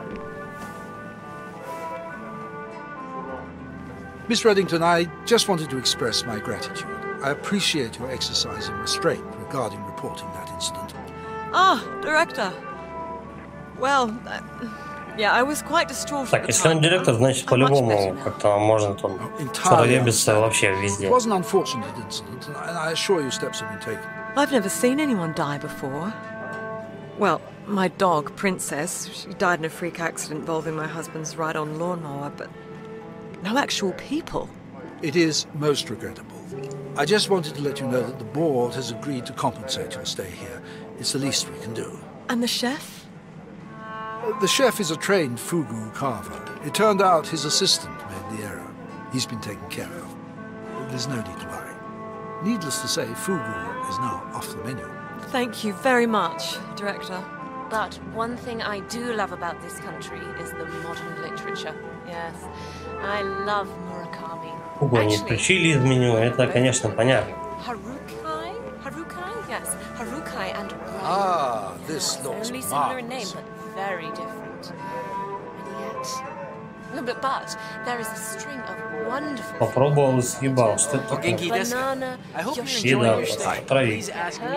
[SPEAKER 9] Miss Reddington, I just wanted to express my gratitude. I appreciate your exercising restraint regarding reporting that incident.
[SPEAKER 7] Ah, Director. Well, uh, yeah, I was quite distraught.
[SPEAKER 1] Так, если он директор, значит по-любому как-то может он шароебиться вообще везде.
[SPEAKER 9] It was an unfortunate incident, and I assure you steps have been taken.
[SPEAKER 7] I've never seen anyone die before. Well, my dog, Princess, she died in a freak accident involving my husband's ride-on lawnmower, but no actual people.
[SPEAKER 9] It is most regrettable. I just wanted to let you know that the board has agreed to compensate your stay here. It's the least we can do.
[SPEAKER 7] And the chef?
[SPEAKER 9] The chef is a trained fugu carver. It turned out his assistant made the error. He's been taken care of. There's no need to worry. Needless to say, fugu is now off the menu.
[SPEAKER 7] Thank you very much, Director.
[SPEAKER 11] But one thing I do love about this country is the modern literature. Yes, I love Murakami.
[SPEAKER 1] Фугу они исключили из меню, это, конечно, понятно.
[SPEAKER 11] Harukai? Harukai? Yes, Harukai and Ryan.
[SPEAKER 9] Ah, this looks
[SPEAKER 11] only similar in name, but very different. And yet... No, but, but there is a string of wonderful...
[SPEAKER 1] Попробовал и съебал. Что это такое?
[SPEAKER 11] Banana,
[SPEAKER 1] Еда, травить.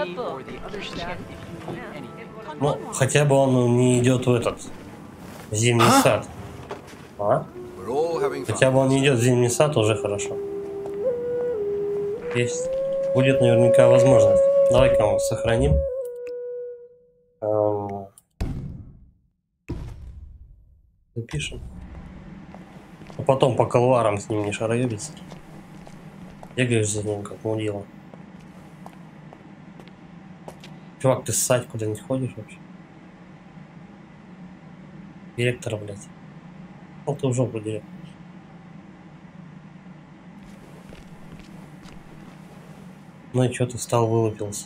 [SPEAKER 1] Ну, хотя бы он не идет в этот в зимний сад. А? Хотя бы он не идет в зимний сад, уже хорошо. Есть. Будет наверняка возможность. Давай-ка мы сохраним. Запишем. А потом по колварам с ним не шароебиться. Бегаешь за ним, как мудила. Чувак, ты ссать куда-нибудь ходишь вообще? Директора, блядь. Ну ты в жопу, директор. Ну и чё ты встал, вылупился?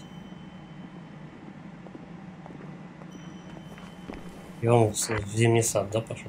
[SPEAKER 1] И он в зимний сад, да, пошел?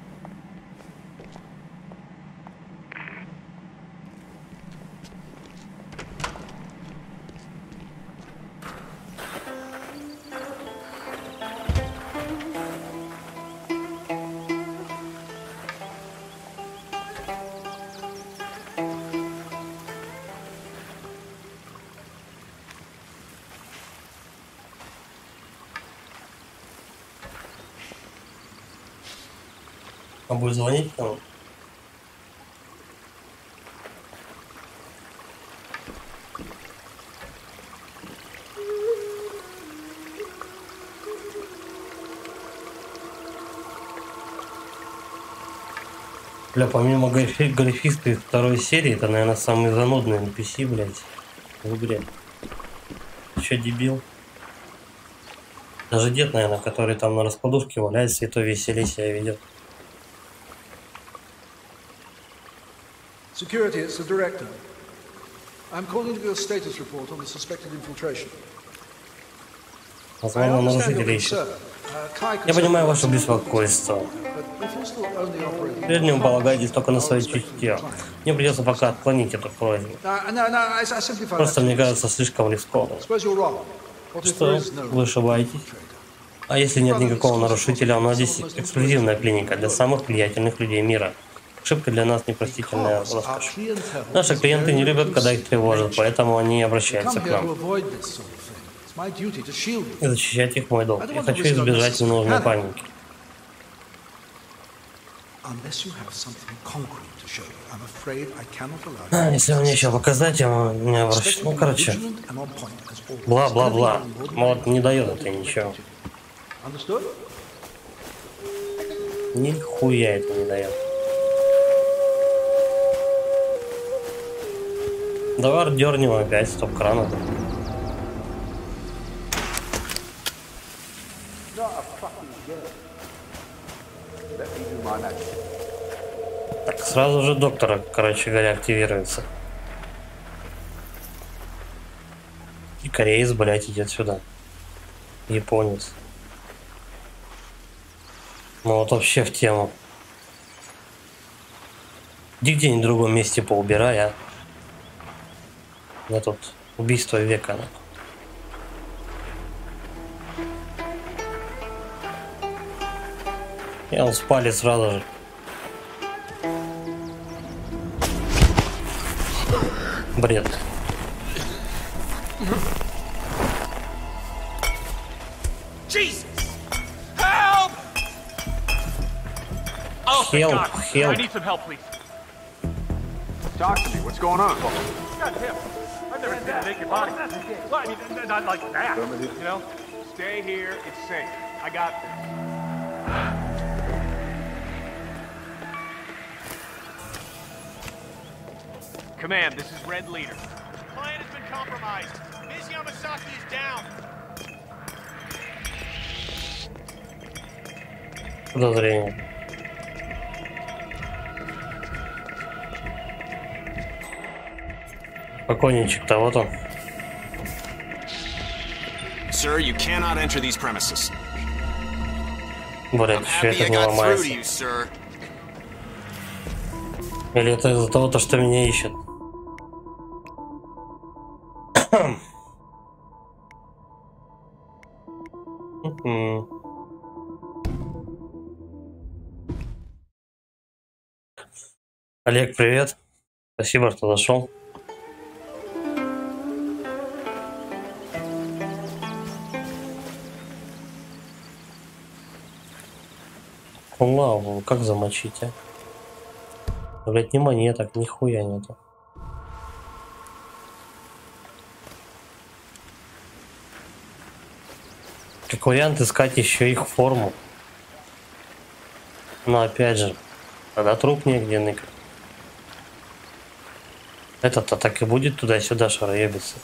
[SPEAKER 1] А будешь звонить кому? Бля, помимо графи графиста из второй серии, это, наверное, самый занудный эн пи си, блядь, в игре. Че, дебил? Даже дед, наверное, который там на раскладушке валяется, и то веселее себя ведет.
[SPEAKER 9] Security, it's the director. I'm calling to give a status report on the suspected infiltration.
[SPEAKER 1] Возможно, нарушители ищут. Я понимаю ваше беспокойство. Прежнему полагайтесь только на свои чутья. Мне придется пока отклонить эту просьбу. Просто мне кажется слишком рискованно. Что? Вы ошибаетесь? А если нет никакого нарушителя, у нас здесь эксклюзивная клиника для самых влиятельных людей мира. Ошибка для нас непростительная роскошь. Наши клиенты не любят, когда их тревожат, поэтому они обращаются к нам. И защищать их мой долг. Я хочу избежать ненужной паники. А, если вам нечего показать, я не обращаюсь. Ну, короче. Бла-бла-бла. Вот не дает это ничего. Нихуя это не дает. Давай дернем опять стоп-крана. Так, сразу же доктора, короче говоря, активируется. И кореец, блядь, идет сюда. Японец. Ну вот вообще в тему. Иди где-нибудь в другом месте поубирай, а. У меня тут убийство века. И он спали сразу же. Бред. Help! Help!
[SPEAKER 15] Talk to me. What's going on? Got him. I've never seen a naked body. Well, I mean, not like that. You know? Stay here. It's safe. I got this. Command, this is Red Leader. The client has been compromised. Miz Yamasaki is down.
[SPEAKER 1] Подозрение. Покойничек-то, вот он.
[SPEAKER 12] Sir, you cannot enter these premises.
[SPEAKER 1] Блин, еще это не ломается. Или это из-за того, что меня ищет? Олег, привет. Спасибо, что зашел. Лаву, как замочить, а? Блять, ни монеток, ни хуя нету. Как вариант искать еще их форму. Но опять же, тогда труп негде ныкать. Этот-то так и будет туда-сюда шароебиться.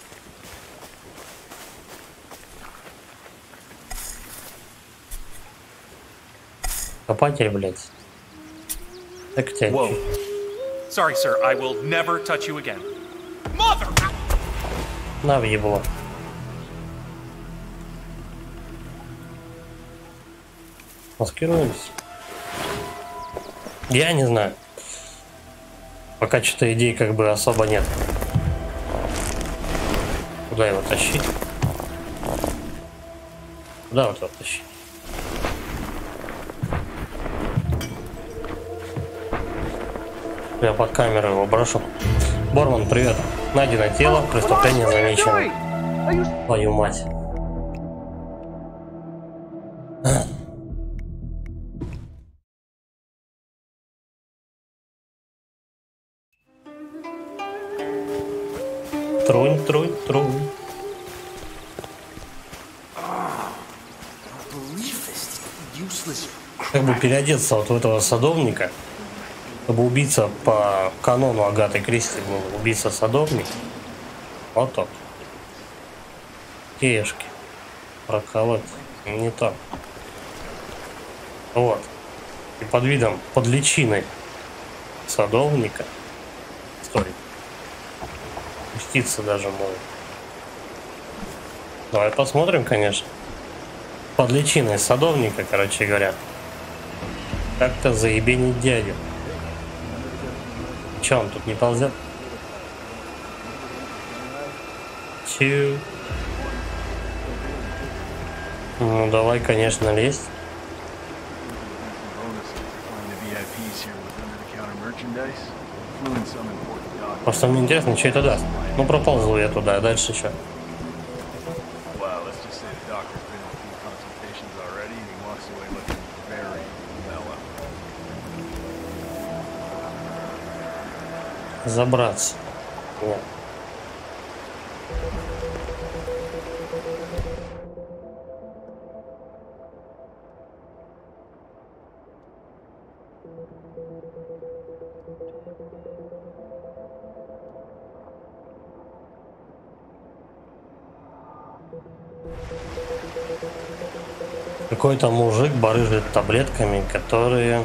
[SPEAKER 1] Копатель, блядь. Так тебя.
[SPEAKER 16] Whoa. Sorry, sir. I will never touch you again. Mother!
[SPEAKER 1] На въебло. Маскируемся. Я не знаю. Пока что-то идей как бы особо нет. Куда его тащить? Куда вот его тащить? Я под камеру его брошу. Борман, привет. Найдено тело, преступление замечено. Твою мать. Трунь, трунь, трунь. Как бы переодеться вот в этого садовника, чтобы убийца по канону Агаты Кристи был убийца-садовник. Вот так. Теешки. Проколоть. Не так. Вот. И под видом, под личиной садовника. Стой. Пуститься даже может. Давай посмотрим, конечно. Под личиной садовника, короче говоря. Как-то заебенить дядю. Че, он тут не ползет? Чу. Ну, давай, конечно, лезть. Просто мне интересно, что это даст. Ну, проползу я туда, а дальше что? Забраться. Нет. Какой-то мужик барыжит таблетками, которые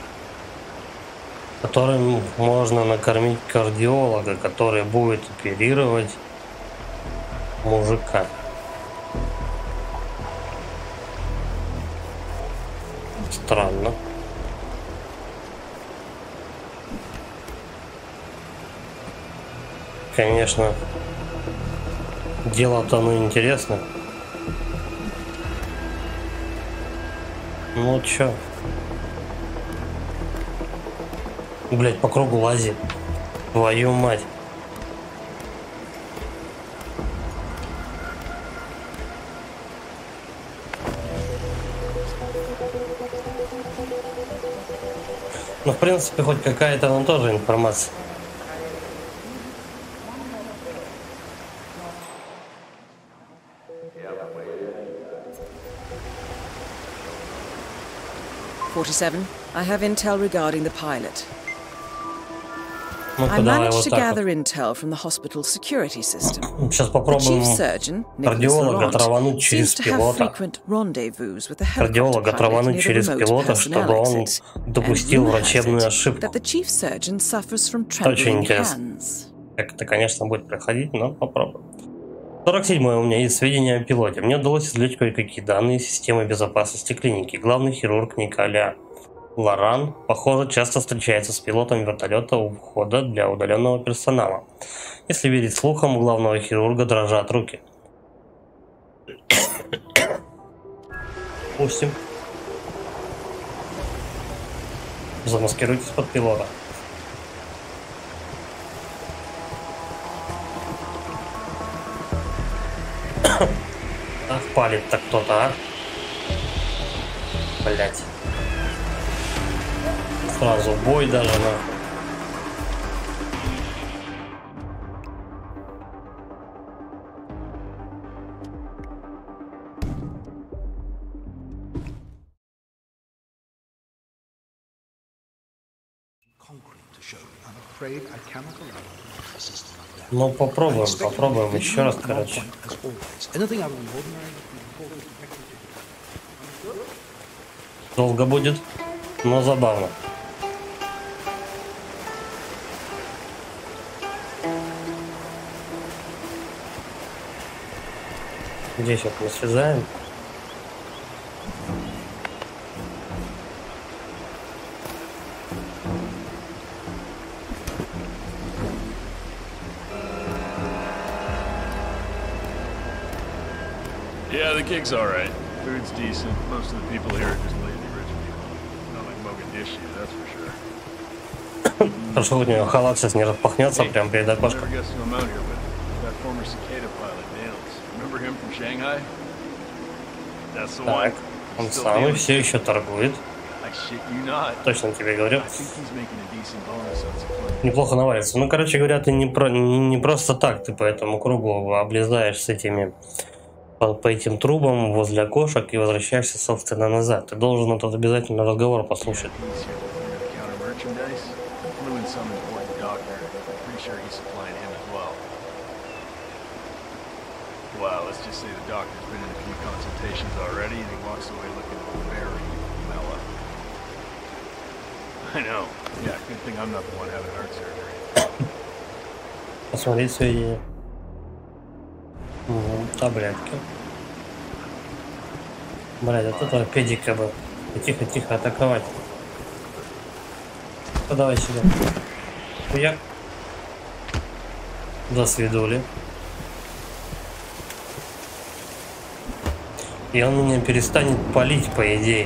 [SPEAKER 1] которым можно накормить кардиолога, который будет оперировать мужика. Странно. Конечно, дело-то оно интересно. Ну чё? Блять, по кругу лазит. Твою мать. Ну, в принципе, хоть какая-то, но тоже информация.
[SPEAKER 2] forty-seven, I have intel regarding the pilot.
[SPEAKER 1] Ну,
[SPEAKER 2] I managed to gather intel from the hospital security system.
[SPEAKER 1] Сейчас попробуем кардиолога травануть через пилота. Кардиолога травануть через пилота, чтобы он допустил врачебную ошибку. Очень интересно. Как это, конечно, будет проходить, но попробуем. сорок седьмое у меня есть сведения о пилоте. Мне удалось извлечь кое-какие данные из системы безопасности клиники. Главный хирург Николя Лоран, похоже, часто встречается с пилотом вертолета у входа для удаленного персонала. Если верить слухам, у главного хирурга дрожат руки. Пустим. Замаскируйтесь под пилота. Ах, палит-то кто-то, а? Блять. Сразу бой даже, нахуй. Ну попробуем, попробуем еще раз, короче. Долго будет, но забавно. Здесь вот мы срезаем.
[SPEAKER 13] Yeah, the gig's alright. Food's decent. Most of the people here are just lazy rich people. Not like Mogadishu, that's for sure.
[SPEAKER 1] Хорошо, у него халат сейчас не распахнется прям перед окошком. Так, он самый все еще торгует. Точно тебе говорю. Неплохо наварится. Ну, короче говоря, ты не, про, не, не просто так, ты по этому кругу облезаешь с этими, по, по этим трубам возле окошек и возвращаешься, собственно, назад. Ты должен этот обязательно разговор послушать.
[SPEAKER 13] Well, let's just say the doctor's been in a few consultations already and he walks away looking very mellow. I know. Yeah, good thing I'm not the one having heart surgery.
[SPEAKER 1] Посмотреть сведения. Угу, таблетки. Блядь, от этого педика бы. Тихо-тихо атаковать. Подавай сюда. Хуяк. Засвидули. И он меня перестанет палить, по идее.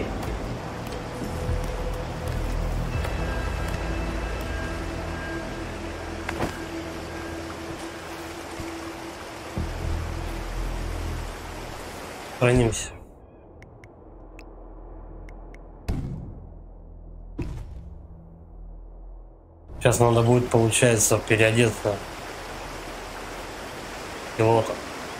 [SPEAKER 1] Хранимся. Сейчас надо будет, получается, переодеться пилота.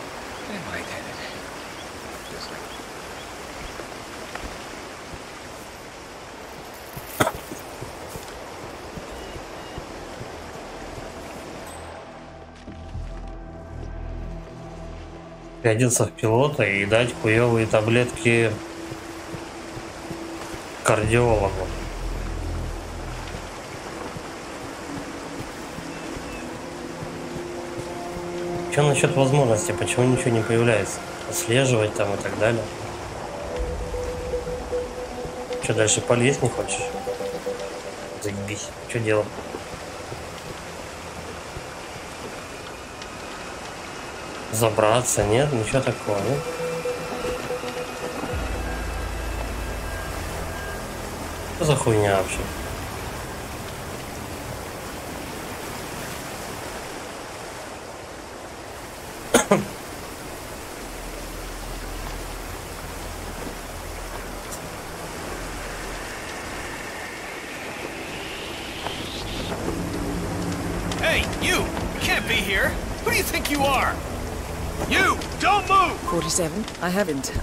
[SPEAKER 1] Переодеться в пилота и дать хуевые таблетки кардиологу. Что насчет возможности? Почему ничего не появляется? Отслеживать там и так далее. Что, дальше полезть не хочешь? Заебись. Что делать? Забраться? Нет? Ничего такого, нет? Что за хуйня вообще?
[SPEAKER 3] Hey, you! You can't be here! Who do you think you are? You! Don't move!
[SPEAKER 2] forty-seven, I have intel.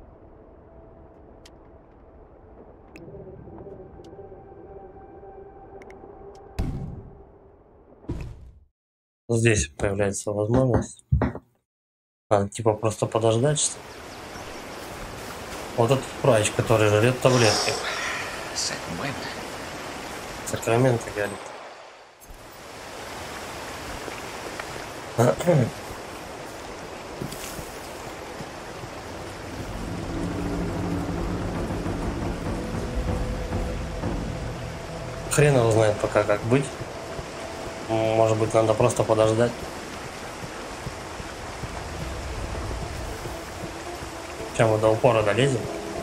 [SPEAKER 1] Здесь появляется возможность. Надо типа просто подождать, что ли? Вот этот врач, который жрет таблетки. Сакраменто, говорит. Хрен его знает пока как быть. Может быть, надо просто подождать. Сейчас мы до упора долезем.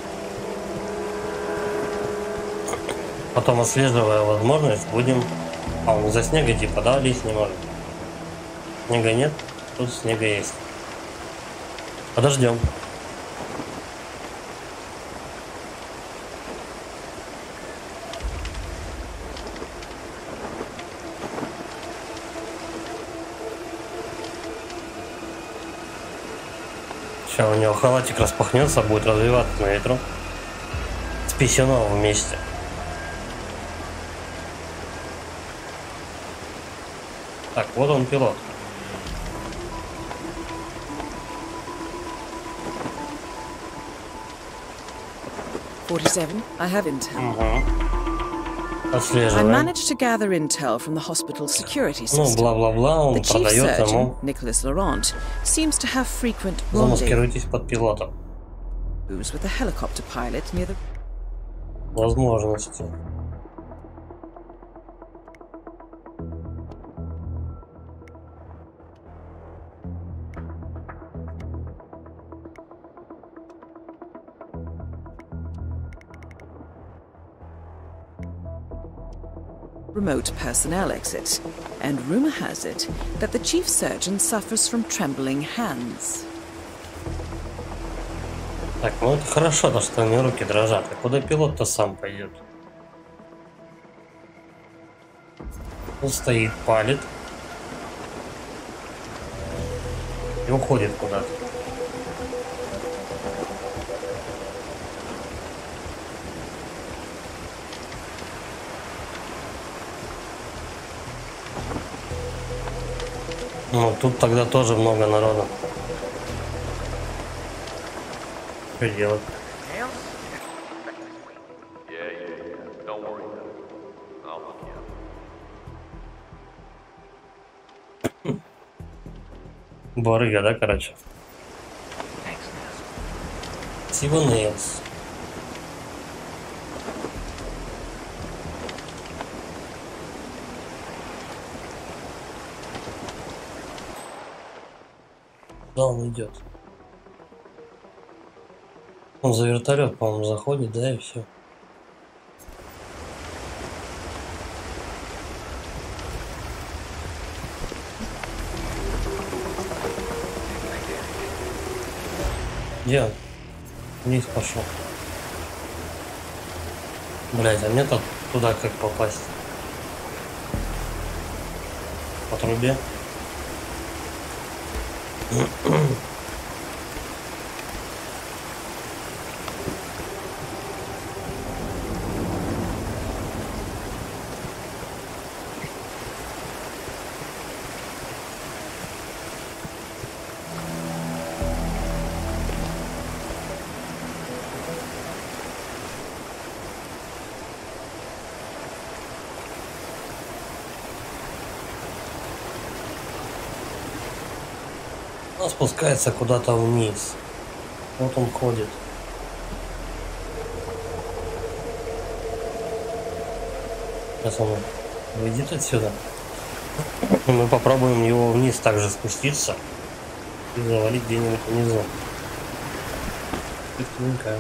[SPEAKER 1] Потом, отслеживая возможность, будем... А, он из-за снега типа, да, лезть не может. Снега нет, тут снега есть. Подождем. Сейчас у него халатик распахнется, будет развиваться на ветру. С писюном вместе. Так, вот он пилот.
[SPEAKER 2] forty-seven, I have intel.
[SPEAKER 1] Угу.
[SPEAKER 2] I managed to gather intel from the hospital security system.
[SPEAKER 1] Ну, бла-бла-бла, он
[SPEAKER 2] the chief
[SPEAKER 1] продает
[SPEAKER 2] surgeon,
[SPEAKER 1] ему.
[SPEAKER 2] Nicholas Laurent, seems to have frequent
[SPEAKER 1] Замаскируйтесь под пилотом.
[SPEAKER 2] rendezvous with a helicopter pilot near the...
[SPEAKER 1] Возможности.
[SPEAKER 2] remote personnel exit, and rumor has it that the chief surgeon suffers from trembling hands.
[SPEAKER 1] Так, ну это хорошо, то что у меня руки дрожат. А куда пилот-то сам пойдет? Он стоит, палит и уходит куда-то. Ну, тут тогда тоже много народа. Что делать? Барыга, да, короче? Стивен Нейлс. Да, он идет. Он за вертолет, по-моему, заходит, да, и все. Где он? Вниз пошел. Блять, а мне-то туда как попасть? По трубе? Он спускается куда-то вниз. Вот он ходит. Сейчас он выйдет отсюда. Мы попробуем его вниз также спуститься и завалить где-нибудь внизу. Быстренько.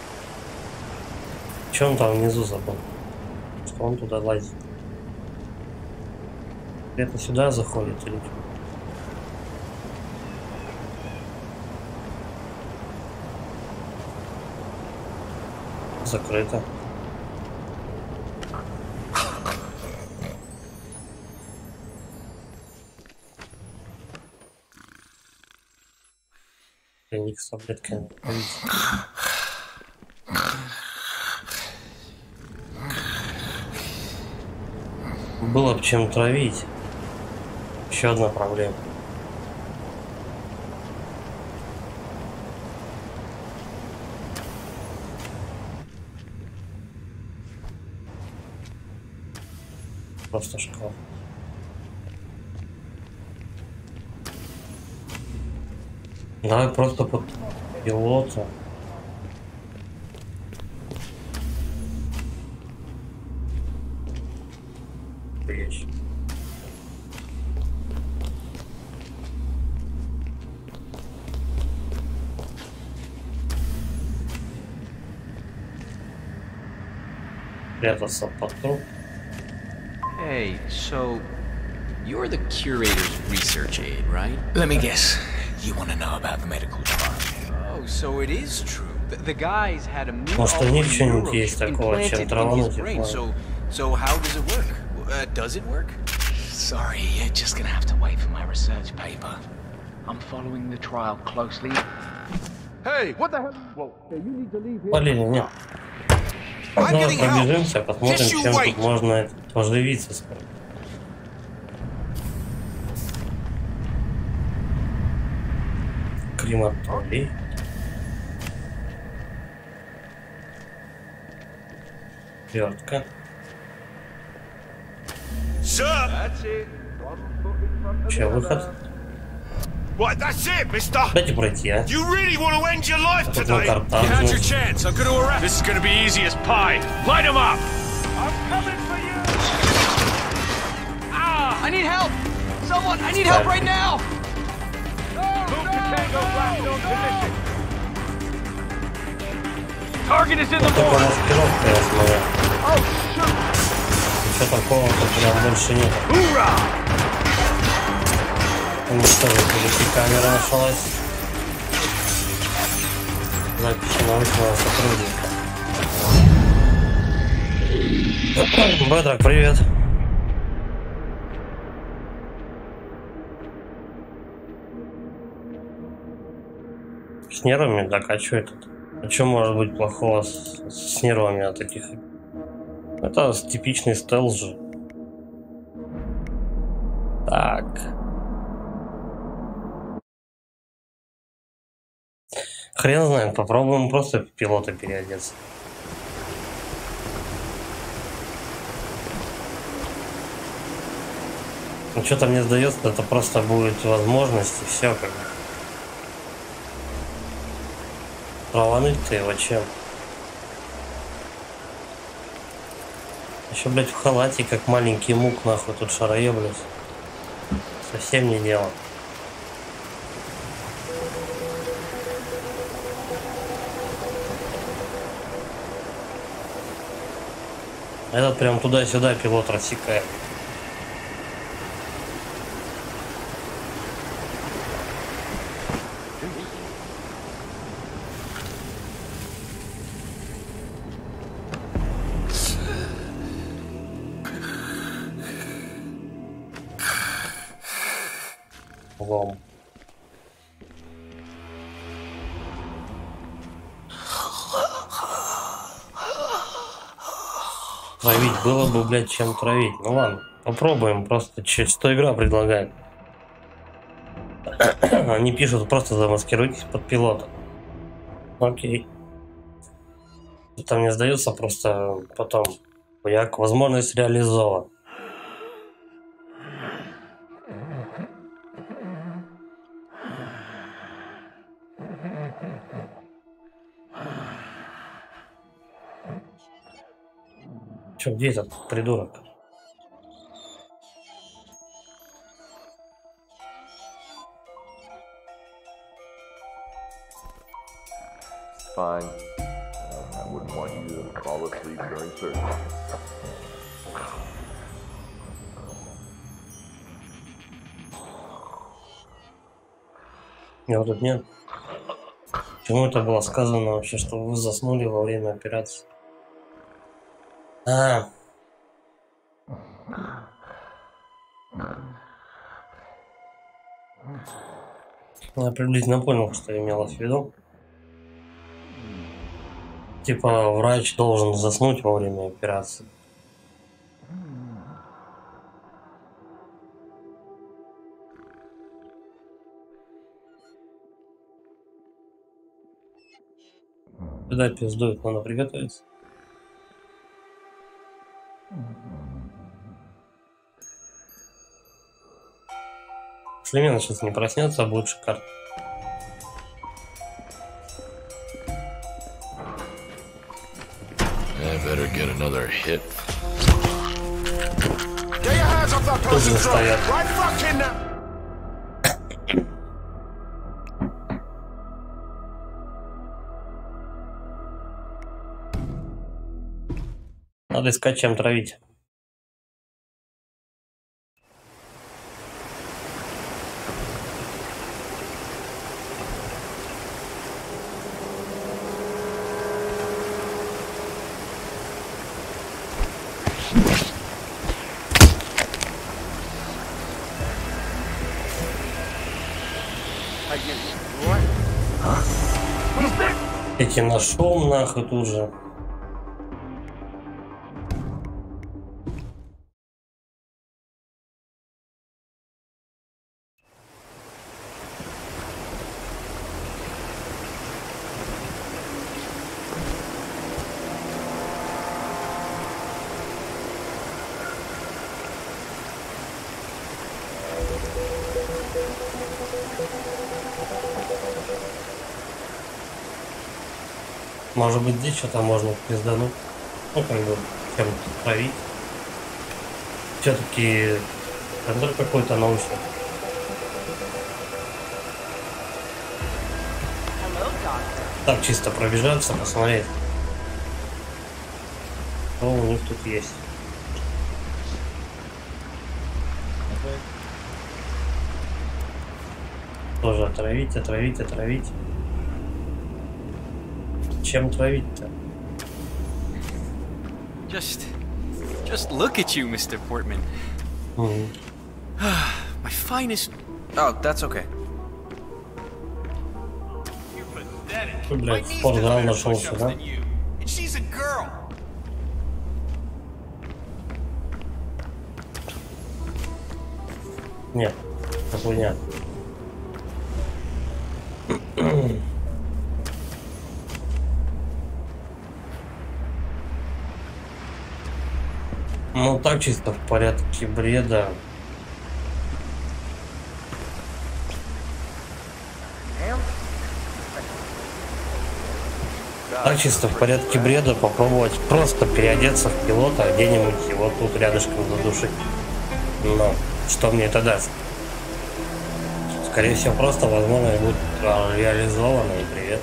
[SPEAKER 1] Че он там внизу забыл? Что он туда лазит? Это сюда заходит или что? Закрыто. Ник с таблетками. Было бы чем травить. Еще одна проблема. Просто шкаф. Давай просто под пилота. Есть. Прятаться под труп.
[SPEAKER 8] Hey, so you're the curator's research aide, right?
[SPEAKER 17] Let me guess. You want to know about the medical trial?
[SPEAKER 8] Oh, so it is true. The, the guys had a new
[SPEAKER 1] Может, у них что-нибудь есть такого, чем травануть их можно.
[SPEAKER 8] So, so how does it work? Uh, does it work?
[SPEAKER 17] Sorry, you're just gonna have to wait for my research paper. I'm following the trial closely.
[SPEAKER 15] Hey, what the hell? Whoa, hey, you need to leave here.
[SPEAKER 1] Полили, нет. Давай пробежимся, посмотрим, чем тут можно поживиться. Крематорий. Вертка. Че, выход?
[SPEAKER 12] Right, that's it, mister.
[SPEAKER 1] Дайте пройти, а?
[SPEAKER 12] You really want to end your life
[SPEAKER 1] А тут на
[SPEAKER 12] today?
[SPEAKER 1] картах,
[SPEAKER 15] You had your
[SPEAKER 1] значит.
[SPEAKER 15] chance. I'm gonna arrest. This is gonna be easy as pie. Light him up.
[SPEAKER 14] I'm coming for you! Ah! I need help! Someone! I need help right now!
[SPEAKER 15] Move to Tango Black Zone position. Target is in the
[SPEAKER 1] Только
[SPEAKER 15] mortar.
[SPEAKER 1] маскировка, я смотрю.
[SPEAKER 14] Oh, shoot!
[SPEAKER 1] Ничего такого тут прям больше нет.
[SPEAKER 15] Ура!
[SPEAKER 1] Уничтожить великий камера нашлась. Запись научного сотрудника. Бэтрак, привет. С нервами? Так, а что это? А что может быть плохого с, с нервами от таких? Это типичный стелс же. Так. Хрен знает, попробуем просто пилота переодеться. Ну что-то мне сдается, это просто будет возможность и все как бы. Травануть-то его чем? Еще, блядь, в халате, как маленький мук, нахуй, тут шароеблюсь. Совсем не дело. Этот прям туда-сюда пилот рассекает. Лом. Травить было бы, блядь, чем травить. Ну ладно, попробуем просто, что игра предлагает. Они пишут, просто замаскируйтесь под пилота. Окей. Это мне сдается просто потом. Як возможность реализована. Че, где этот придурок?
[SPEAKER 18] Fine. I wouldn't want you to fall asleep during surgery.
[SPEAKER 1] Его тут нет. Почему это было сказано вообще, что вы заснули во время операции? А. Я приблизительно понял, что имелось в виду. Типа врач должен заснуть во время операции. Куда пиздует, надо приготовиться. Шлемена сейчас не проснется, а будет шикарно.
[SPEAKER 10] I better get another hit.
[SPEAKER 12] Get your hands off that
[SPEAKER 1] Тоже
[SPEAKER 12] person's
[SPEAKER 1] стоят.
[SPEAKER 12] throat. Right fucking now.
[SPEAKER 1] Надо искать, чем травить. Эти нашел нахуй тут же. Может быть, здесь что-то можно пиздануть. Ну, как бы, чем-то травить. Все-таки центр какой-то научный. Так, чисто пробежаться, посмотреть, что у них тут есть. Тоже отравить, отравить, отравить. Чем травить-то?
[SPEAKER 8] Just, just look at you, Mister Portman.
[SPEAKER 1] Mm-hmm.
[SPEAKER 3] My finest. Oh, that's okay.
[SPEAKER 1] Ты, блядь, в спортзал нашел сюда.
[SPEAKER 12] She's a girl.
[SPEAKER 1] Нет, такой нет. Ну так чисто в порядке бреда. Так чисто в порядке бреда попробовать просто переодеться в пилота где-нибудь и вот тут рядышком задушить. Но что мне это даст? Скорее всего, просто, возможно, будет реализовано, и привет.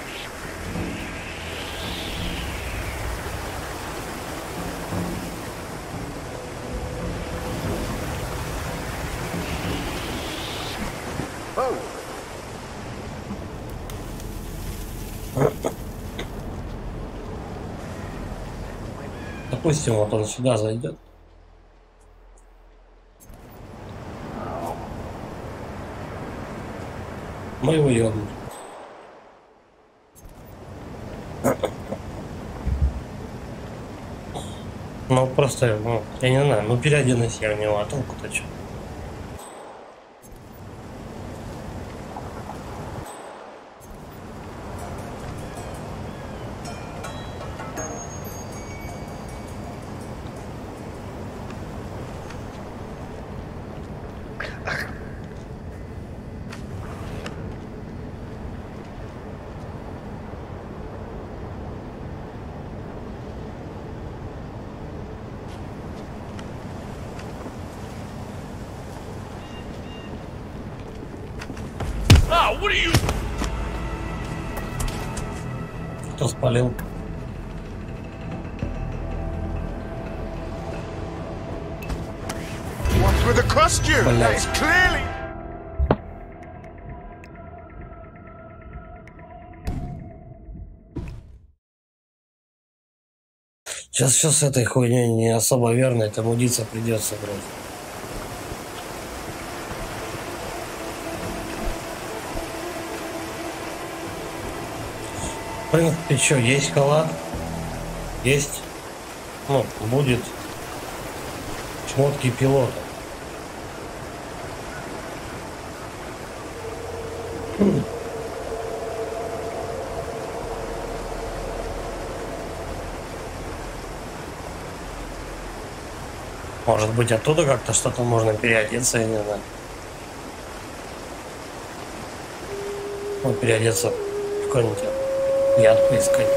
[SPEAKER 1] Допустим, вот он сюда зайдет. Мы его ёбнем. Ну просто, ну, я не знаю, ну переоденусь я в него, а толку-то что?
[SPEAKER 12] What are you?
[SPEAKER 1] Кто спалил?
[SPEAKER 12] What's with the costume?
[SPEAKER 1] Блядь.
[SPEAKER 12] It's clearly.
[SPEAKER 1] Сейчас все с этой хуйней не особо верно, это мудиться придется, блядь. В принципе, что, есть халат, есть, ну, будет шмотки пилота. Может быть, оттуда как-то что-то можно переодеться, я не знаю. Ну, переодеться в какой-нибудь яд поискать.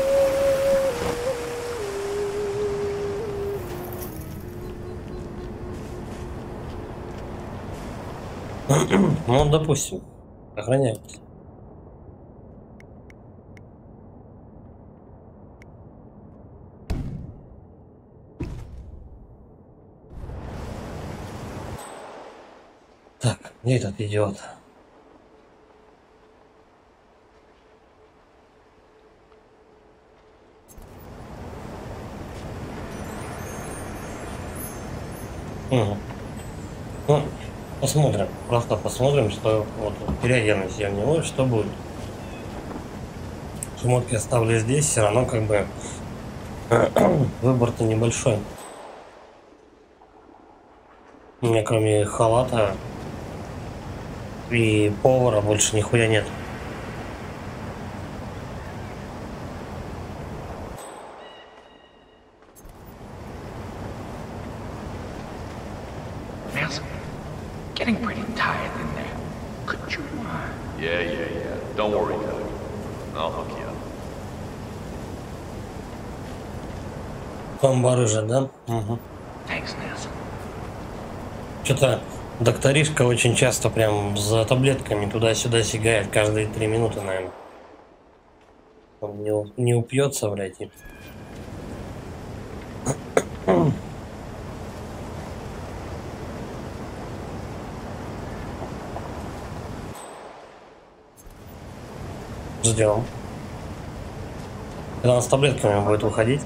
[SPEAKER 1] Ну, допустим, охраняйтесь. Так, где этот идиот? Угу. Ну, посмотрим. Просто посмотрим, что вот переоденусь я в него, что будет. Шмотки оставлю здесь, все равно как бы выбор-то небольшой. У меня кроме халата и повара больше нихуя нет.
[SPEAKER 17] Getting pretty tired in there. Could you?
[SPEAKER 18] Yeah, yeah, yeah. Don't worry, Doug. I'll hook you up.
[SPEAKER 1] Вам барыжа, да? Угу. Что-то докторишка очень часто прям за таблетками туда-сюда сигает каждые три минуты, наверное. Он не, не упьется, блядь. И... Ждем. Когда он с таблетками будет выходить.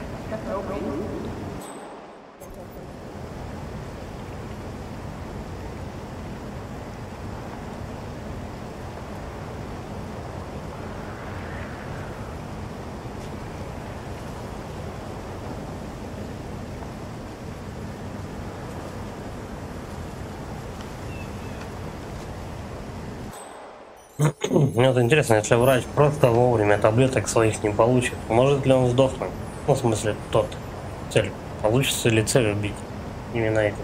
[SPEAKER 1] Мне вот интересно, если врач просто вовремя таблеток своих не получит, может ли он сдохнуть? Ну, в смысле, тот. Цель. Получится ли цель убить? Именно этим.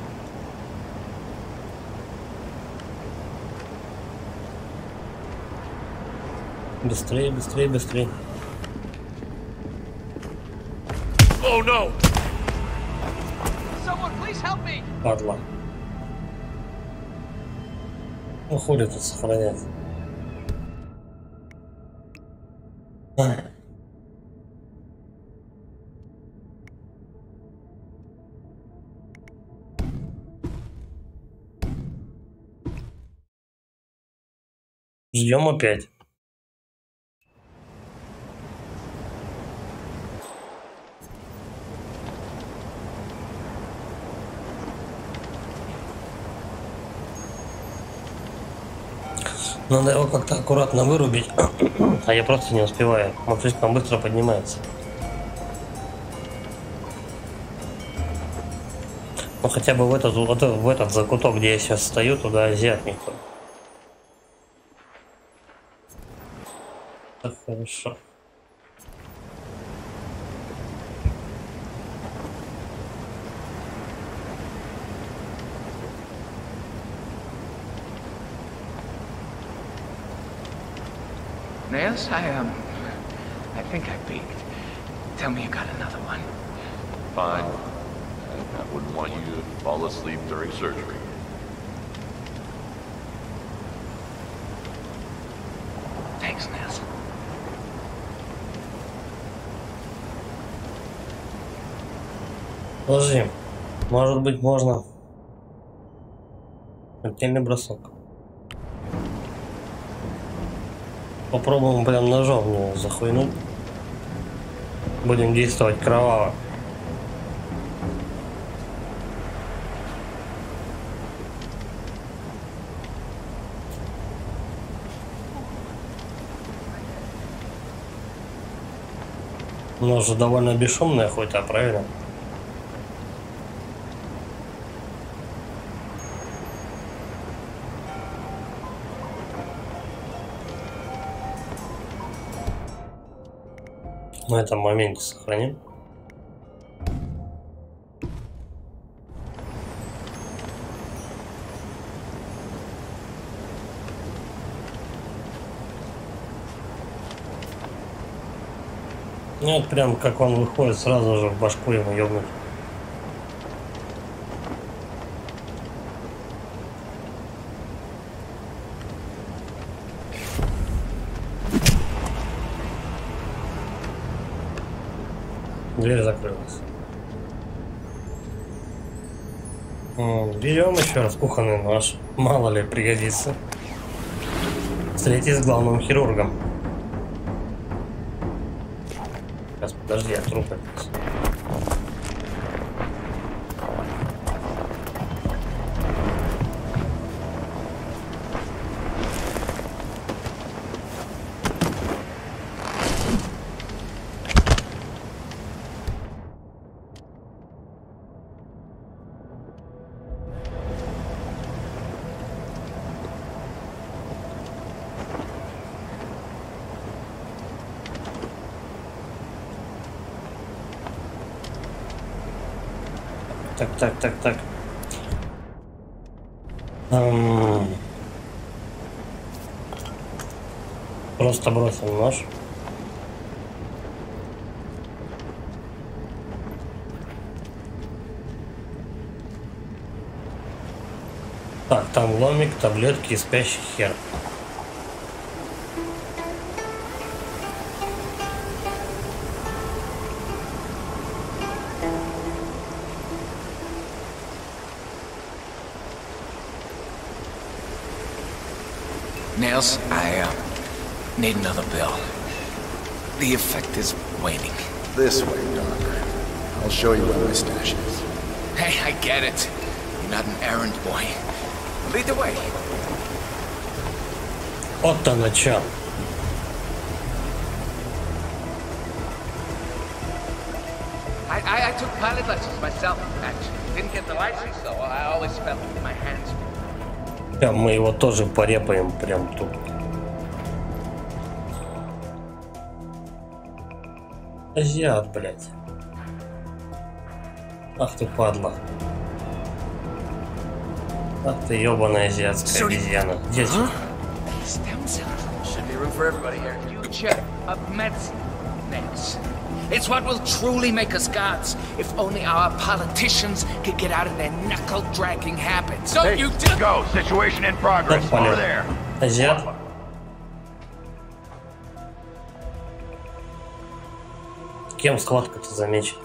[SPEAKER 1] Быстрее, быстрее, быстрее.
[SPEAKER 15] Oh, no. Someone, please help me.
[SPEAKER 1] Падла. Ну, хули тут сохранять. Ждем опять. Надо его как-то аккуратно вырубить, а я просто не успеваю. Он слишком быстро поднимается. Ну хотя бы в этот, вот в этот закуток, где я сейчас стою, туда азиат не ходит. Так, хорошо.
[SPEAKER 17] Yes, I um, I think I peaked. Tell me you got another one.
[SPEAKER 18] Fine. I, I wouldn't want you to fall asleep during surgery.
[SPEAKER 17] Thanks, Ness.
[SPEAKER 1] Подожди. Может быть, можно... Смертельный бросок. Попробуем прям ножом его захуйнуть. Будем действовать кроваво. Нож же довольно бесшумная охота, правильно? На этом моменте сохраним. Ну вот прям как он выходит, сразу же в башку ему ёбнуть. Дверь закрылась. Берем еще раз кухонный нож. Мало ли пригодится. Встретись с главным хирургом. Сейчас, подожди, я труп опять. Так, так, так, так. Эм... Просто бросил нож. Так, там ломик, таблетки и спящий хер.
[SPEAKER 17] Nails, I, uh, need another bill. The effect is waning.
[SPEAKER 4] This way, Doc. I'll show you where my stash is.
[SPEAKER 17] Hey, I get it. You're not an errand boy. Lead the way.
[SPEAKER 1] Вот оно чё.
[SPEAKER 17] I, I, I took pilot lessons myself, actually. Didn't get the license, though. I always felt with my hands.
[SPEAKER 1] Прям мы его тоже порепаем прям тут. Азиат, блядь. Ах ты падла. Ах ты ёбаная азиатская обезьяна. Где ты?
[SPEAKER 17] Should be room for everybody here. Future of medicine. Nails. It's what will truly make us gods. If only our politicians could get out of their knuckle-dragging habits. So
[SPEAKER 15] hey,
[SPEAKER 17] you do
[SPEAKER 15] go. Situation in progress. Over there.
[SPEAKER 1] Азиат. Кем схватка-то замечен?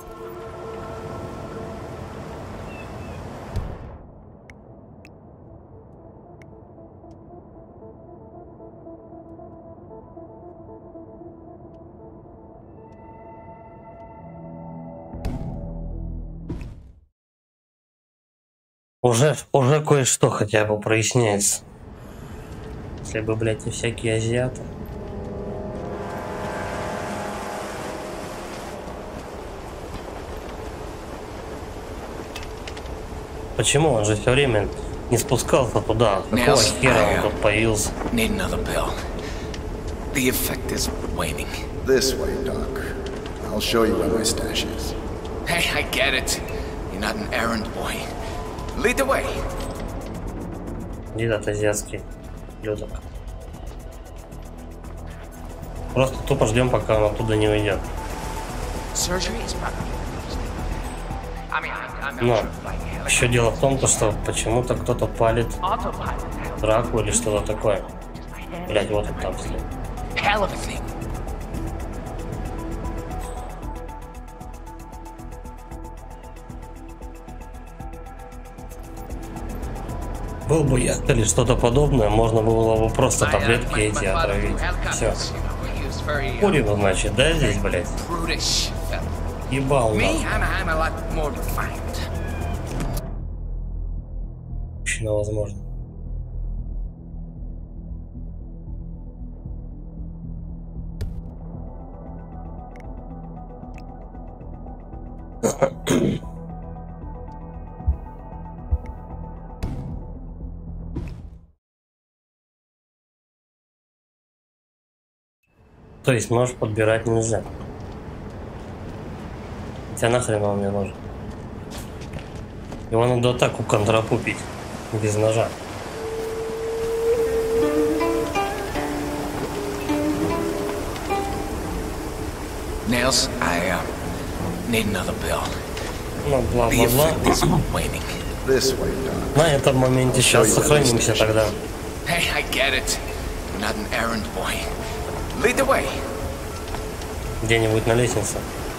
[SPEAKER 1] Уже, уже кое-что хотя бы проясняется. Если бы, блядь, и всякие азиаты. Почему он же все время не спускался туда? Какого хера он тут появился?
[SPEAKER 17] Need another bill. The effect is waning.
[SPEAKER 4] This way, Doc. I'll show you where my stash is.
[SPEAKER 17] Hey, I get it. You're not an errand boy. Lead the way.
[SPEAKER 1] Этот азиатский людок. Просто тупо ждем, пока он оттуда не уйдет. Но еще дело в том, что почему-то кто-то палит драку или что-то такое. Блять, вот он там стоит. Был бы яд или что-то подобное, можно было бы просто таблетки эти отравить. Все. Курину, значит, да, здесь, блядь? Ебал нас. Очень возможно. То есть нож подбирать нельзя. Хотя нахрен он мне нужен. Его надо атаку контрапупить. Без ножа.
[SPEAKER 17] Nails, I uh, need another bill.
[SPEAKER 1] Ну, бла-бла-бла. На этом моменте сейчас сохранимся тогда.
[SPEAKER 17] Hey, I get it. You're not an errand boy. Lead the way.
[SPEAKER 1] Где-нибудь на лестнице.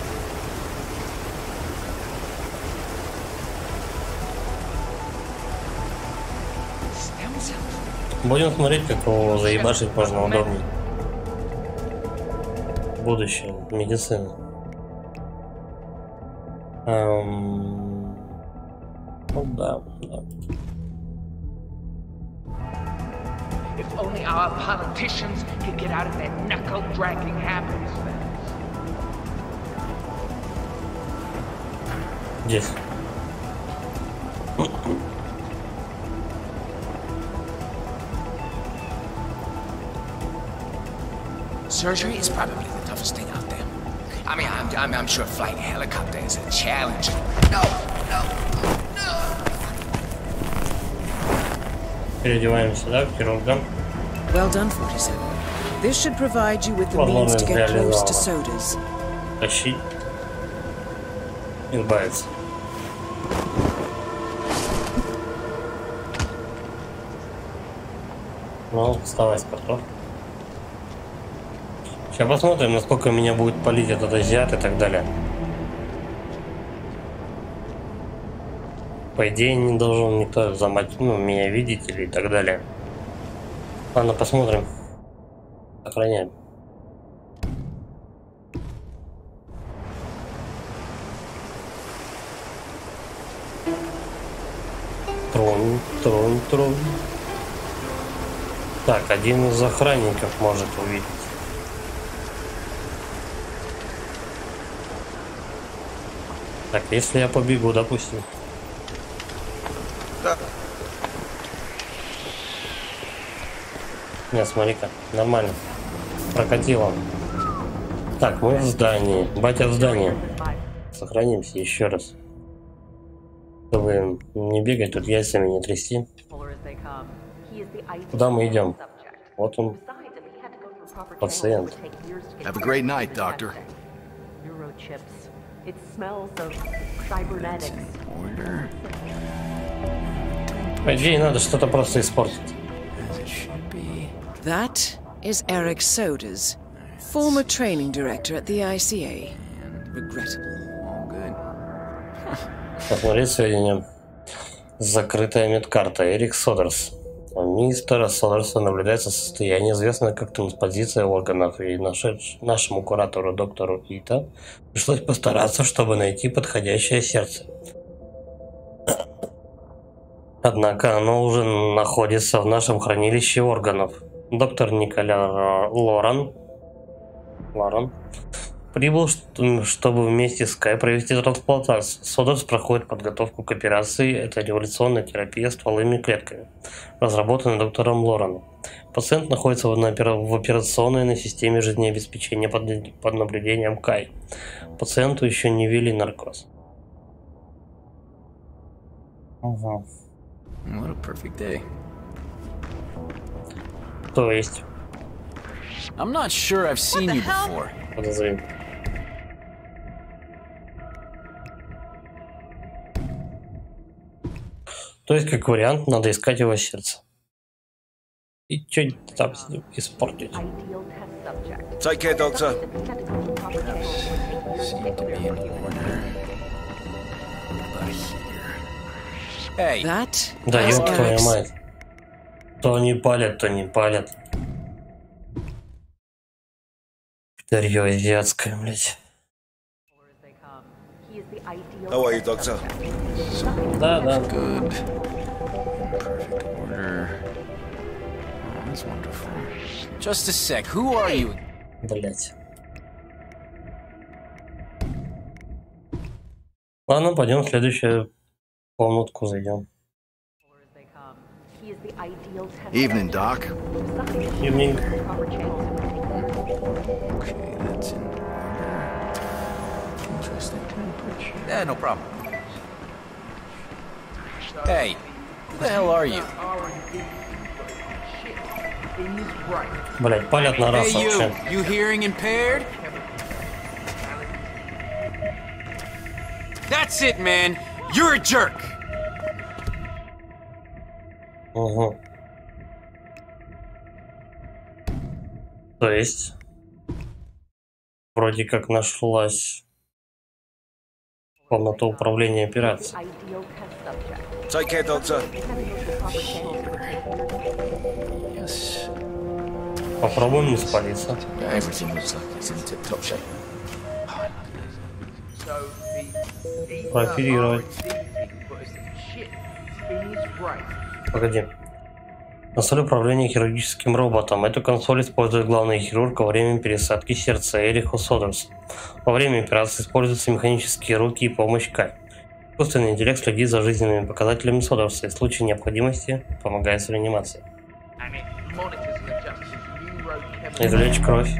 [SPEAKER 1] Будем смотреть, как его заебашить можно удобнее. Будущее медицины. Эм... Ну да, да.
[SPEAKER 17] If only our politicians could get out of their knuckle-dragging habits.
[SPEAKER 1] Здесь.
[SPEAKER 17] Surgery is probably the toughest thing out there. I mean, I'm, I'm, I'm sure flying a helicopter is a challenge. No, no, no.
[SPEAKER 1] Переодеваемся, да, к хирургам.
[SPEAKER 2] Well done, forty-seven. This should provide you with the means to get close to Sodas.
[SPEAKER 1] Тащить. Избавиться. Ну, вставай с портов. Сейчас посмотрим, насколько меня будет палить этот азиат и так далее. По идее, не должен никто замать, ну, меня видеть или и так далее. Ладно, посмотрим. Охраняем. Тронь, тронь, тронь. Так, один из охранников может увидеть. Так, если я побегу, допустим.
[SPEAKER 12] Да.
[SPEAKER 1] Не, смотри-ка, нормально. Прокатило. Так, мы в здании. Батя в здании. Сохранимся еще раз. Чтобы не бегать тут яйцами, не трясти. Куда мы идем? Вот он. Пациент.
[SPEAKER 12] Have a great night, doctor.
[SPEAKER 5] It smells of cybernetics.
[SPEAKER 1] По идее, надо что-то просто испортить.
[SPEAKER 2] That is Eric Sodas, former training director at the I C A. Regrettable.
[SPEAKER 1] Посмотреть сведения. Закрытая медкарта. Эрик Содерс. У мистера Содерса наблюдается состояние, известное как транспозиция органов, и нашедш... нашему куратору доктору Ита пришлось постараться, чтобы найти подходящее сердце. Однако оно уже находится в нашем хранилище органов. Доктор Николя Лоран, Лоран прибыл, чтобы вместе с Кай провести трансплантацию. Содерс проходит подготовку к операции. Это революционная терапия стволовыми клетками, разработанная доктором Лораном. Пациент находится в операционной на системе жизнеобеспечения под, под наблюдением Кай. Пациенту еще не ввели наркоз. Угу.
[SPEAKER 8] What a perfect day.
[SPEAKER 1] То есть?
[SPEAKER 8] I'm not sure I've seen you before.
[SPEAKER 1] Подозрим. То есть, как вариант, надо искать его сердце. И что-нибудь там с ним испортить.
[SPEAKER 12] Take care, doctor.
[SPEAKER 8] Hey.
[SPEAKER 2] That
[SPEAKER 1] да ёб твою мать. То не палят, то не палят. Старьё азиатское, блядь.
[SPEAKER 12] How are you, doctor?
[SPEAKER 1] Да, да.
[SPEAKER 8] Good. Perfect order. Oh, that's wonderful. Just a sec. Who are you?
[SPEAKER 1] Блять. Ладно, пойдем в следующую комнатку зайдем.
[SPEAKER 12] Evening, Doc.
[SPEAKER 1] Evening.
[SPEAKER 8] Okay, that's in order. Interesting temperature. Yeah, no problem. Hey, who the hell are you?
[SPEAKER 1] Блять, палят на раз
[SPEAKER 8] Hey,
[SPEAKER 1] вообще.
[SPEAKER 8] you, you hearing impaired? That's it, man. You're a jerk.
[SPEAKER 1] Угу. То есть, вроде как нашлась комната управления операцией.
[SPEAKER 12] Take care, doctor.
[SPEAKER 8] Yes.
[SPEAKER 1] Попробуем не спалиться.
[SPEAKER 8] Everything looks like it's in tip-top shape.
[SPEAKER 1] Прооперировать. Погоди. Консоль управления хирургическим роботом. Эту консоль использует главный хирург во время пересадки сердца Эриху Содерсу. Во время операции используются механические руки и помощь Кай. Искусственный интеллект следит за жизненными показателями Содерса и в случае необходимости помогает с реанимацией. Извлечь кровь.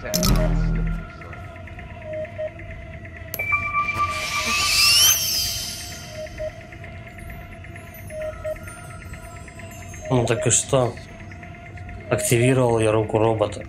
[SPEAKER 1] Ну так и что? Активировал я руку робота.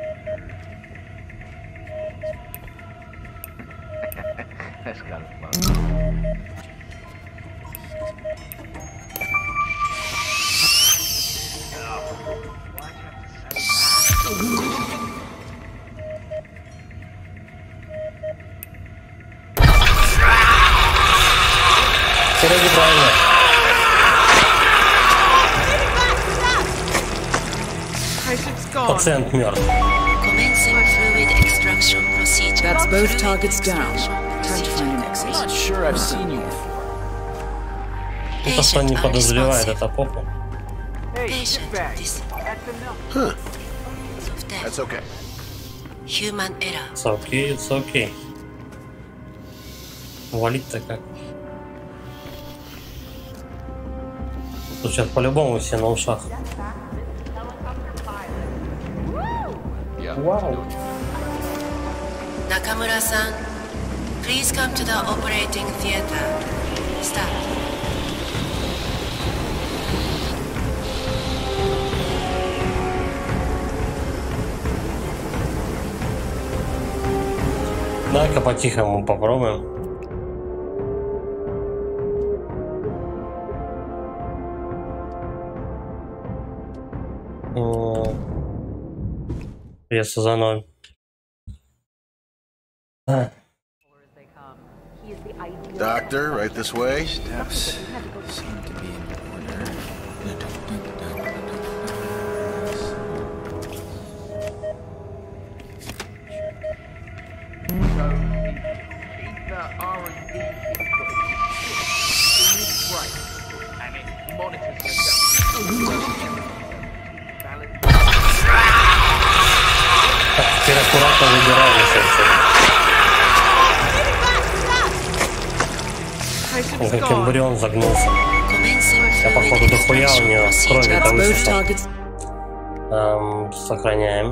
[SPEAKER 1] Вроде правильно. Пациент мертв.
[SPEAKER 2] That's both targets down. Time to find an exit.
[SPEAKER 17] Not sure I've seen you before.
[SPEAKER 1] Ну, то, что не подозревает, это попа.
[SPEAKER 12] Huh. That's okay.
[SPEAKER 6] Human error.
[SPEAKER 1] It's okay, it's okay. Валить-то как? Тут сейчас по-любому все на ушах. Вау.
[SPEAKER 6] Nakamura-san, please come to the operating theater. Start.
[SPEAKER 1] Давай-ка по-тихому попробуем. Привет, Сузанов. А.
[SPEAKER 12] Doctor, right this way.
[SPEAKER 17] Steps seem to be in order.
[SPEAKER 1] Так, теперь аккуратно выбираемся отсюда. Он как эмбрион загнулся. Я походу дохуя у него крови-то высосал. Эм, сохраняем.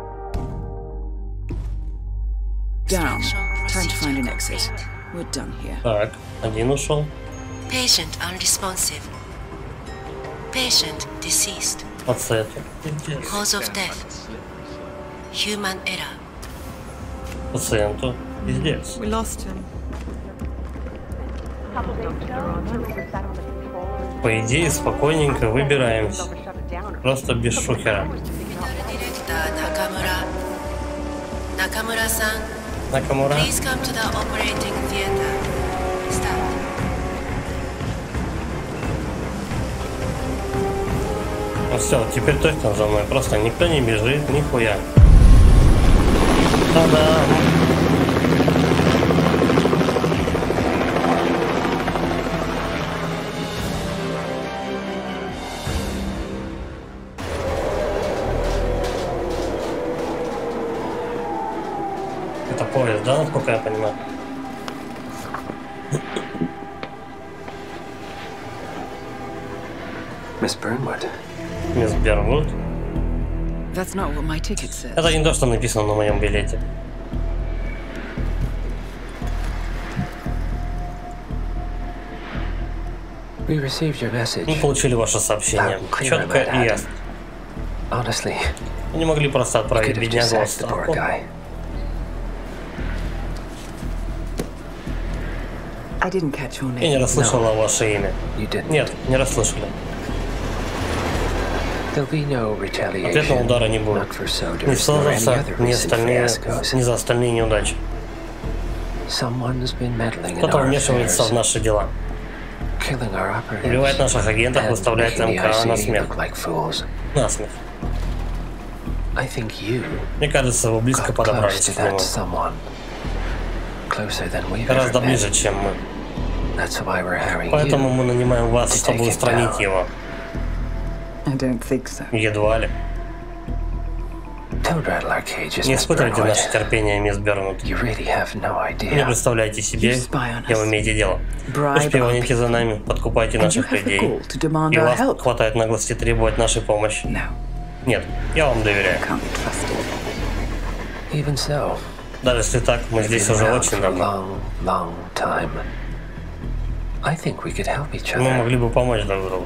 [SPEAKER 2] Down. Time to find an exit. We're done here.
[SPEAKER 1] Так, один ушел.
[SPEAKER 6] Patient unresponsive. Patient deceased.
[SPEAKER 1] Пациент.
[SPEAKER 6] Cause of death. Human error.
[SPEAKER 1] Пациенту пиздец.
[SPEAKER 7] We lost him.
[SPEAKER 1] По идее, спокойненько выбираемся. Просто без шухера.
[SPEAKER 6] Nakamura-san,
[SPEAKER 1] Накамура.
[SPEAKER 6] please come to the operating theater. Start.
[SPEAKER 1] Ну все, теперь точно за мной. Просто никто не бежит, нихуя. Та-да! Это поезд, да, насколько я понимаю?
[SPEAKER 19] Miss Burnwood.
[SPEAKER 1] Мисс Бернвуд.
[SPEAKER 2] That's not what my ticket says.
[SPEAKER 1] Это не то, что написано на моем билете.
[SPEAKER 19] We received your message.
[SPEAKER 1] Мы получили ваше сообщение. Четко и ясно.
[SPEAKER 19] Honestly,
[SPEAKER 1] Мы не могли просто отправить беднягу в отставку.
[SPEAKER 2] I didn't catch your
[SPEAKER 1] Я не
[SPEAKER 2] name.
[SPEAKER 1] расслышала ваше имя. Нет, не расслышали. Ответного удара не будет. Ни Содерса, ни остальные, ни за остальные неудачи. Кто-то вмешивается в наши дела. Убивает наших агентов, выставляет МК на смех. На смех. Мне кажется, вы близко подобрались к нему. Гораздо ближе, чем мы. Поэтому мы нанимаем вас, чтобы устранить его.
[SPEAKER 2] I don't think so.
[SPEAKER 1] Едва ли. Не испытывайте наше терпение, мисс Бернвуд. Вы не представляете себе, с кем вы имеете дело. Вы шпионите за нами, подкупаете наших людей. И у вас хватает наглости требовать нашей помощи. Нет, я вам доверяю.
[SPEAKER 19] Even so,
[SPEAKER 1] даже если так, мы здесь уже очень давно.
[SPEAKER 19] Long, long time. I think we could help each
[SPEAKER 1] Мы
[SPEAKER 19] other.
[SPEAKER 1] могли бы помочь друг другу.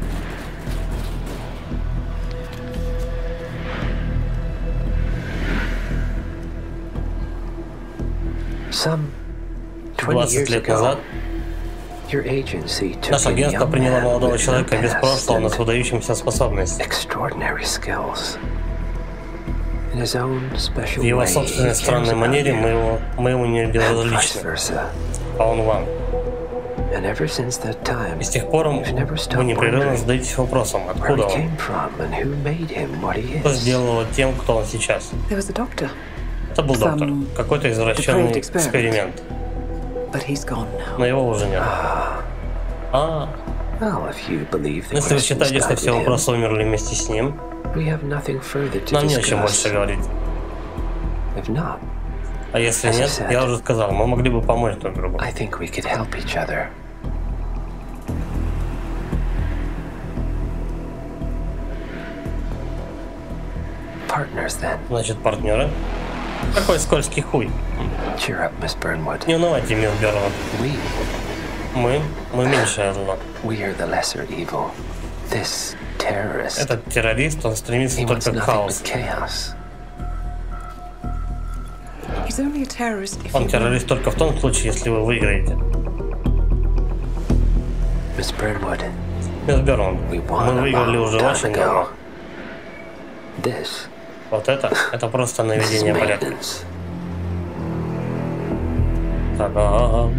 [SPEAKER 19] Some twenty
[SPEAKER 1] двадцать
[SPEAKER 19] years
[SPEAKER 1] лет назад
[SPEAKER 19] ago, your agency took
[SPEAKER 1] наше
[SPEAKER 19] in a
[SPEAKER 1] агентство
[SPEAKER 19] young
[SPEAKER 1] приняло
[SPEAKER 19] man
[SPEAKER 1] молодого
[SPEAKER 19] with
[SPEAKER 1] человека
[SPEAKER 19] no
[SPEAKER 1] без
[SPEAKER 19] past
[SPEAKER 1] прошлого, но
[SPEAKER 19] and
[SPEAKER 1] с выдающимися способностями.
[SPEAKER 19] extraordinary skills. In his own special
[SPEAKER 1] В его
[SPEAKER 19] way,
[SPEAKER 1] собственной
[SPEAKER 19] he
[SPEAKER 1] странной
[SPEAKER 19] cares about
[SPEAKER 1] манере
[SPEAKER 19] you,
[SPEAKER 1] мы его, мы ему не
[SPEAKER 19] and vice
[SPEAKER 1] безразличны,
[SPEAKER 19] versa.
[SPEAKER 1] а он вам.
[SPEAKER 19] And ever since that time,
[SPEAKER 1] И с тех пор
[SPEAKER 19] you've never
[SPEAKER 1] вы
[SPEAKER 19] stopped
[SPEAKER 1] непрерывно
[SPEAKER 19] wondering
[SPEAKER 1] задаетесь вопросом,
[SPEAKER 19] where
[SPEAKER 1] откуда
[SPEAKER 19] he
[SPEAKER 1] он,
[SPEAKER 19] came from and who made him what he
[SPEAKER 1] что
[SPEAKER 19] is.
[SPEAKER 1] сделал его тем, кто он сейчас.
[SPEAKER 2] There was a doctor,
[SPEAKER 1] Это был доктор,
[SPEAKER 2] Some
[SPEAKER 1] какой-то извращенный
[SPEAKER 2] depraved experiment.
[SPEAKER 1] эксперимент,
[SPEAKER 2] but he's gone now.
[SPEAKER 1] но его уже нет. А,
[SPEAKER 19] Well, if you believe the
[SPEAKER 1] если вы
[SPEAKER 19] questions
[SPEAKER 1] считаете, что
[SPEAKER 19] died
[SPEAKER 1] все
[SPEAKER 19] with him,
[SPEAKER 1] вопросы умерли вместе с ним,
[SPEAKER 19] we have nothing further to
[SPEAKER 1] нам не о чем
[SPEAKER 19] discuss.
[SPEAKER 1] больше говорить.
[SPEAKER 19] If not,
[SPEAKER 1] А если
[SPEAKER 19] As I
[SPEAKER 1] нет,
[SPEAKER 19] said,
[SPEAKER 1] я уже сказал, мы могли бы помочь друг другу.
[SPEAKER 19] I think we could help each other. Partners, then.
[SPEAKER 1] Значит, партнеры. Какой скользкий хуй.
[SPEAKER 19] Cheer up, Miss Burnwood.
[SPEAKER 1] Не унывайте, мисс Бёрнвуд.
[SPEAKER 19] We,
[SPEAKER 1] Мы, мы меньшее зло.
[SPEAKER 19] we are the lesser evil. This terrorist,
[SPEAKER 1] Этот террорист, он стремится
[SPEAKER 19] he wants
[SPEAKER 1] только к
[SPEAKER 19] nothing
[SPEAKER 1] хаосу.
[SPEAKER 19] but chaos.
[SPEAKER 2] He's only a terrorist if
[SPEAKER 1] Он
[SPEAKER 2] you
[SPEAKER 1] террорист только в том случае, если вы выиграете.
[SPEAKER 19] Miss Burnwood,
[SPEAKER 1] Мисс Бёрнвуд,
[SPEAKER 19] we won
[SPEAKER 1] мы
[SPEAKER 19] a
[SPEAKER 1] выиграли
[SPEAKER 19] long
[SPEAKER 1] уже
[SPEAKER 19] time
[SPEAKER 1] очень
[SPEAKER 19] ago.
[SPEAKER 1] давно.
[SPEAKER 19] This
[SPEAKER 1] Вот это, это просто
[SPEAKER 19] is
[SPEAKER 1] наведение порядка.
[SPEAKER 19] maintenance.
[SPEAKER 1] Та-дам.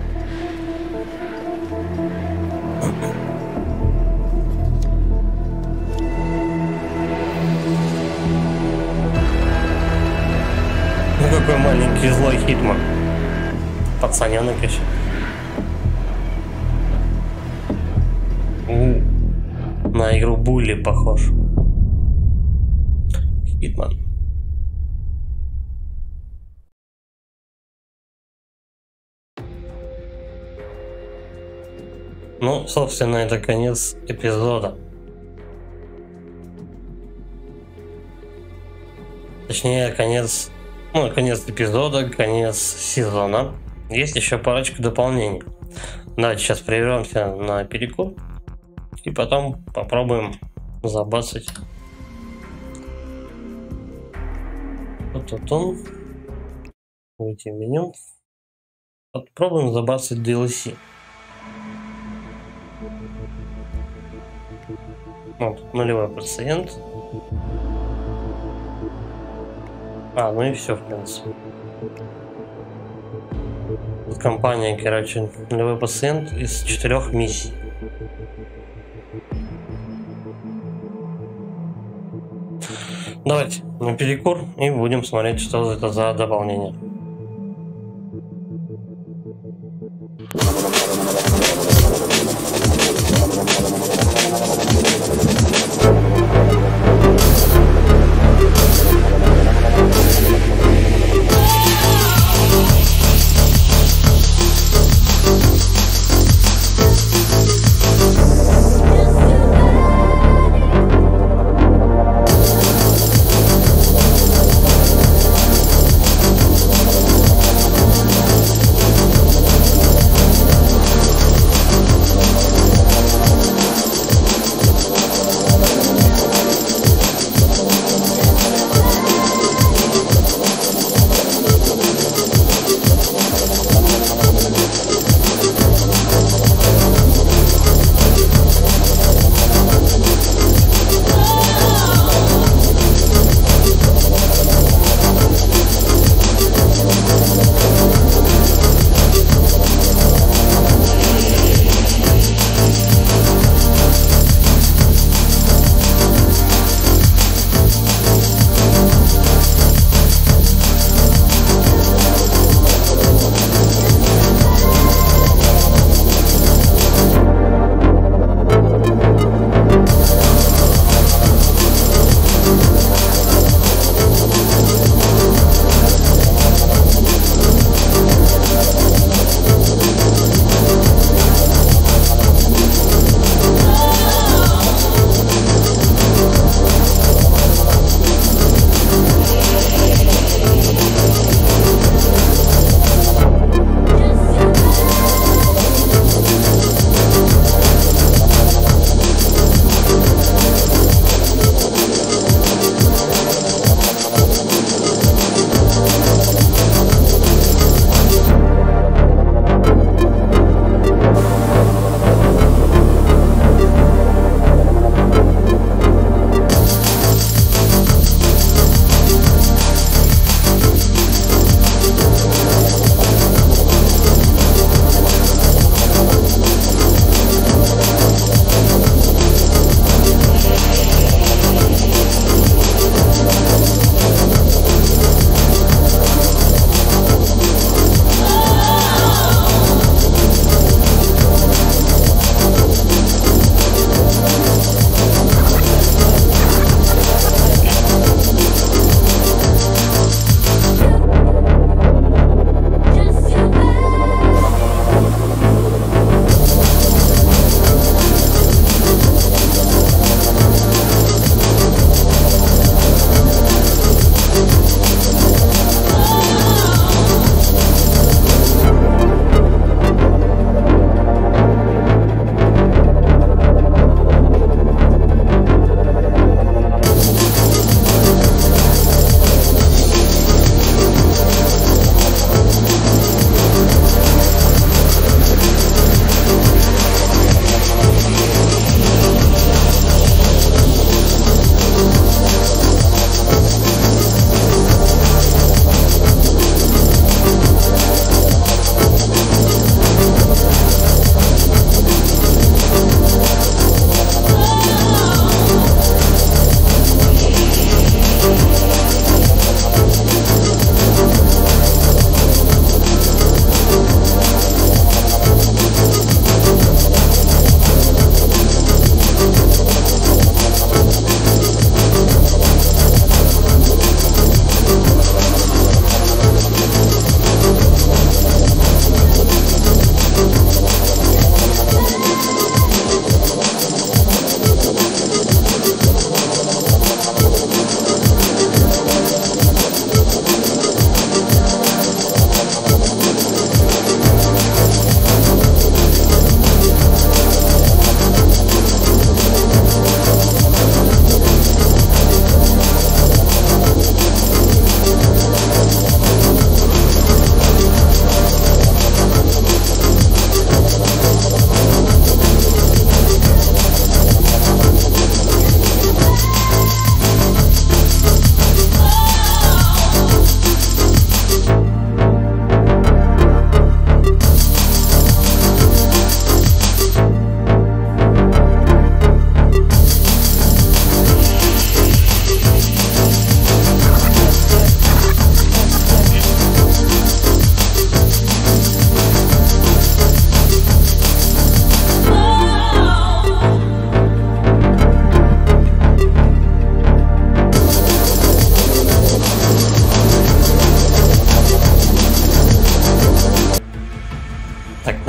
[SPEAKER 1] Ну какой маленький злой Хитман. Пацаненок еще. У, на игру Булли похож. Хитман. Ну, собственно, это конец эпизода. Точнее, конец, ну, конец эпизода, конец сезона. Есть еще парочка дополнений. Давайте сейчас прервемся на перекур. И потом попробуем забацать. Вот тут он. Выйти в меню. Попробуем забацать ди эл си. Вот, нулевой пациент. А, ну и все, в принципе. Тут компания, короче, нулевой пациент из четырех миссий. Давайте на перекур и будем смотреть, что это за дополнение.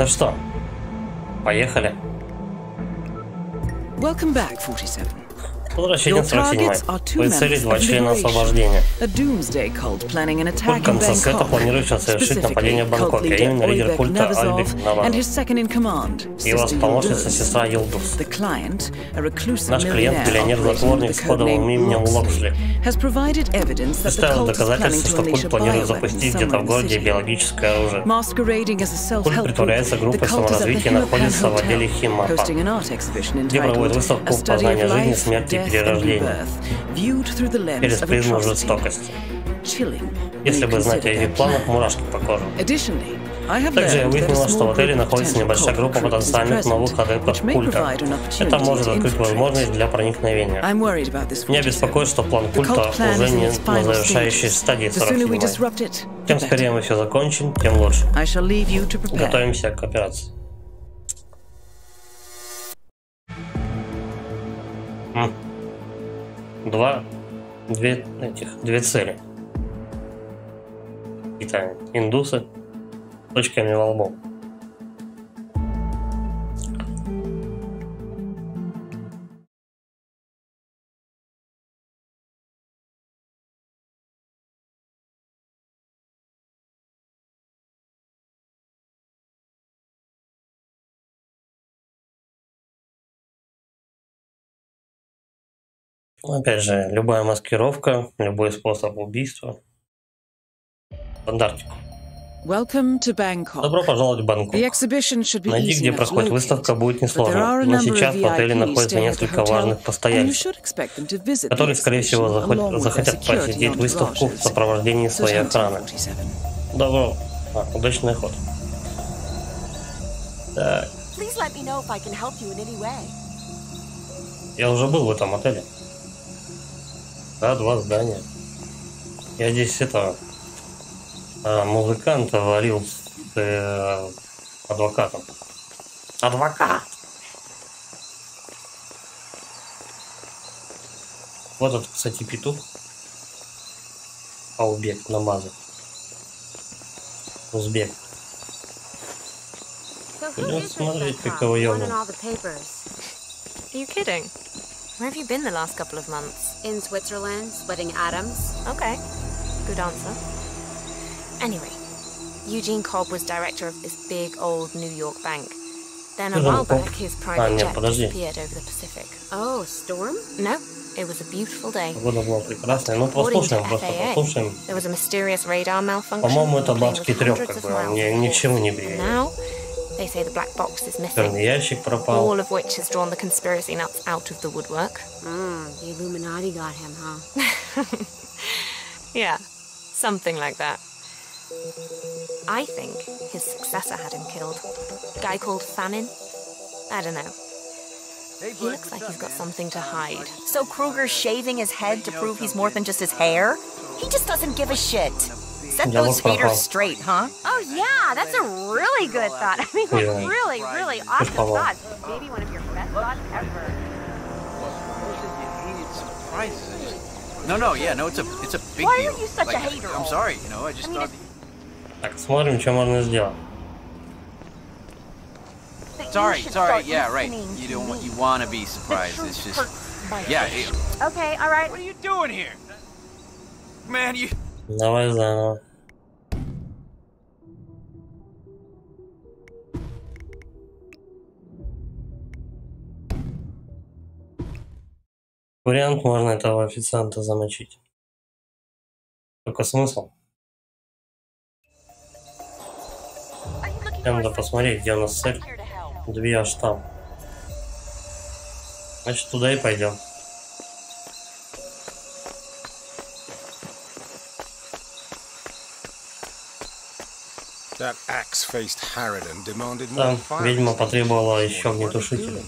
[SPEAKER 1] что, поехали.
[SPEAKER 2] Welcome back, forty-seven.
[SPEAKER 1] Возвращение сорок седьмой. Твои цели два члена освобождения. Культ конца света планирующий совершить нападение в Бангкоке, а именно лидер культа Альбек Наваров и его помощница сестра Йылдыз. Наш клиент, миллионер-затворник с кодовым именем Локсли, представил доказательства, что культ планирует запустить где-то в городе биологическое оружие. Культ притворяется группой саморазвития и находится в отделе Химмапа, где проводит выставку познания жизни, смерти и перерождения через призму жестокости. Если бы знать о этих планах, мурашки по коже. Также я выяснила, что в отеле находится небольшая группа потенциальных новых адептов культа. Это может открыть возможность для проникновения. Меня беспокоит, что план культа уже не на завершающей стадии сорок седьмой. Чем скорее мы все закончим, тем лучше. Готовимся к операции. Два, две этих, две цели. Какие-то индусы с точками во лбу. Опять же, любая маскировка, любой способ убийства. Стандартику. Добро пожаловать в Бангкок. Найти, где проходит выставка, будет несложно, но сейчас в отеле находится несколько важных постояльцев, которые, скорее всего, захот... захотят посетить выставку в сопровождении своей охраны. Добро. А, удачный ход. Так. Я уже был в этом отеле. Да, два здания. Я здесь это а, музыканта валил с э, адвокатом. Адвокат! Вот этот, кстати, петух. Аубек намазан. Узбек. Будем смотреть, как его ёбнут.
[SPEAKER 11] Where have you been the last couple of months?
[SPEAKER 20] In Switzerland, sweating atoms.
[SPEAKER 11] Okay, good answer. Anyway, Eugene Cobb was director of this big old New York bank. Then a while back, his private jet disappeared over the Pacific.
[SPEAKER 20] Oh, storm?
[SPEAKER 11] No, it was a beautiful day.
[SPEAKER 1] Погода была прекрасная. Ну, послушаем, просто послушаем.
[SPEAKER 11] There was a mysterious radar malfunction.
[SPEAKER 1] По-моему, это бабский трёх, как бы, мне ничего не бреет.
[SPEAKER 11] They say the black box is missing, all of which has drawn the conspiracy nuts out of the woodwork.
[SPEAKER 20] Mm, the Illuminati got him, huh?
[SPEAKER 11] Yeah, something like that. I think his successor had him killed. A guy called Famine? I don't know. He looks like he's got something to hide.
[SPEAKER 21] So Kruger's shaving his head to prove he's more than just his hair? He just doesn't give a shit. Set those faders straight, huh?
[SPEAKER 20] Oh yeah, that's a really good thought. I mean, like, really, really awesome thought. Maybe one of your best thoughts ever.
[SPEAKER 8] No, no, yeah, no, it's a, it's a big
[SPEAKER 21] Why
[SPEAKER 8] deal.
[SPEAKER 21] Why are you such
[SPEAKER 8] like,
[SPEAKER 21] a hater?
[SPEAKER 8] I'm sorry, you know, I just I mean, thought.
[SPEAKER 1] Так, смотрим, что можно сделать.
[SPEAKER 8] Sorry, sorry, yeah, right. You don't want, you want to be surprised. It's just, yeah. It,
[SPEAKER 20] okay, all right.
[SPEAKER 8] What are you doing here, man? You.
[SPEAKER 1] Давай заново. Вариант, можно этого официанта замочить. Только смысл? Нам надо посмотреть, где у нас цель. Две аж там. Значит, туда и пойдем. Там ведьма потребовала еще огнетушителя.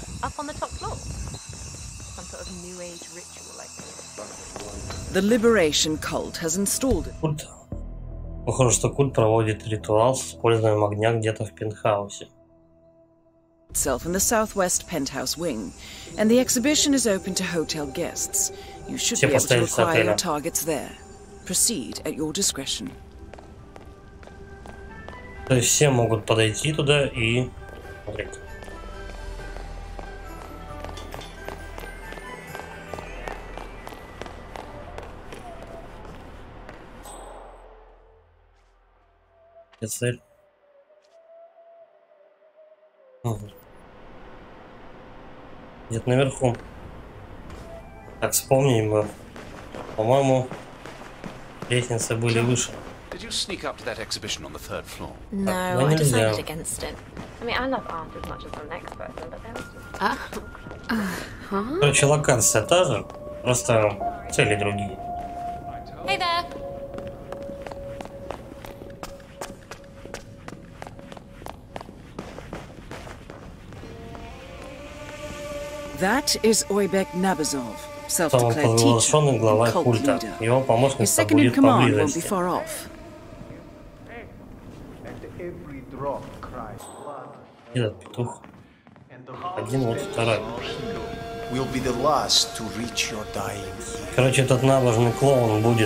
[SPEAKER 2] The Liberation Cult has installed it.
[SPEAKER 1] Культ. Похоже, что культ проводит ритуал с использованием огня где-то в пентхаусе.
[SPEAKER 2] Itself in the southwest penthouse wing, and the exhibition is open to hotel guests. You should be able to acquire your targets there. Proceed at your discretion.
[SPEAKER 1] То есть все могут подойти туда и смотреть. Цель. Угу. Где-то наверху. Так, вспомним мы. По-моему, лестницы были выше.
[SPEAKER 17] Did you sneak up to that exhibition on the third floor?
[SPEAKER 9] No, I decided against it. I mean, I love art as much as the next person, but there was just... Uh,
[SPEAKER 1] Короче, локация та же, просто цели другие.
[SPEAKER 9] Hey there.
[SPEAKER 2] That is Oybek Nabazov, self-declared teacher and cult leader. His second in command won't be far off.
[SPEAKER 1] Этот петух. Один, вот второй. Короче, этот набожный клоун будет.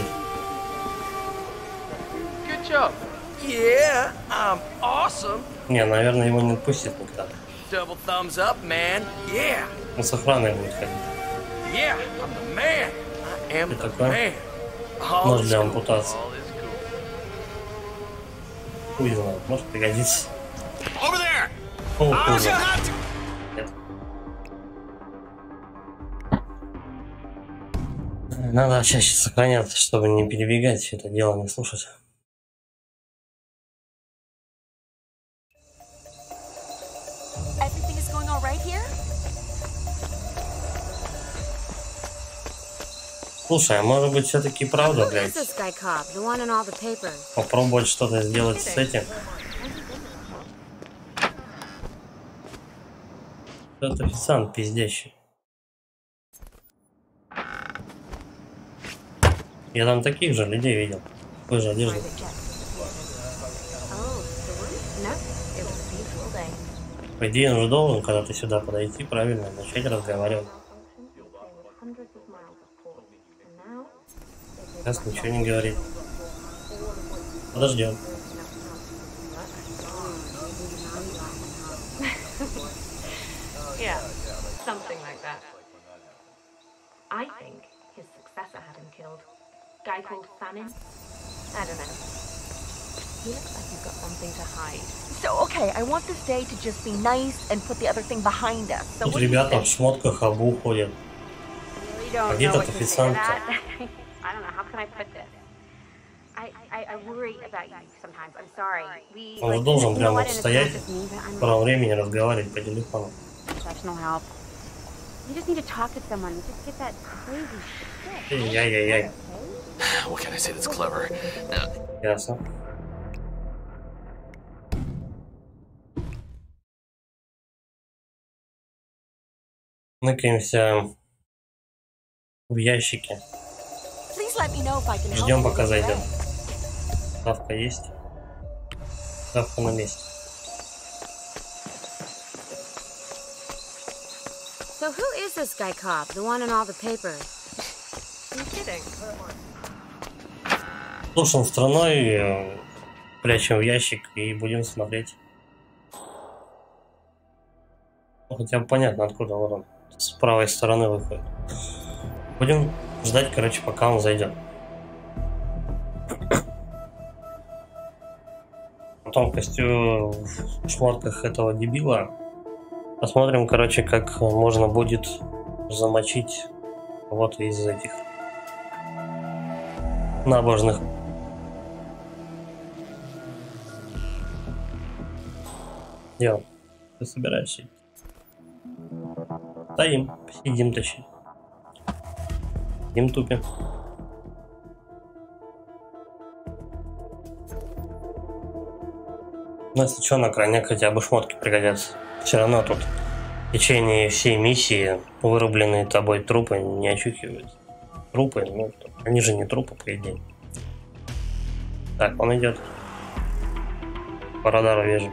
[SPEAKER 14] Yeah, I'm awesome.
[SPEAKER 1] Не, наверное, его не отпустит никто.
[SPEAKER 14] Double thumbs up, man. Yeah.
[SPEAKER 1] Он с охраной будет ходить.
[SPEAKER 14] Yeah, I'm the man. I am the man.
[SPEAKER 1] Нож для ампутации. Хуй знает, может пригодится.
[SPEAKER 12] Over there.
[SPEAKER 1] О, хуй знает. Нет. Надо чаще сохраняться, чтобы не перебегать, все это дело не слушать. Слушай, а может быть все-таки правда, блядь? Попробовать что-то сделать с этим. Этот официант пиздящий. Я там таких же людей видел. Такой же одежды. По идее, он же должен, когда ты сюда подойти, правильно начать разговаривать. Сейчас ничего не говорит. Подождем.
[SPEAKER 9] Yeah, something like that. I think his successor had him killed. Guy called Famine. I don't know. He looks like he's got something to hide.
[SPEAKER 21] So, okay, I want this day to just be nice and put the other thing behind us. So
[SPEAKER 1] Тут ребята в шмотках обу ходят. А где этот официант?
[SPEAKER 20] I don't know, how can I put this? I, I, I worry about you sometimes. I'm sorry. We,
[SPEAKER 1] Он же должен прямо вот стоять, в правом времени разговаривать по телефону.
[SPEAKER 20] Professional help. You just need to talk to someone. Just get that crazy shit.
[SPEAKER 1] Яй-яй-яй.
[SPEAKER 17] What can I say that's clever?
[SPEAKER 1] Ясно. Ныкаемся в ящике. Ждем, пока зайдет. Ставка есть. Ставка на месте.
[SPEAKER 9] So who is this guy cop? The one in all the papers?
[SPEAKER 7] Are you kidding?
[SPEAKER 1] Слушаем страной, прячем в ящик и будем смотреть. Ну, хотя бы понятно, откуда вот он с правой стороны выходит. Будем ждать, короче, пока он зайдет. Потом в костюме, в шмотках этого дебила посмотрим, короче, как можно будет замочить кого-то из этих набожных. Дело. Ты собираешься? Стоим, сидим, точнее. Сидим, тупим. Ну, если что, на крайняк хотя бы шмотки пригодятся. Все равно тут в течение всей миссии вырубленные тобой трупы не очухиваются. Трупы, ну, они же не трупы, по идее. Так, он идет. По радару вижу.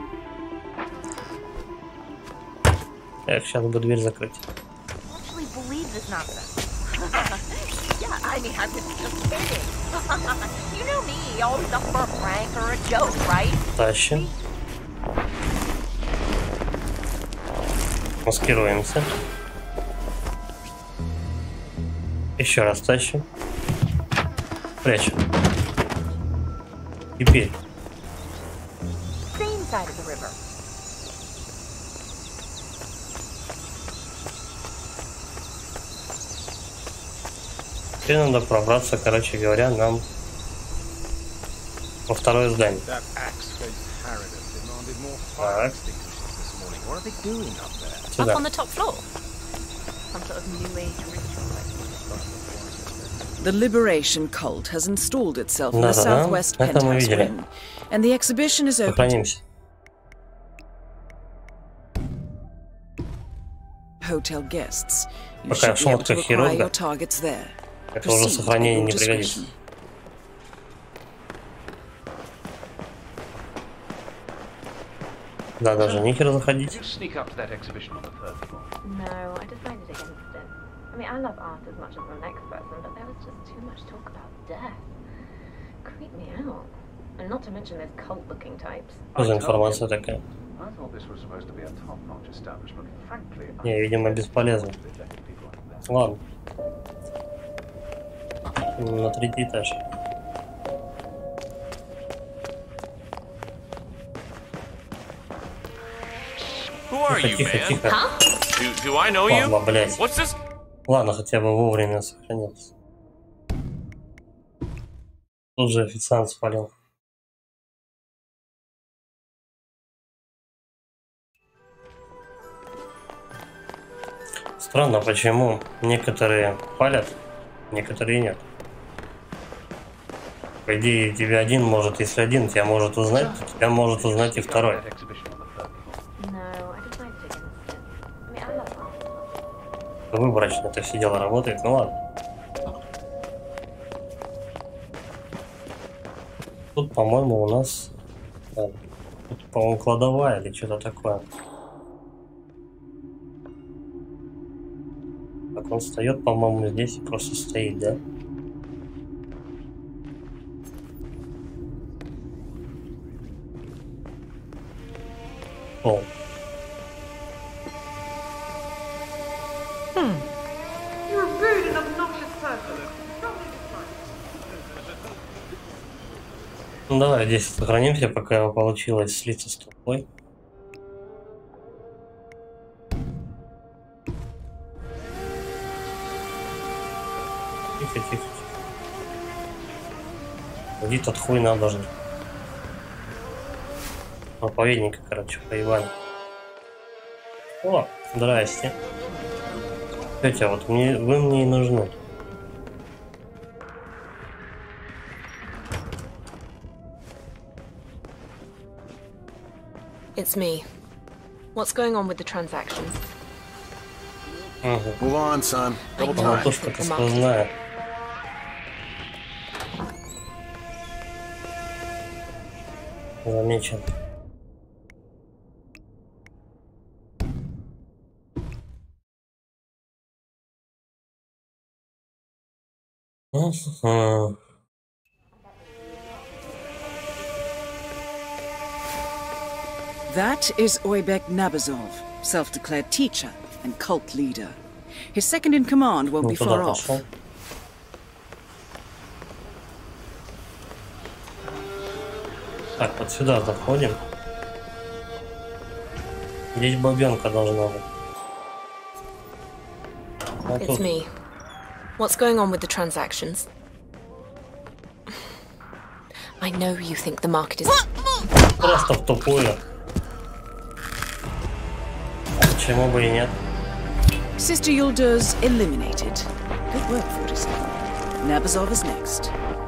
[SPEAKER 1] Эх, сейчас бы дверь закрыть.
[SPEAKER 21] I mean, I was just kidding. You know me, always up for a prank or a joke, right?
[SPEAKER 1] Тащим. Маскируемся. Еще раз тащим. Прячем. Теперь.
[SPEAKER 21] Same side of the river.
[SPEAKER 1] Теперь надо пробраться, короче говоря, нам во второе здание. Так. Сюда.
[SPEAKER 2] The Liberation cult has installed itself in
[SPEAKER 1] Да,
[SPEAKER 2] the
[SPEAKER 1] да,
[SPEAKER 2] southwest
[SPEAKER 1] да. Это мы
[SPEAKER 2] penthouse
[SPEAKER 1] видели.
[SPEAKER 2] wing, and the exhibition is open.
[SPEAKER 1] Сохранимся.
[SPEAKER 2] Hotel guests. You
[SPEAKER 1] Пока
[SPEAKER 2] should be able to
[SPEAKER 1] шмотка
[SPEAKER 2] acquire
[SPEAKER 1] хирурга.
[SPEAKER 2] your targets there.
[SPEAKER 1] Это уже
[SPEAKER 2] Proceed at
[SPEAKER 1] сохранение
[SPEAKER 2] your
[SPEAKER 1] не пригодится.
[SPEAKER 2] discretion.
[SPEAKER 1] Да, даже нихера заходить.
[SPEAKER 9] No, I decided against it. I mean, I love art as much as the next person, but there was just too much talk about death. Creeped me out. And not to mention those cult-looking types.
[SPEAKER 1] Что за информация такая? Не, видимо, бесполезно. Ладно. На третий этаж.
[SPEAKER 12] Who are you,
[SPEAKER 1] Тихо,
[SPEAKER 12] man?
[SPEAKER 1] тихо.
[SPEAKER 12] Do, do I know you?
[SPEAKER 1] Ладно, блядь.
[SPEAKER 12] What's this?
[SPEAKER 1] Ладно, хотя бы вовремя сохранился. Тут же официант спалил. Странно, почему некоторые палят, некоторые нет. По идее, тебя один может, если один тебя может узнать, то тебя может узнать и второй. Выборочно это все дело работает, ну ладно. Тут, по-моему, у нас, да, тут, по-моему, кладовая или что-то такое. Так, он встает, по-моему, здесь и просто стоит, да? О.
[SPEAKER 11] Hmm. You're a rude and obnoxious person.
[SPEAKER 1] Ну давай здесь сохранимся, пока получилось слиться с толпой. Тихо, тихо, тихо. Иди тот хуй набожный. Проповедника, короче, поебали. О, здрасте. Тетя, вот мне, вы мне и нужны.
[SPEAKER 6] It's me. What's going on with the transaction?
[SPEAKER 1] Угу.
[SPEAKER 4] Move on, son. Double time.
[SPEAKER 1] Матушка-то сквозная. Замечен. Uh-huh.
[SPEAKER 2] That is Oybek Nabazov, self-declared teacher and cult leader. His second in command won't be far off.
[SPEAKER 1] Так, вот сюда заходим. Здесь бабенка должна быть. Вот
[SPEAKER 6] It's
[SPEAKER 1] тут.
[SPEAKER 6] me. What's going on with the transactions? I know you think the market is...
[SPEAKER 1] Просто в тупую. Почему бы и нет?
[SPEAKER 2] Sister Yulda's eliminated. Good work, forty-seven. Nabazov is next.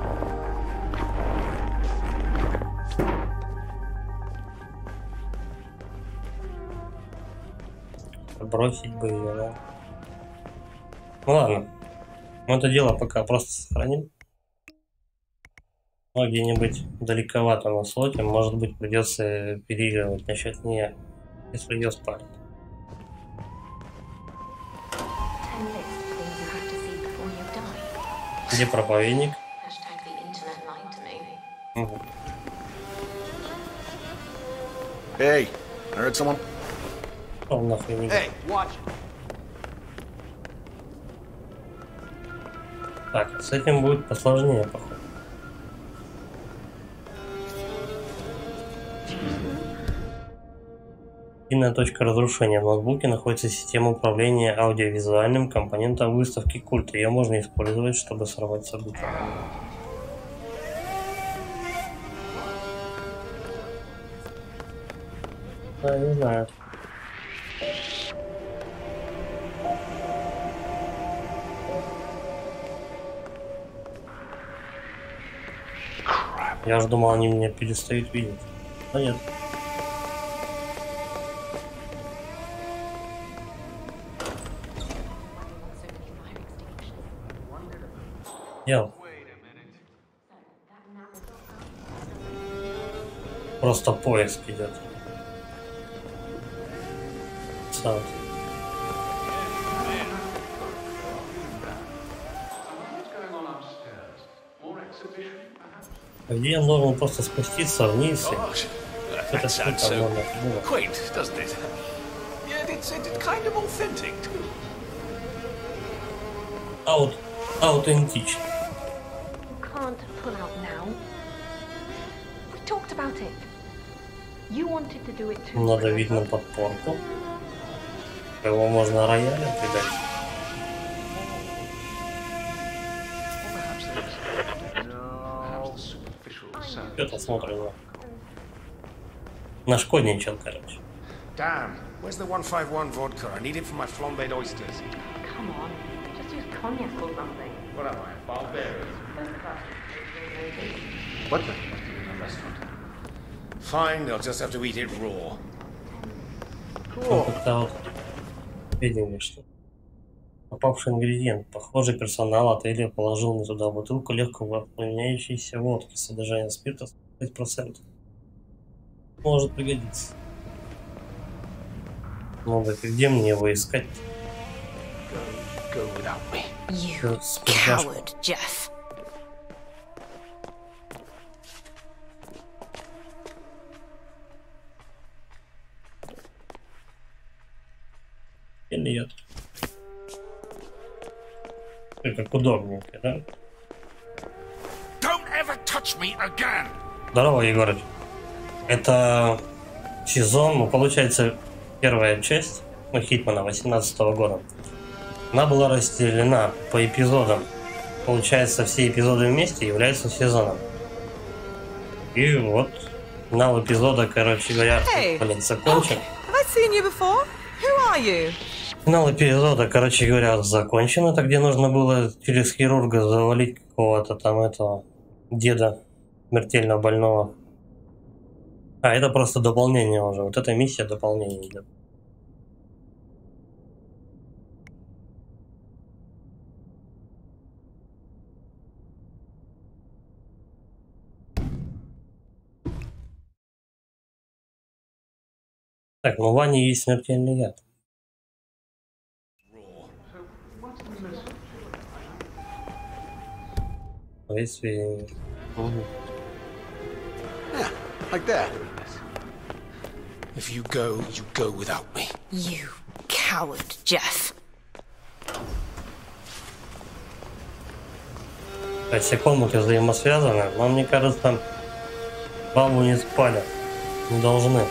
[SPEAKER 1] Бросить бы ее, да? Ну ладно. Мы это дело пока просто сохраним. Но где-нибудь далековато на слоте, может быть, придется переигрывать насчет нее, если ее спалят. Где проповедник? Угу.
[SPEAKER 12] Hey, I heard someone.
[SPEAKER 1] Он нахуй не.
[SPEAKER 12] Hey, watch.
[SPEAKER 1] Так, с этим будет посложнее, походу. Единая точка разрушения. В ноутбуке находится система управления аудиовизуальным компонентом выставки культа. Ее можно использовать, чтобы сорвать события. Да, не знаю. Я же думал, они меня перестают видеть. Но нет. Я. Просто поиск идет. Сад. Где я должен просто спуститься вниз и... Это что-то можно было. Аут... Аутентично. Надо, видно, подпорку. Его можно роялем придать. Что-то смотрим. Нашкодничал, короче.
[SPEAKER 12] Damn, where's the one five one vodka? I need it for my flambéed oysters.
[SPEAKER 9] Come on, just use cognac or something.
[SPEAKER 12] What am I, barbarian? What the? Fine, they'll just have to eat it raw.
[SPEAKER 1] Вот это вот. Видели, что попавший ингредиент. Похоже, персонал отеля положил не туда бутылку легко воспламеняющейся водки с содержанием спирта пять процентов. Может пригодиться. Ну да, где мне его искать?
[SPEAKER 21] You coward, Jeff.
[SPEAKER 1] Или нет? Как удобненько, да?
[SPEAKER 12] Don't ever touch me again.
[SPEAKER 1] Здорово, Егорыч. Это сезон, ну, получается, первая часть, ну, Хитмана восемнадцатого года. Она была разделена по эпизодам. Получается, все эпизоды вместе являются сезоном. И вот финал эпизода, короче говоря, hey. Блин, закончен. Финал эпизода, короче говоря, закончен. Это где нужно было через хирурга завалить какого-то там этого деда смертельно больного. А, это просто дополнение уже. Вот эта миссия дополнение идет. Так, ну в Ване есть смертельный яд. Есть сведения.
[SPEAKER 12] Yeah, like that. If you go, you go without me.
[SPEAKER 21] You coward, Jeff.
[SPEAKER 1] Все комнаты взаимосвязаны, но мне кажется, бабу не спали. Не должны.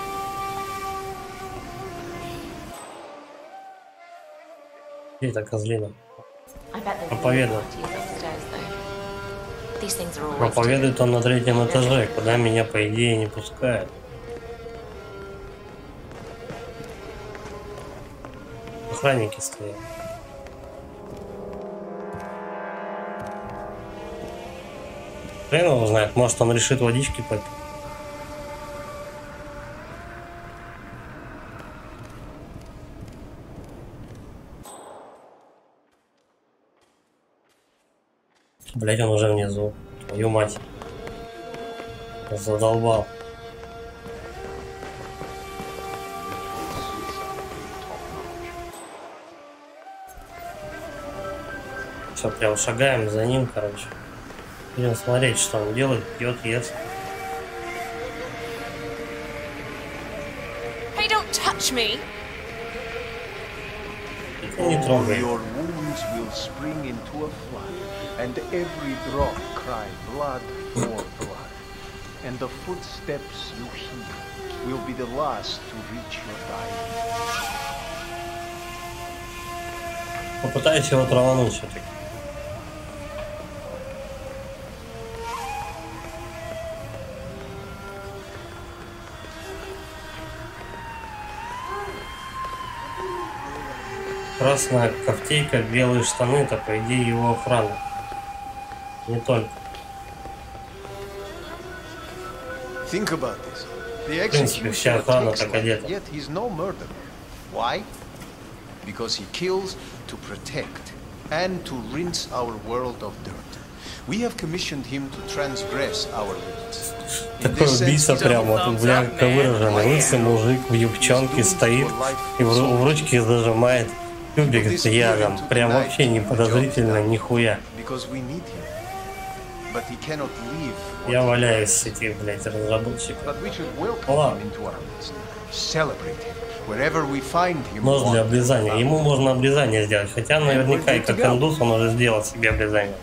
[SPEAKER 1] Где эта козлина? Проповедует. Проповедует он на третьем этаже, куда меня, по идее, не пускают. Охранники стоят. Хрен его знает, может он решит водички попить. Блять, он уже внизу. Твою мать. Задолбал. все, прям шагаем за ним, короче. Будем смотреть, что он делает, пьет, ест.
[SPEAKER 11] Hey, don't touch me.
[SPEAKER 1] Не трогай.
[SPEAKER 16] Your wounds will spring into a flood, and every drop cry blood, more blood. And the footsteps you hear will be the last to reach your dying.
[SPEAKER 1] Попытаюсь его травануть все-таки. Красная кофтейка, белые штаны, это по идее его охрана. Не только.
[SPEAKER 16] Think about this. The
[SPEAKER 1] В принципе, вся охрана так одета.
[SPEAKER 16] Yet he's no murderer. Why? Because he kills to protect and to rinse our world of dirt. We have commissioned him to transgress our limits.
[SPEAKER 1] Такой убийца прям вот, бля, выраженный. Лысый мужик в юбчонке стоит и в, в ручке зажимает тюбик с ядом. Прям вообще не подозрительно, нихуя. Я валяюсь с этих, блядь, разработчиков. Ладно. Нож для обрезания. Ему можно обрезание сделать. Хотя наверняка и как индус он уже сделал себе обрезание.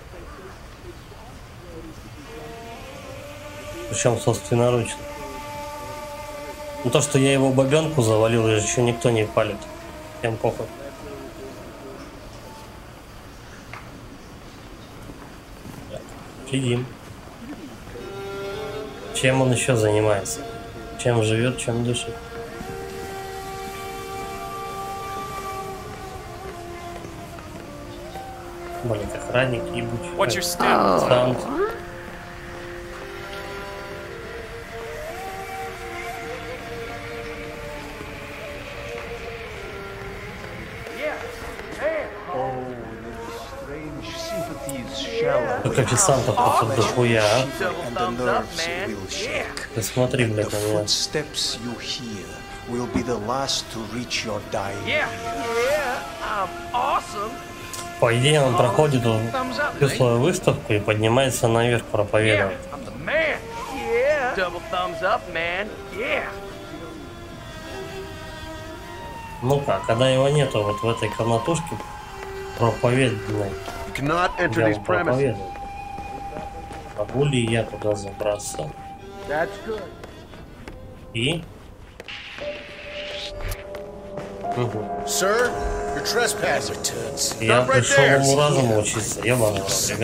[SPEAKER 1] Причем собственноручно. Ну то, что я его бабенку завалил, еще никто не палит. Всем похуй. Сидим. Чем он еще занимается? Чем живет, чем дышит? Блин, охранник, ебучий. Стаунд. Как официантов просто дохуя, а? Ты смотри, блядь, на меня. По идее, он проходит всю свою выставку и поднимается наверх проповедовать. Ну-ка, когда его нету вот в этой комнатушке проповедной, проповедовать. Могу ли я туда забраться? И? Угу. Я пришел ему разуму учиться, я вам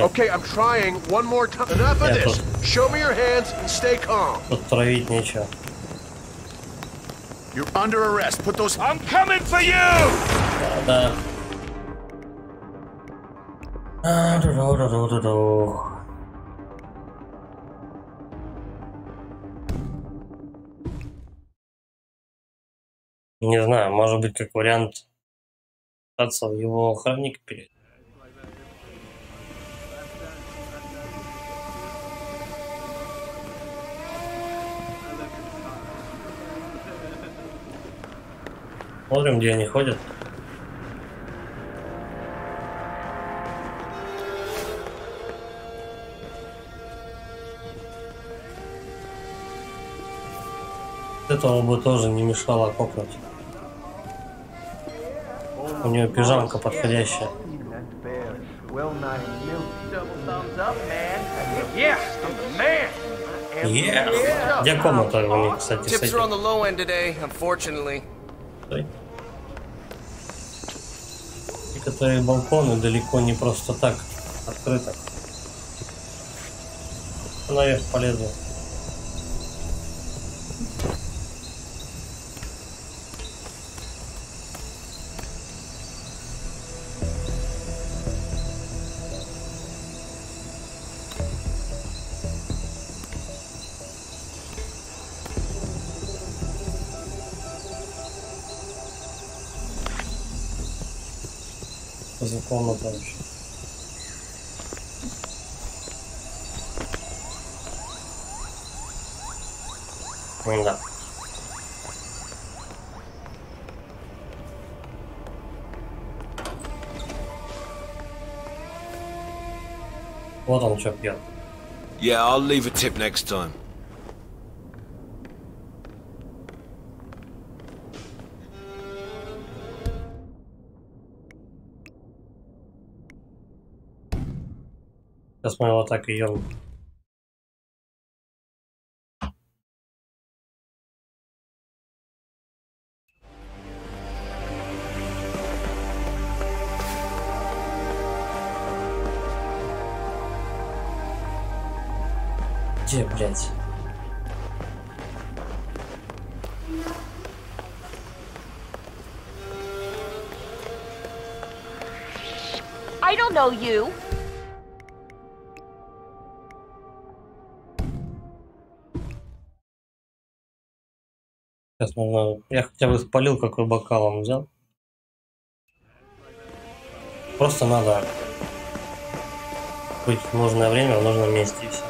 [SPEAKER 1] тут травить нечего.
[SPEAKER 12] You're under arrest. Put those. I'm coming for you.
[SPEAKER 1] Да. Да. Не знаю, может быть, как вариант остаться в его охранник перед. Смотрим, где они ходят. Этого бы тоже не мешало копнуть. У нее пижамка подходящая. Yeah. Где комната у них, кстати, с этим? Некоторые балконы далеко не просто так открыты. Наверх полезно. За комната вообще. Да. Вот он что пьет.
[SPEAKER 12] Yeah, I'll leave a tip next time.
[SPEAKER 1] Сейчас мы его так и ем. Где, блядь?
[SPEAKER 20] I don't know you.
[SPEAKER 1] Сейчас нужно... Я хотя бы спалил, какой бокал он взял. Просто надо быть в нужное время в нужном месте и все.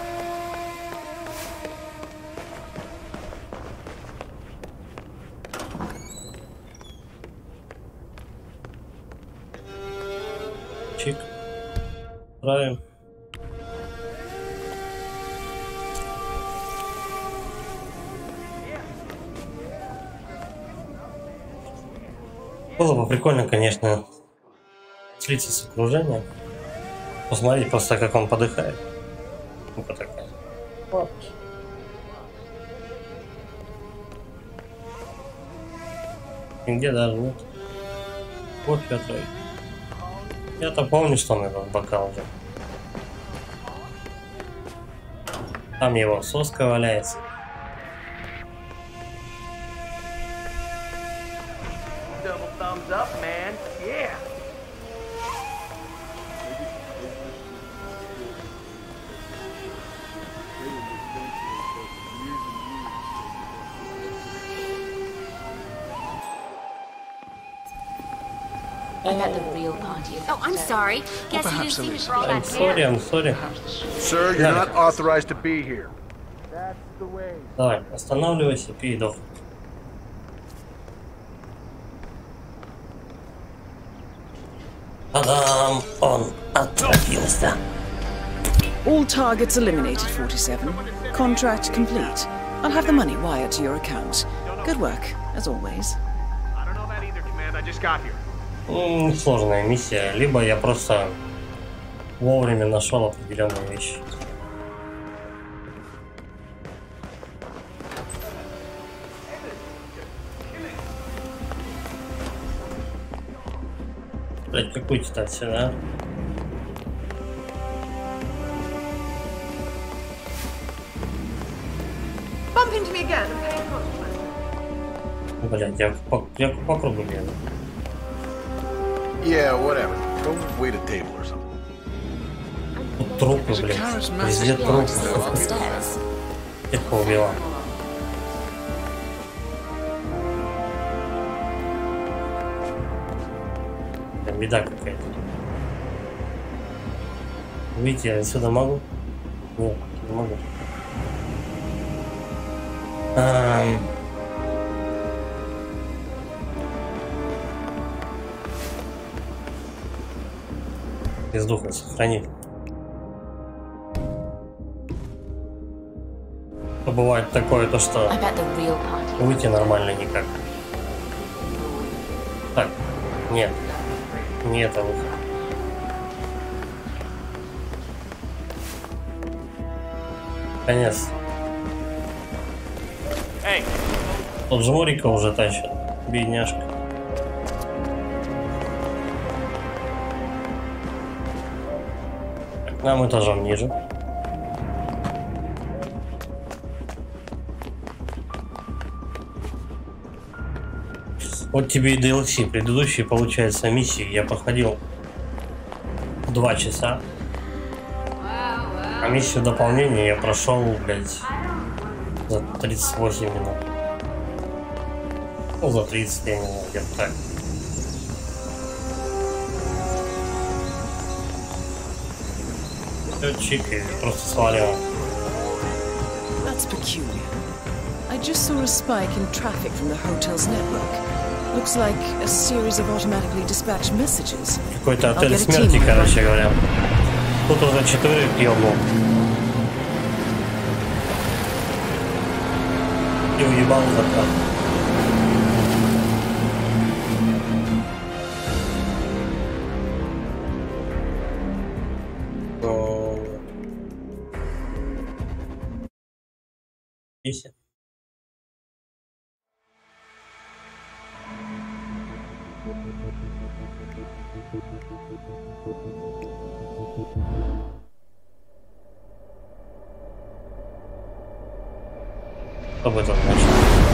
[SPEAKER 1] Чик. Правим. Было бы прикольно, конечно, слиться с окружением. Посмотреть просто, как он подыхает. Ну-ка такая. Вот. Нигде даже нет. Кофе отравить. Я-то помню, что он этот бокал взял. Там его соска валяется.
[SPEAKER 14] Double thumbs up, man. Yeah.
[SPEAKER 6] I met the real party.
[SPEAKER 20] Oh, I'm sorry. Guess you didn't see me for all
[SPEAKER 1] I'm
[SPEAKER 20] that
[SPEAKER 1] sorry, I'm sorry.
[SPEAKER 16] Sir, you're not authorized to be here. That's the way.
[SPEAKER 1] Давай, останавливайся, пей дох. Та-дам! Он отравился.
[SPEAKER 2] All targets eliminated, forty-seven. Contract complete. I'll have the money wired to your account. Good work, as always.
[SPEAKER 15] I don't know that either, Command. I just got here.
[SPEAKER 1] Ну, сложная миссия. Либо я просто вовремя нашел определенные вещи. Блять, какую читать сюда?
[SPEAKER 7] Bump into me again and pay consequences.
[SPEAKER 1] Блять, я по, я по кругу бегаю.
[SPEAKER 16] Yeah, whatever. Go wait a table or something.
[SPEAKER 1] Тут трупы, блядь. Везде трупы. Их поубила. Беда какая-то. Видите, я отсюда могу? Нет, не могу. А-а-а. Без духа сохранит. Бывает такое, то что выйти нормально никак. Так, нет. Не это выход. Конец.
[SPEAKER 3] Эй!
[SPEAKER 1] Тот жмурика уже тащит. Бедняжка. Так, нам этажом ниже. Вот тебе и ди эл си. Предыдущие, получается, миссии я проходил два часа. А миссию дополнения я прошел, блядь, за тридцать восемь минут. Ну, за тридцать минут, где-то так. Все, чик, и просто свалил.
[SPEAKER 2] That's peculiar. I just saw a spike in traffic from the hotel's network. Looks like a series of automatically dispatched messages.
[SPEAKER 1] Какой-то отель смерти, короче говоря. Тут уже четверых ёбнул. И уебал закат. Здесь. Что бы это значит?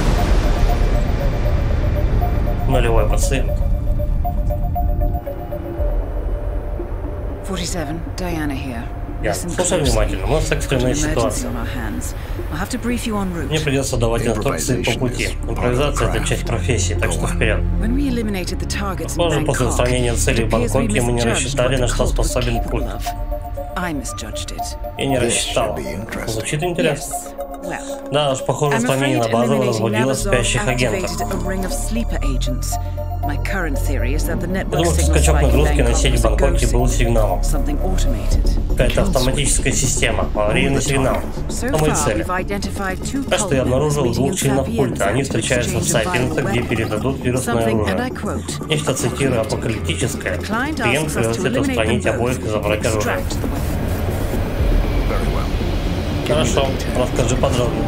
[SPEAKER 1] Нулевой пациент.
[SPEAKER 2] forty-seven, Diana here.
[SPEAKER 1] Я слушай внимательно, у нас экстренная ситуация. Мне придется давать инструкции по пути. Импровизация — это часть профессии, так что вперед. Похоже, после устранения целей в Бангкоке мы не рассчитали, на что способен культ. Я не рассчитал. Звучит интересно. Да уж, похоже, устранение на базу возбудило спящих агентов. Потому что скачок нагрузки на сеть в Бангкоке был сигналом. Какая-то автоматическая система, аварийный сигнал. Что мои цели? Так что я обнаружил двух членов культа. Они встречаются в Сапиенсе, где передадут вирусное оружие. Нечто, цитирую, апокалиптическое. Клиент просит устранить обоих и забрать оружие. Хорошо, расскажи подробнее.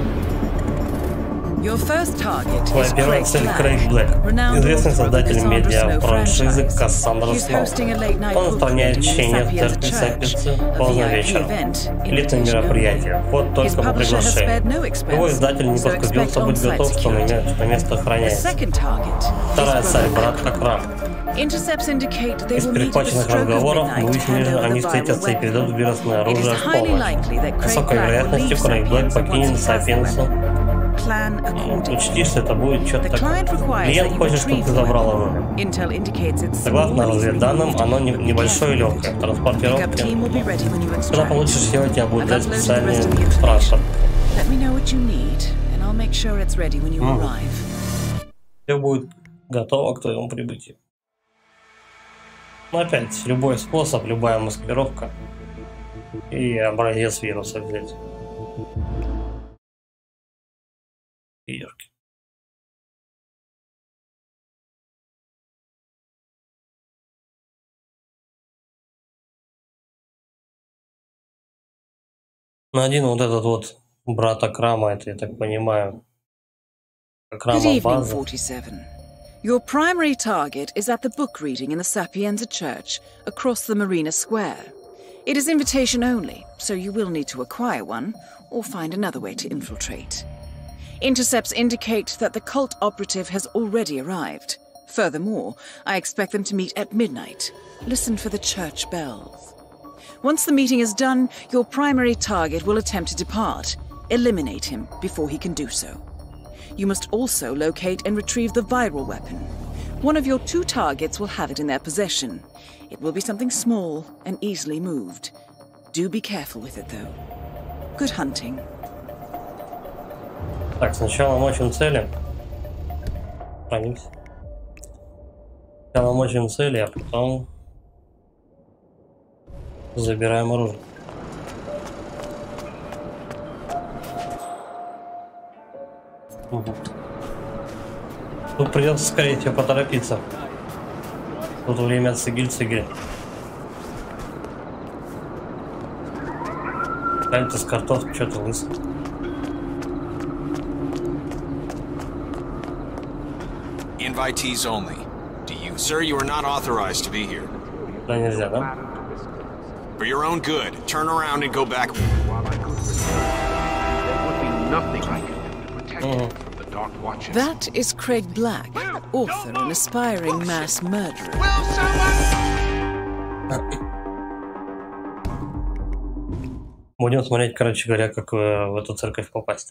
[SPEAKER 1] Твоя первая цель — Крейг Блэк, известный создатель медиа-франшизы Кассандра Сноу. Он устраняет чтение в церкви Сапиенсе поздно вечером. Элитное мероприятие, вход только по приглашению. Его издатель не поскупился быть готов, что место охраняется. Вторая цель — брат Акрам. Из перехваченных разговоров мы выяснили, что они встретятся и передадут вирусное оружие в помощь. С высокой вероятностью Крейг Блэк покинет Сапиенсу. Учти, что это будет что-то такое. Клиент хочет, чтобы ты забрал оружие. Согласно разведданным, оно не, небольшое и легкое. В транспортировке. Когда получишь его, тебя будет дать специальный транспорт. Все будет готово к твоему прибытию. Но опять, любой способ, любая маскировка и образец вируса взять. Пидорки. На один вот этот вот брат Акрама, это, я так понимаю, Акрама база.
[SPEAKER 2] Your primary target is at the book reading in the Sapienza Church, across the Marina Square. It is invitation only, so you will need to acquire one, or find another way to infiltrate. Intercepts indicate that the cult operative has already arrived. Furthermore, I expect them to meet at midnight. Listen for the church bells. Once the meeting is done, your primary target will attempt to depart. Eliminate him before he can do so. You must also locate and retrieve the viral weapon. One of your two targets will have it in their possession. It will be something small and easily moved. Do be careful with it, though. Good hunting.
[SPEAKER 1] Так, сначала мочим цели. Хранимся. Сначала мочим цели, а потом забираем оружие. Угу. Тут придется, скорее всего, поторопиться. Тут время цигель-цигель. Кальт из картошки, что-то лысый.
[SPEAKER 12] Invitees only. To you, sir, you are not authorized to be here.
[SPEAKER 1] Да, нельзя, да?
[SPEAKER 12] For your own good, turn around and go back.
[SPEAKER 15] There would be nothing I can do to protect you from the Dark Watches.
[SPEAKER 2] That is Craig Black, author and aspiring mass murderer.
[SPEAKER 1] Будем смотреть, короче говоря, как в, в эту церковь попасть.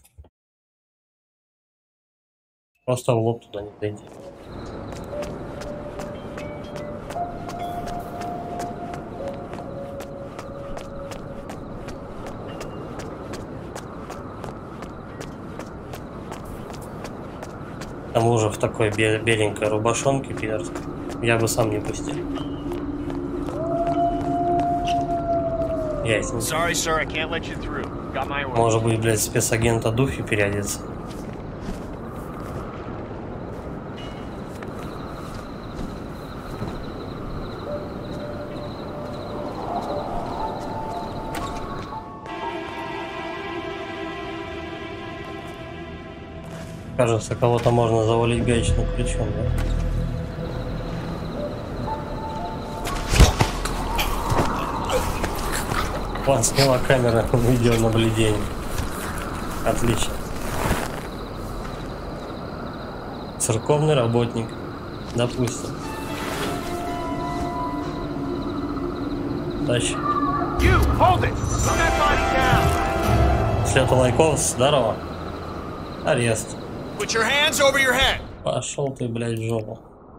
[SPEAKER 1] Просто в лоб туда не дойти. К тому же в такой беленькой рубашонке пидорской я бы сам не пустил. Ясно.
[SPEAKER 15] Sorry, sir, I can't let you through. Got my orders.
[SPEAKER 1] Может быть, блядь, спецагента Духи переодеться. Кажется, кого-то можно завалить гаечным ключом, да? Вон сняла камера видеонаблюдения. Отлично. Церковный работник. Допустим. Тащи. След лайков, здорово. Арест.
[SPEAKER 12] Put your hands over your head.
[SPEAKER 1] Пошел ты, блядь, в жопу.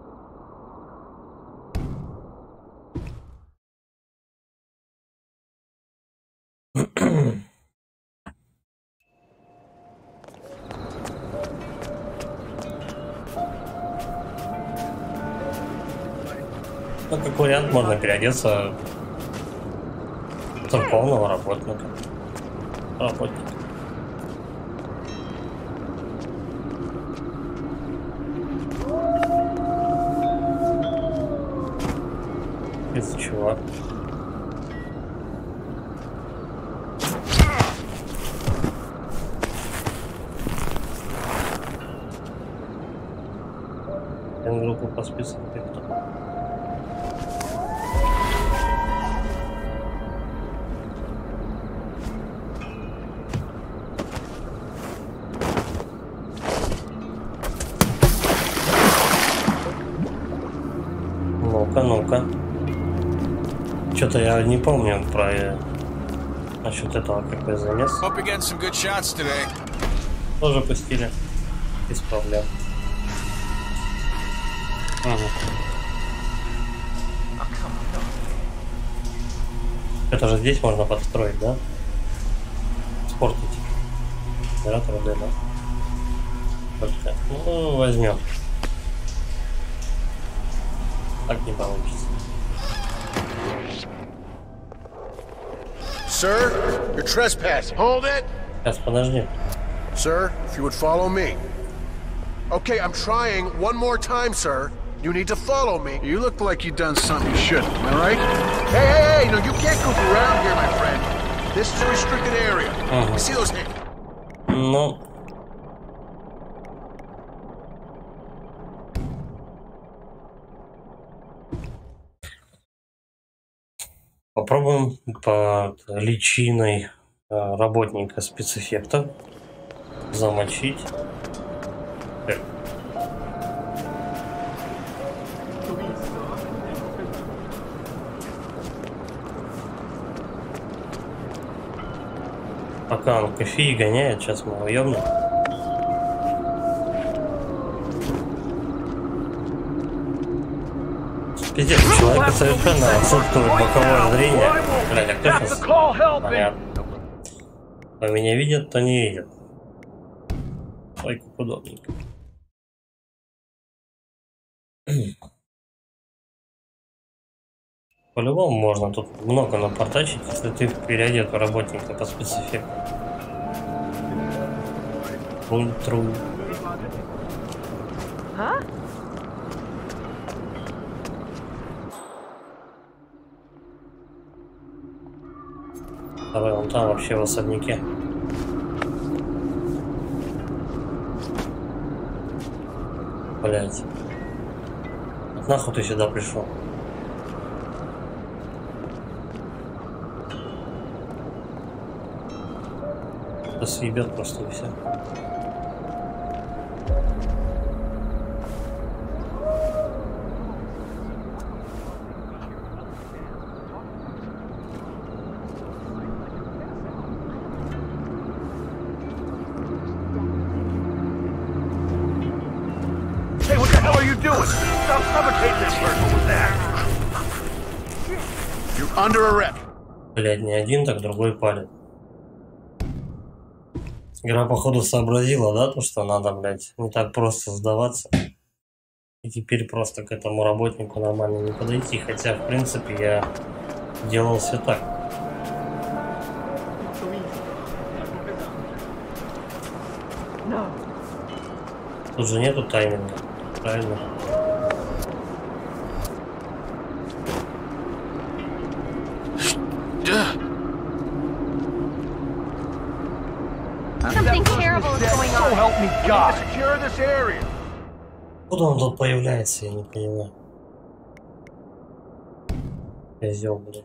[SPEAKER 1] Ну, как вариант, можно переодеться церковного работника. Работника. Это чувак. Группу по списку. Ну-ка, ну-ка. Что-то я не помню про насчет этого, как я занес. Тоже пустили. Без проблем. Ага. Это же здесь можно подстроить, да? Спортить. Генератор, да, да. Только, ну, возьмем. Так не получится.
[SPEAKER 12] Sir, you're trespassing. Hold it.
[SPEAKER 1] Сейчас, подожди.
[SPEAKER 12] Sir, if you would follow me. Okay, I'm trying one more time, sir. You need to follow me.
[SPEAKER 16] You look like you've done something you shouldn't, am I right? Hey, hey, hey, no, you can't goof around here, my friend.
[SPEAKER 12] This is a restricted area.
[SPEAKER 1] Uh-huh.
[SPEAKER 12] You see those hands?
[SPEAKER 1] No. Попробуем по личиной работника спецэффектов замочить. Так. Пока он кофе гоняет, сейчас мы его ёбнем. Пиздец, у человека совершенно отсутствует боковое зрение. Блядь, а кто сейчас? Понятно. То меня видят, то не видят. Ой, как удобненько. По-любому можно тут много напортачить, если ты переодет у работника по спецэффекту. Ультру.
[SPEAKER 20] А?
[SPEAKER 1] Давай, он там вообще в особняке. Блять. Нахуй ты сюда пришел? Да съебет просто и все. Блять, не один, так другой палит. Игра, походу, сообразила, да, то, что надо, блять, не так просто сдаваться. И теперь просто к этому работнику нормально не подойти. Хотя, в принципе, я делал все так. Тут же нету тайминга, правильно?
[SPEAKER 20] Something terrible is going on.
[SPEAKER 15] So help me God. Secure this area.
[SPEAKER 1] Куда он тут появляется, я не понимаю. Козёл, блядь.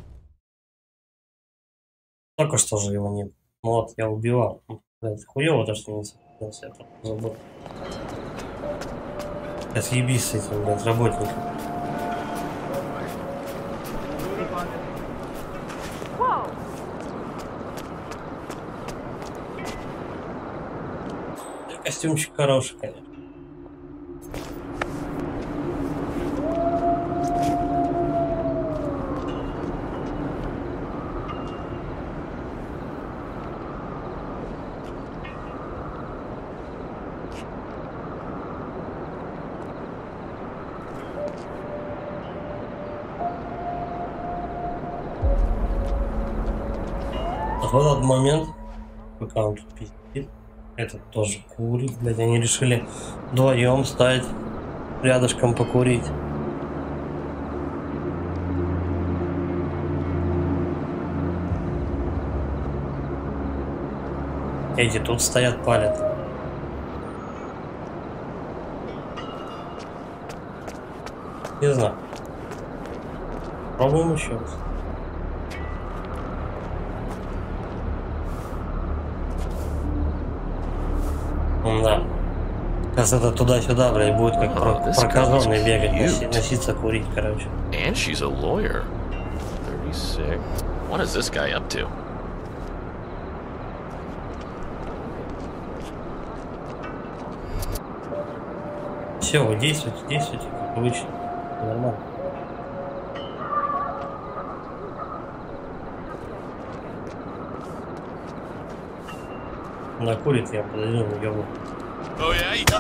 [SPEAKER 1] Только что же его не... Вот, я убивал. Блядь, хуёво то, что не запомнился, я просто забыл. Отъебись с этим, блядь, работником. Костюмчик хороший, конечно. В этот момент, пока он тут пиздит, этот тоже курит, блядь, они решили вдвоем стать рядышком покурить. Эти тут стоят, палят. Не знаю. Пробуем еще раз. Да. Сейчас это туда-сюда, блядь, будет как oh, прокаженный бегать, носи, носиться, курить, короче.
[SPEAKER 10] And she's a lawyer. thirty-six. What is this guy up to?
[SPEAKER 1] Все, вы действуйте, действуйте, как обычно. Нормально. Накурит, я подойду на его.
[SPEAKER 12] Oh yeah.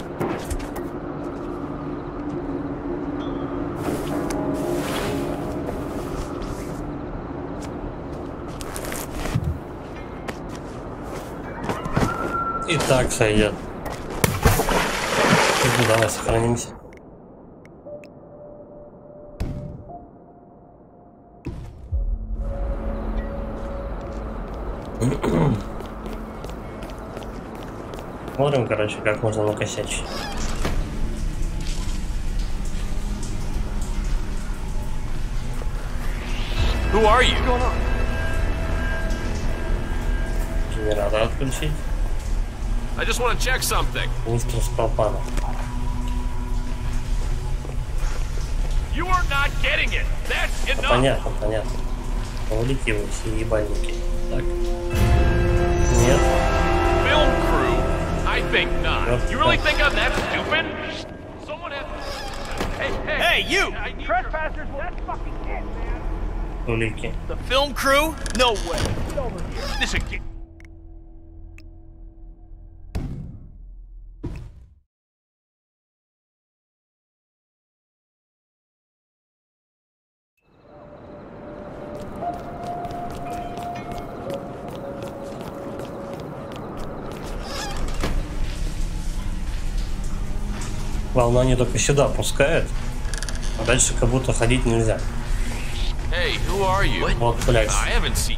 [SPEAKER 1] И так сойдет. Давай сохранимся. Смотрим, короче, как можно накосячить.
[SPEAKER 12] Who are you?
[SPEAKER 1] Генератор отключить.
[SPEAKER 12] I just want to check something.
[SPEAKER 1] Мистер с пропана.
[SPEAKER 12] You are not getting it. That's enough.
[SPEAKER 1] Понятно, понятно. Улети вы все ебальники. Так. Нет.
[SPEAKER 12] Film crew? I think not. You really think I'm that stupid? Someone has. Hey, hey, hey, you!
[SPEAKER 15] Trespassers, that's fucking it, man.
[SPEAKER 1] Улики.
[SPEAKER 12] The film crew? No way. Get over here. This again.
[SPEAKER 1] Главное, они только сюда пускают, а дальше как будто ходить нельзя.
[SPEAKER 12] Hey, who are you?
[SPEAKER 1] Вот, блядь.
[SPEAKER 12] I haven't seen.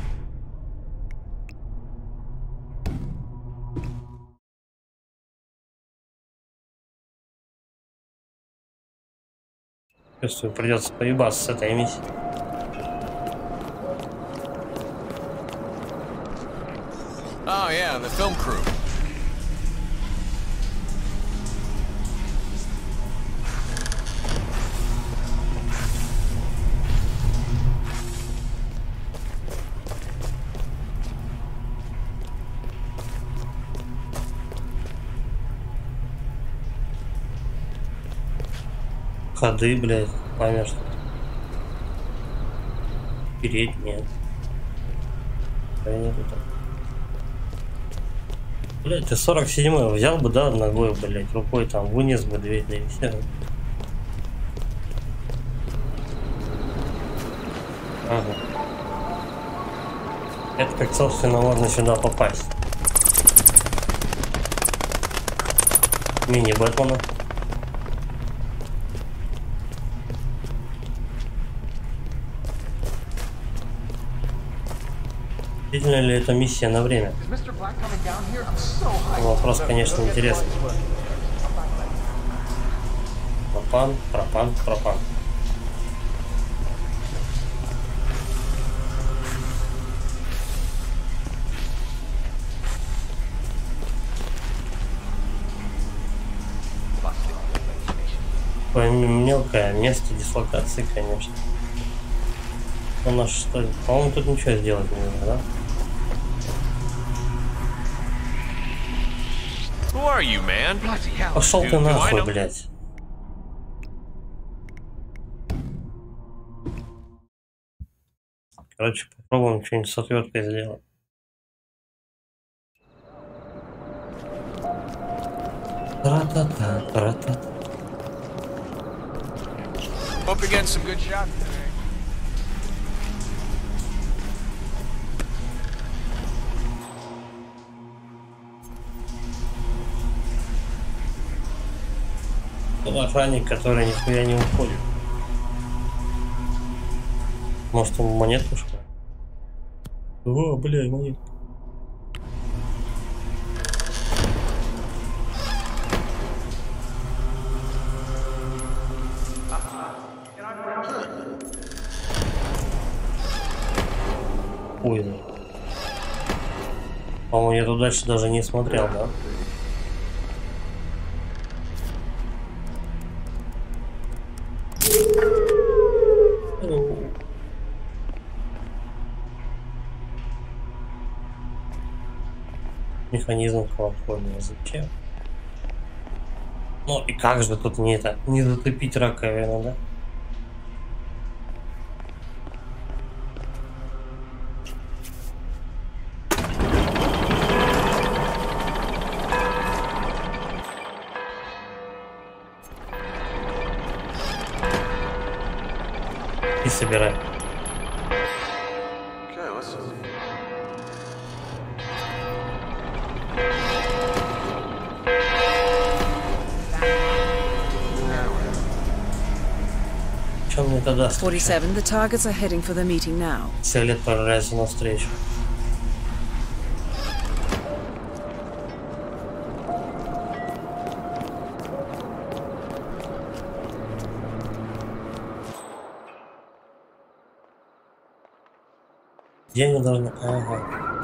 [SPEAKER 1] Чувствую, придется поебаться с этой миссией.
[SPEAKER 12] Oh yeah, the film crew.
[SPEAKER 1] Ходы, блядь, поймешь. Переть нет. Блядь, ты сорок седьмой взял бы, да, ногой, блядь, рукой там вынес бы дверь, да и все. Ага. Это как, собственно, можно сюда попасть. Мини-Бэтмена. Действительно ли эта миссия на время? Вопрос, конечно, интересный. Пропан, пропан, пропан. Мелкое место дислокации, конечно. У нас что? По-моему, тут ничего сделать не нужно, да? Пошел ты нахуй, блядь. Короче, попробуем что-нибудь с отверткой сделать. Тра-та-та, тра-та-та.
[SPEAKER 17] Hope you're getting some good shots today.
[SPEAKER 1] Охранник, который нихуя не уходит. Может, он монетку что ли? О, блядь, монетка. Ой, по-моему, я тут дальше даже не смотрел, да? Механизм колокольного, зачем? Ну и как же тут не это, не затопить раковину, да? И собирай.
[SPEAKER 2] forty-seven, the targets are heading for the meeting now.
[SPEAKER 1] Цель отправляется на встречу. Где они должны... Ага.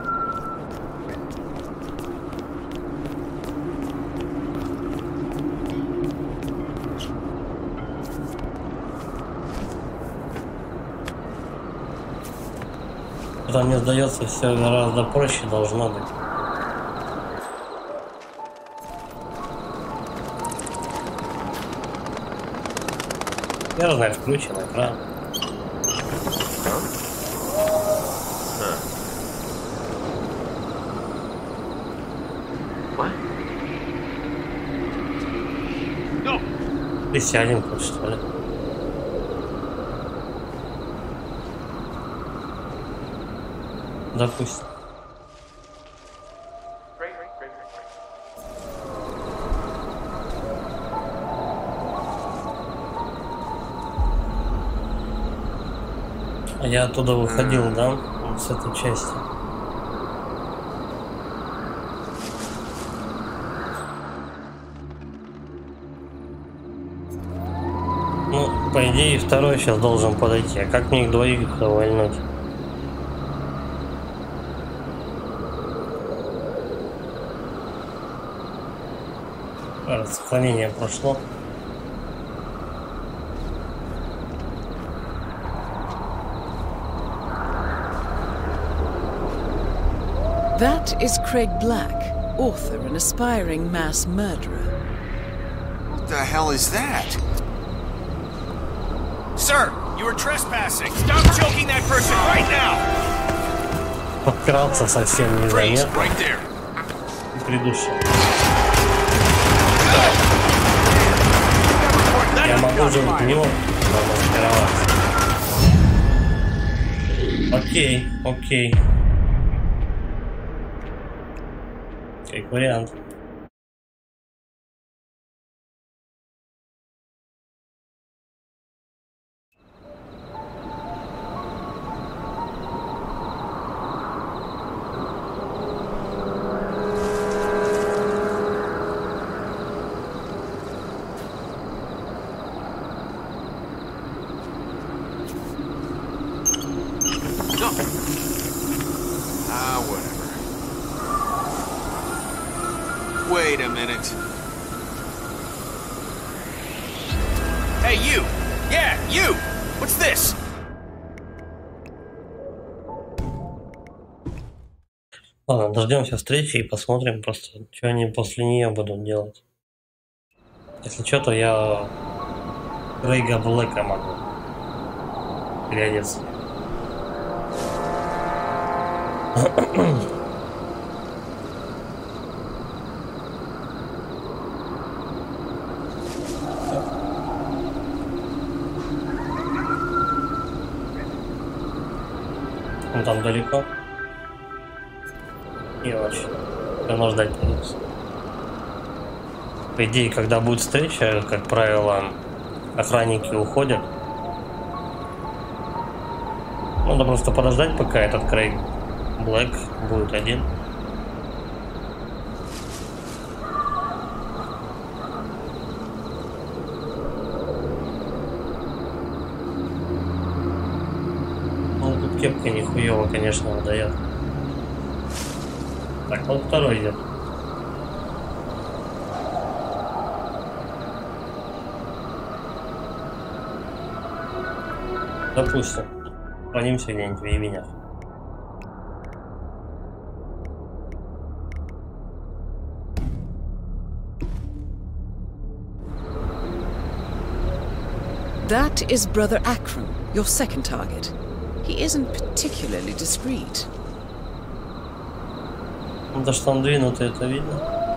[SPEAKER 1] Мне сдается, все гораздо проще должно быть. Я знаю, включен экран. Присядем тут, что ли? Допустим. А я оттуда выходил, да? Вот с этой части. Ну, по идее, второй сейчас должен подойти. А как мне их двоих вольнуть? Склонение прошло.
[SPEAKER 2] That is Craig Black, author and aspiring mass murderer.
[SPEAKER 12] What the hell is that? Sir, you were trespassing. Stop choking that person right now.
[SPEAKER 1] Подкрался совсем незаметно.
[SPEAKER 12] Right there.
[SPEAKER 1] И придушил. Я могу же от него замаскироваться. Окей, окей. Как вариант.
[SPEAKER 12] Wait a minute. Hey, you! Yeah, you! What's this?
[SPEAKER 1] Ладно, дождемся встречи и посмотрим просто, что они после нее будут делать. Если что, то я Крейга Блэка могу переодеться. Он там далеко. Не очень. Давно ждать придется. По идее, когда будет встреча, как правило, охранники уходят. Надо просто подождать, пока этот Крейг Блэк будет один. Ну, тут кепка нихуево, конечно, выдает. Так, вот второй идет. Допустим, хранимся где-нибудь в Ебенях.
[SPEAKER 2] That is Brother Akram, your second target. He isn't particularly discreet.
[SPEAKER 1] Да что он двинутый, это видно.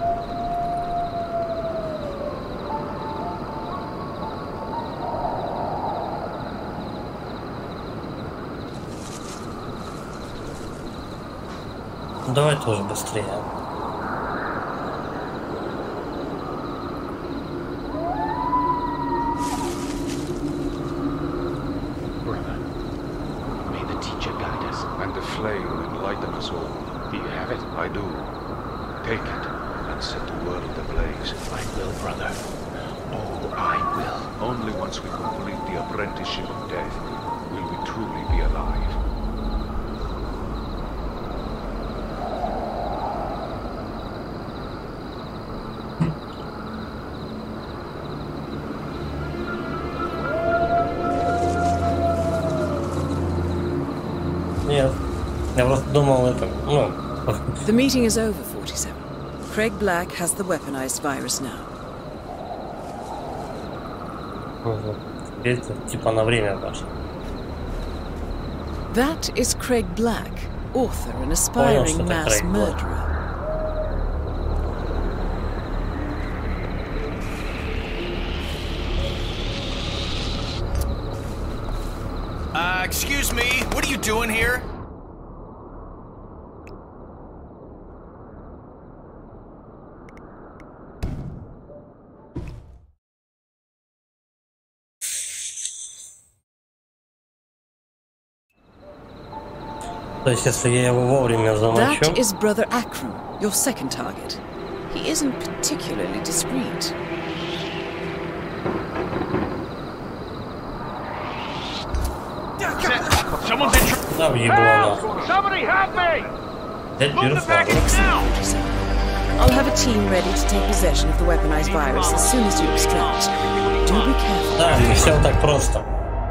[SPEAKER 1] Давай тоже быстрее.
[SPEAKER 15] Brother, may the teacher guide us. And the flame enlighten us all. Do you have it? I do. Take it and set the world ablaze. I will, brother. Oh, I will. Only once we complete the apprenticeship of death will we truly be alive.
[SPEAKER 1] Нет, я просто думал это, ну.
[SPEAKER 2] The meeting is over, forty-seven. Craig Black has the weaponized virus now.
[SPEAKER 1] Теперь типа на время пошло.
[SPEAKER 2] That is Craig Black, author and aspiring mass murderer.
[SPEAKER 12] Uh, excuse me, what are you doing here?
[SPEAKER 1] То есть, если я его вовремя замочу...
[SPEAKER 2] That is Brother Akram, your second target. He isn't particularly discreet.
[SPEAKER 15] Someone's in trouble.
[SPEAKER 1] Да,
[SPEAKER 15] Help! Somebody help me! Move the package now!
[SPEAKER 2] I'll have a team ready to take possession of the weaponized virus as soon as you extract. Do be careful.
[SPEAKER 1] Да, не все так просто.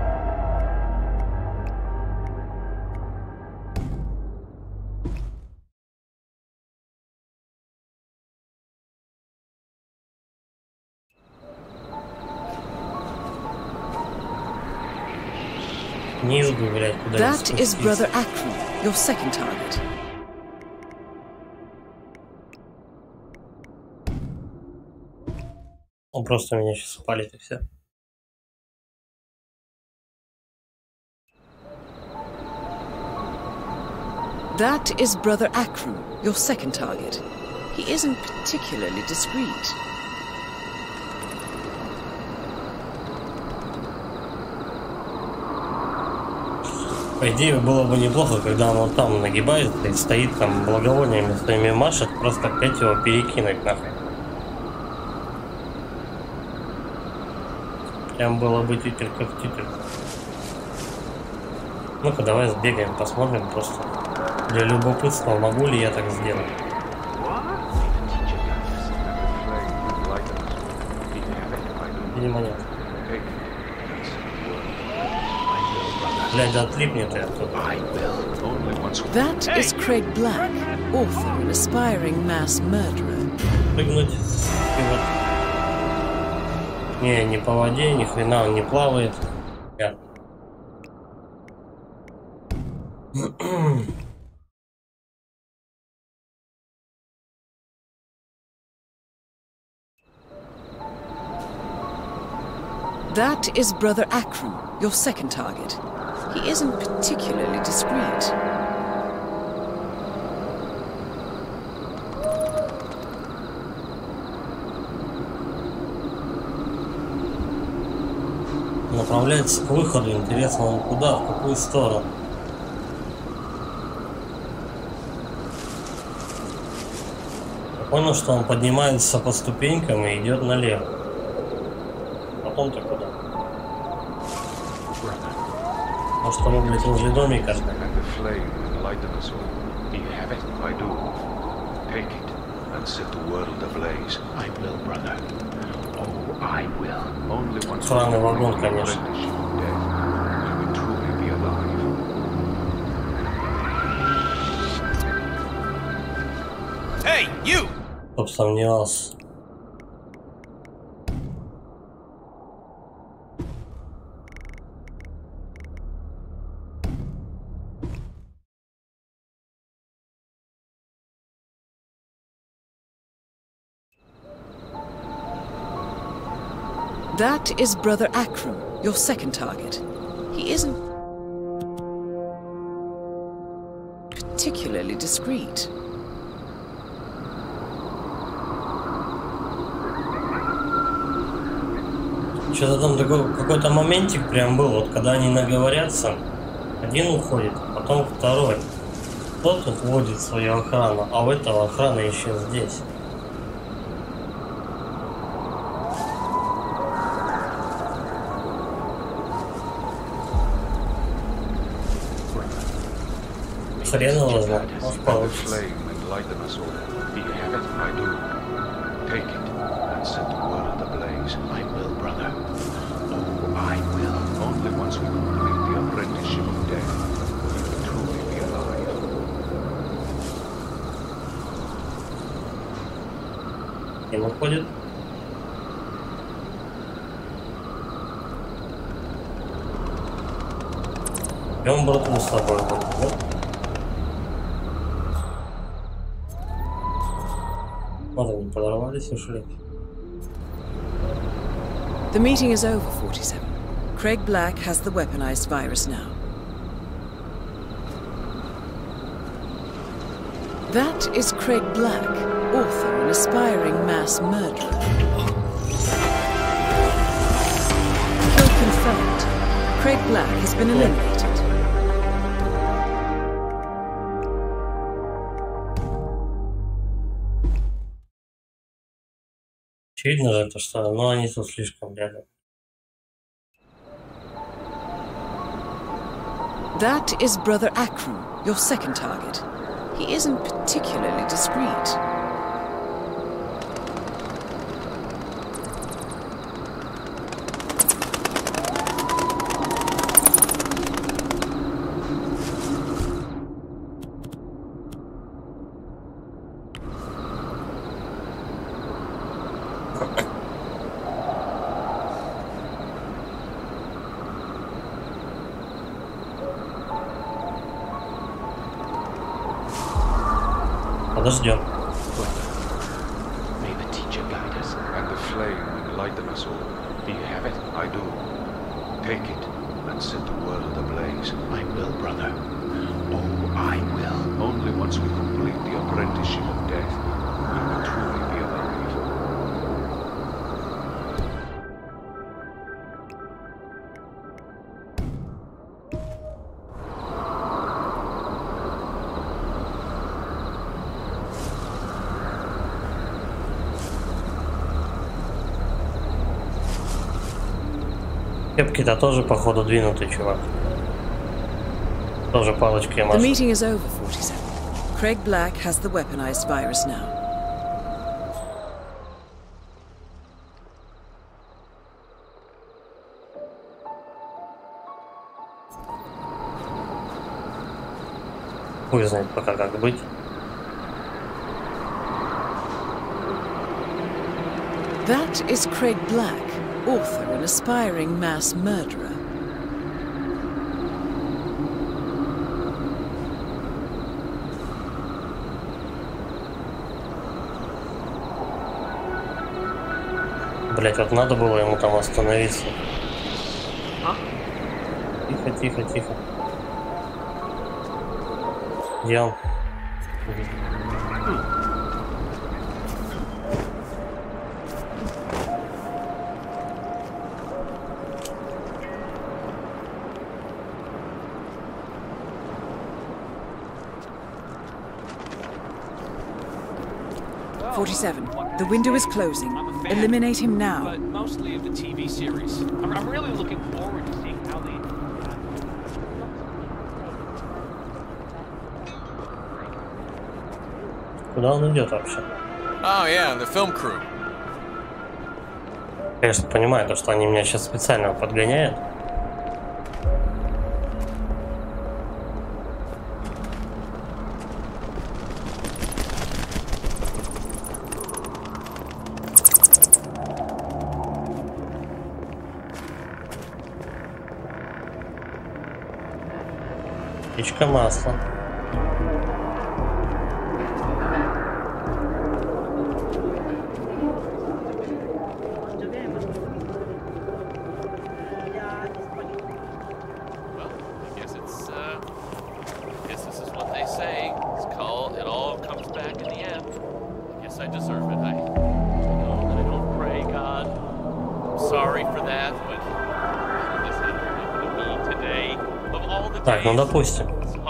[SPEAKER 2] That is Brother Akram, your second target.
[SPEAKER 1] Он просто меня сейчас спалит и все.
[SPEAKER 2] That is Brother Akram, your second target. He isn't particularly discreet.
[SPEAKER 1] По идее, было бы неплохо, когда он вот там нагибается и стоит там благовониями своими машет, просто опять его перекинуть нахрен. Прям было бы тютель как тютель. Ну-ка, давай сбегаем, посмотрим просто для любопытства, могу ли я так сделать. видимо, нет. Блядь, отлипнет я тут.
[SPEAKER 2] That is Craig Black, author and aspiring mass murderer.
[SPEAKER 1] Прыгнуть и вот. Не, не по воде, ни хрена он не плавает. Нет.
[SPEAKER 2] That is Brother Akram, your second target. He isn't particularly discreet.
[SPEAKER 1] Направляется к выходу. Интересно, он куда, в какую сторону? Я понял, что он поднимается по ступенькам и идет налево. Потом-то куда? Может, он, блядь, возле домика? Сраный вагон, конечно.
[SPEAKER 3] Hey, you!
[SPEAKER 1] Чтоб сомневался.
[SPEAKER 2] That is Brother Akram, your second target. He isn't particularly discreet.
[SPEAKER 1] Что-то там такой какой-то моментик прям был, вот когда они наговорятся, один уходит, потом второй. Тот тут вводит свою охрану, а у этого охрана еще здесь. Хрен его знает, может получится. И он уходит. И он братву с собой будет, да? Вот они подорвались и ушли.
[SPEAKER 2] The meeting is over, forty-seven. Craig Black has the weaponized virus now. That is Craig Black, author and aspiring mass murderer. Kill confirmed. Craig Black has been eliminated.
[SPEAKER 1] Очевидно же, то, что ну, они тут слишком рядом.
[SPEAKER 2] That is Brother Akram, your second target. He isn't particularly discreet.
[SPEAKER 1] Подождем.
[SPEAKER 15] May the teacher guide us, and the flame enlighten us all. Do you have it? I do. Take it and set the world ablaze. I will, brother. Oh, I will. Only once we complete the apprenticeship of death will we truly be alive.
[SPEAKER 1] Кепки-то тоже, походу, двинутый, чувак. Тоже палочки
[SPEAKER 2] The
[SPEAKER 1] машет.
[SPEAKER 2] meeting is over, forty-seven. Craig Black has the weaponized virus now.
[SPEAKER 1] Хуй знает пока как быть.
[SPEAKER 2] That is Craig Black, author and aspiring mass murderer.
[SPEAKER 1] Блять, вот надо было ему там остановиться. Тихо, тихо, тихо. Где он?
[SPEAKER 2] forty-seven. The window is closing. Eliminate him now.
[SPEAKER 13] But mostly of the T V series. I'm, I'm really looking forward to seeing how they...
[SPEAKER 1] Куда он идет вообще?
[SPEAKER 8] Oh yeah, the film crew.
[SPEAKER 1] Конечно, понимаю, то, что они меня сейчас специально подгоняют. Птичка масла. Так, ну допустим.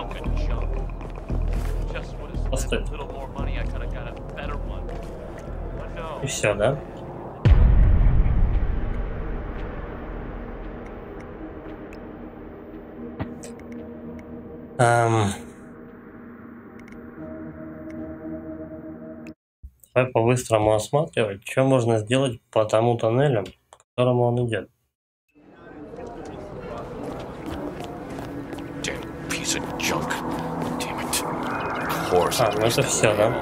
[SPEAKER 1] Постой. И все, да? Эм... Давай по-быстрому осматривать, что можно сделать по тому тоннелю, по которому он идет. А, ну это все, да?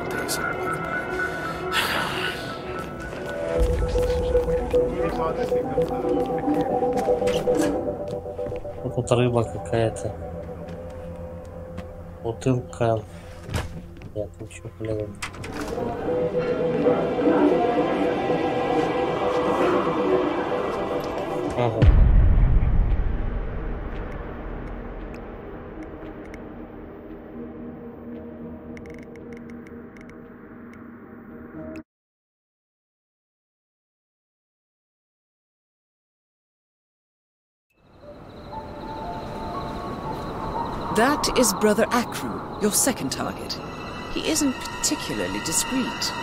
[SPEAKER 1] Вот тут рыба какая-то. Бутылка. Нет, ничего, блин. Ага.
[SPEAKER 2] That is Brother Akram, your second target. He isn't particularly discreet.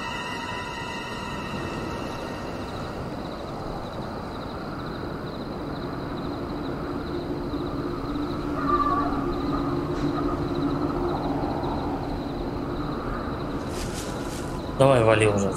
[SPEAKER 1] Давай, вали уже.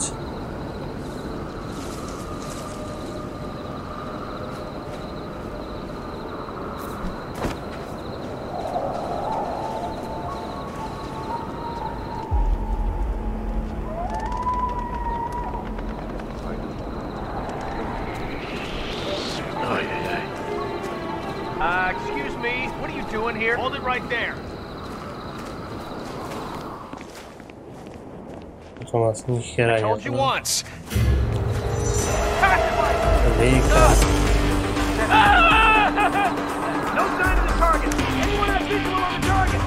[SPEAKER 14] Uh, excuse me, what are you doing here? Hold it right there.
[SPEAKER 1] Тут у нас ни хера нет.
[SPEAKER 14] Told you once. No sign of the target. Anyone have visual on the target?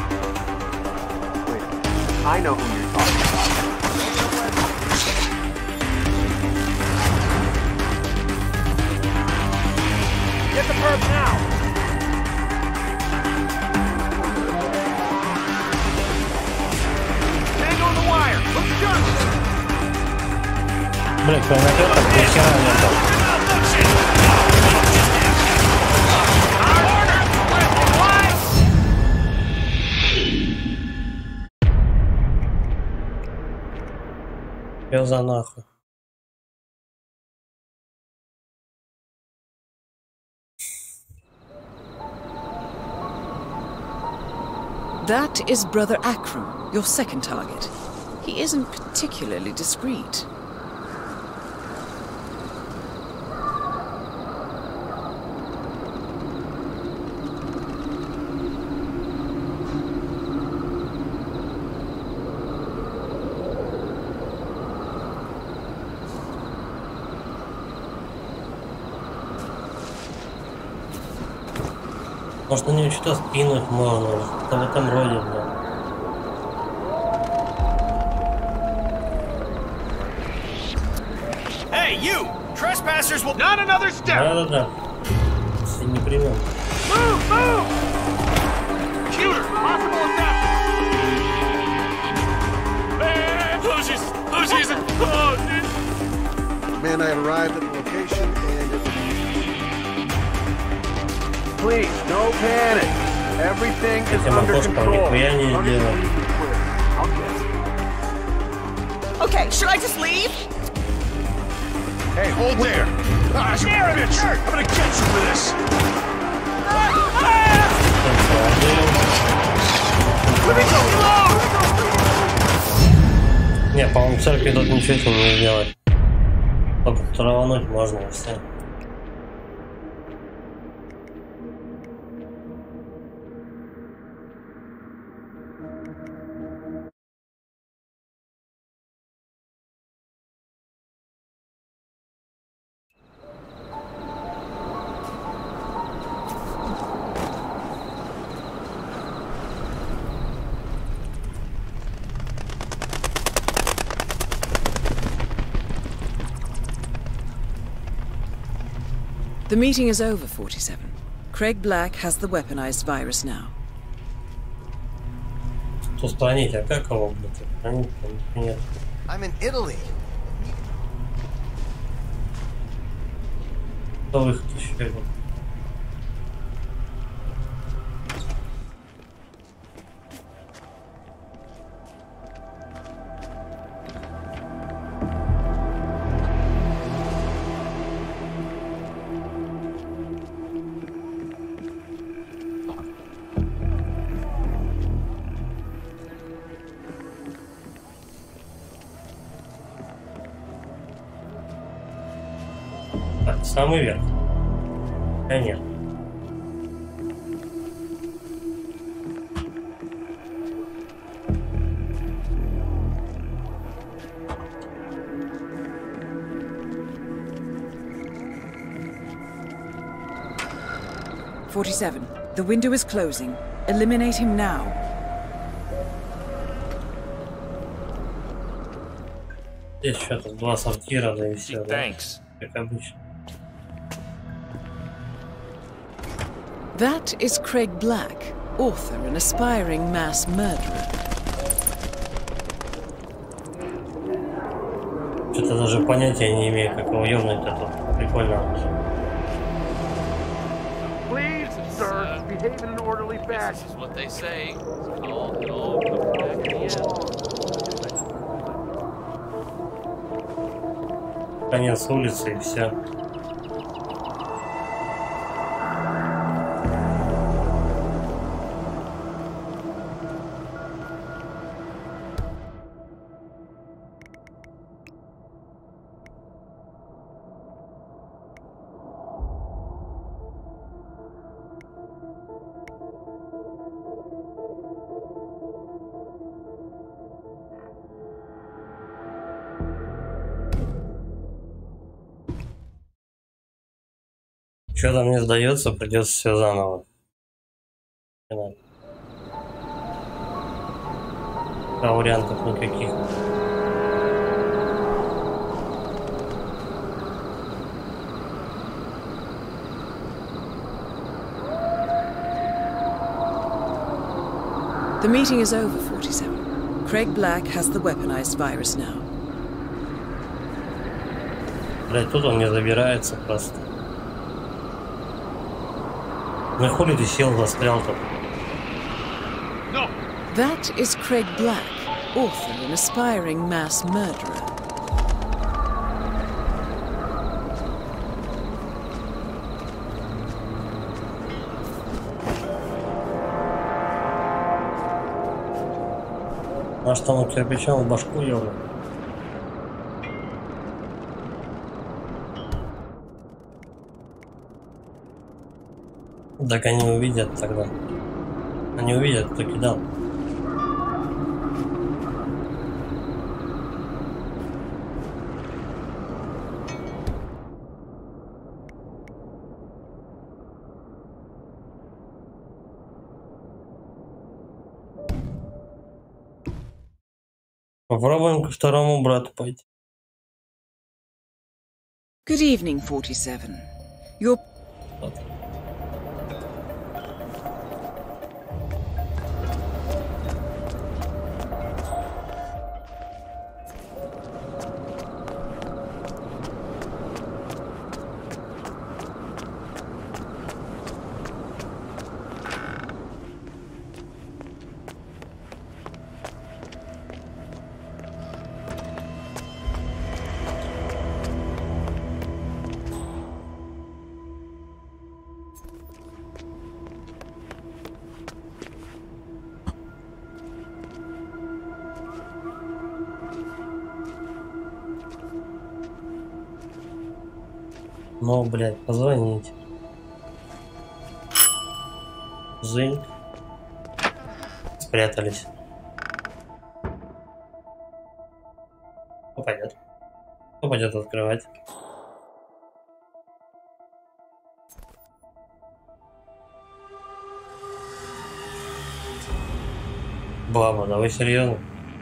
[SPEAKER 14] Wait, I know who you're talking about. Get the perp now! Stand on the wire! Look sharp!
[SPEAKER 1] Блин, кто найдет, так ни хера нету. Чё за нахуй?
[SPEAKER 2] That is Brother Akram, your second target. He isn't particularly discreet.
[SPEAKER 1] Может, на нее что-то скинуть можно, что-то в этом роде, да.
[SPEAKER 3] Hey, you! Trespassers will not another step!
[SPEAKER 1] Да-да-да. Если не примем.
[SPEAKER 3] Move, move! Shooter, possible attack! Hey, oh, she's, oh, she's, oh, dude.
[SPEAKER 16] Man, I had arrived at the location and it... Please, no panic. Everything is under control.
[SPEAKER 21] Okay, should I just leave?
[SPEAKER 12] Hey, hold there! Ah,
[SPEAKER 3] Damn it!
[SPEAKER 12] I'm gonna get you for this!
[SPEAKER 1] Не, по-моему, в церкви тут ничего с ним не сделать. Только травануть можно и все.
[SPEAKER 2] The meeting is over, forty-seven. Craig Black has the weaponized virus now.
[SPEAKER 1] Устранить, а как его, блядь? Нет.
[SPEAKER 14] I'm in Italy.
[SPEAKER 1] Кто выход еще один? Самый верх. Конечно.
[SPEAKER 2] forty-seven. The window is closing. Eliminate him now.
[SPEAKER 1] Здесь что-то два сортира, да и все.
[SPEAKER 8] Thanks.
[SPEAKER 1] Как обычно.
[SPEAKER 2] That is Craig Black, author and aspiring mass murderer.
[SPEAKER 1] Что-то даже понятия не имею, как его ёбнуть-то тут. Прикольно.
[SPEAKER 16] Please, sir, behave in an orderly fashion.
[SPEAKER 13] This is what they say. All, it all comes back in the end.
[SPEAKER 1] Конец улицы и все. Что-то мне сдается, придется все заново. А вариантов никаких.
[SPEAKER 2] The meeting is over, forty-seven. Craig Black has the weaponized virus now.
[SPEAKER 1] Блять, тут он не забирается просто. На хули ты сел, застрял-то?
[SPEAKER 2] That is Craig Black, author and aspiring mass murderer.
[SPEAKER 1] А что он кирпичом в башку ёбнул? Так они увидят тогда. Они увидят, кто кидал. Попробуем ко второму брату пойти.
[SPEAKER 2] Good evening, forty-seven. Your...
[SPEAKER 1] Ну, блядь, позвонить. Зынь. Спрятались. Кто пойдет? Кто пойдет открывать? Баба, да вы серьезно?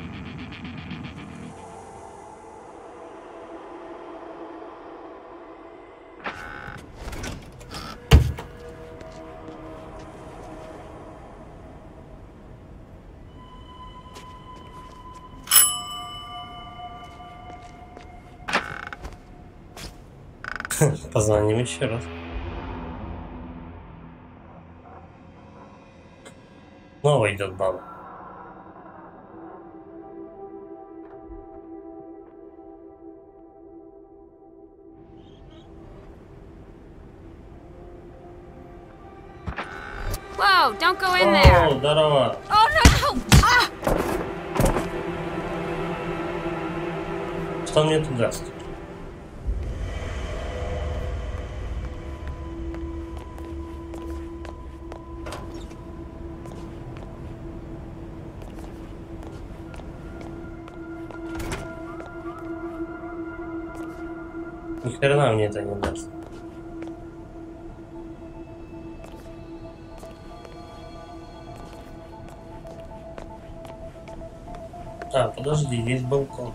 [SPEAKER 1] Позвоним еще раз. Снова идет баба.
[SPEAKER 20] Whoa, don't go in there.
[SPEAKER 1] О, здорово.
[SPEAKER 20] Oh no, no. Ah!
[SPEAKER 1] Что мне тут даст? Ни хрена мне это не даст. А, подожди, есть балкон.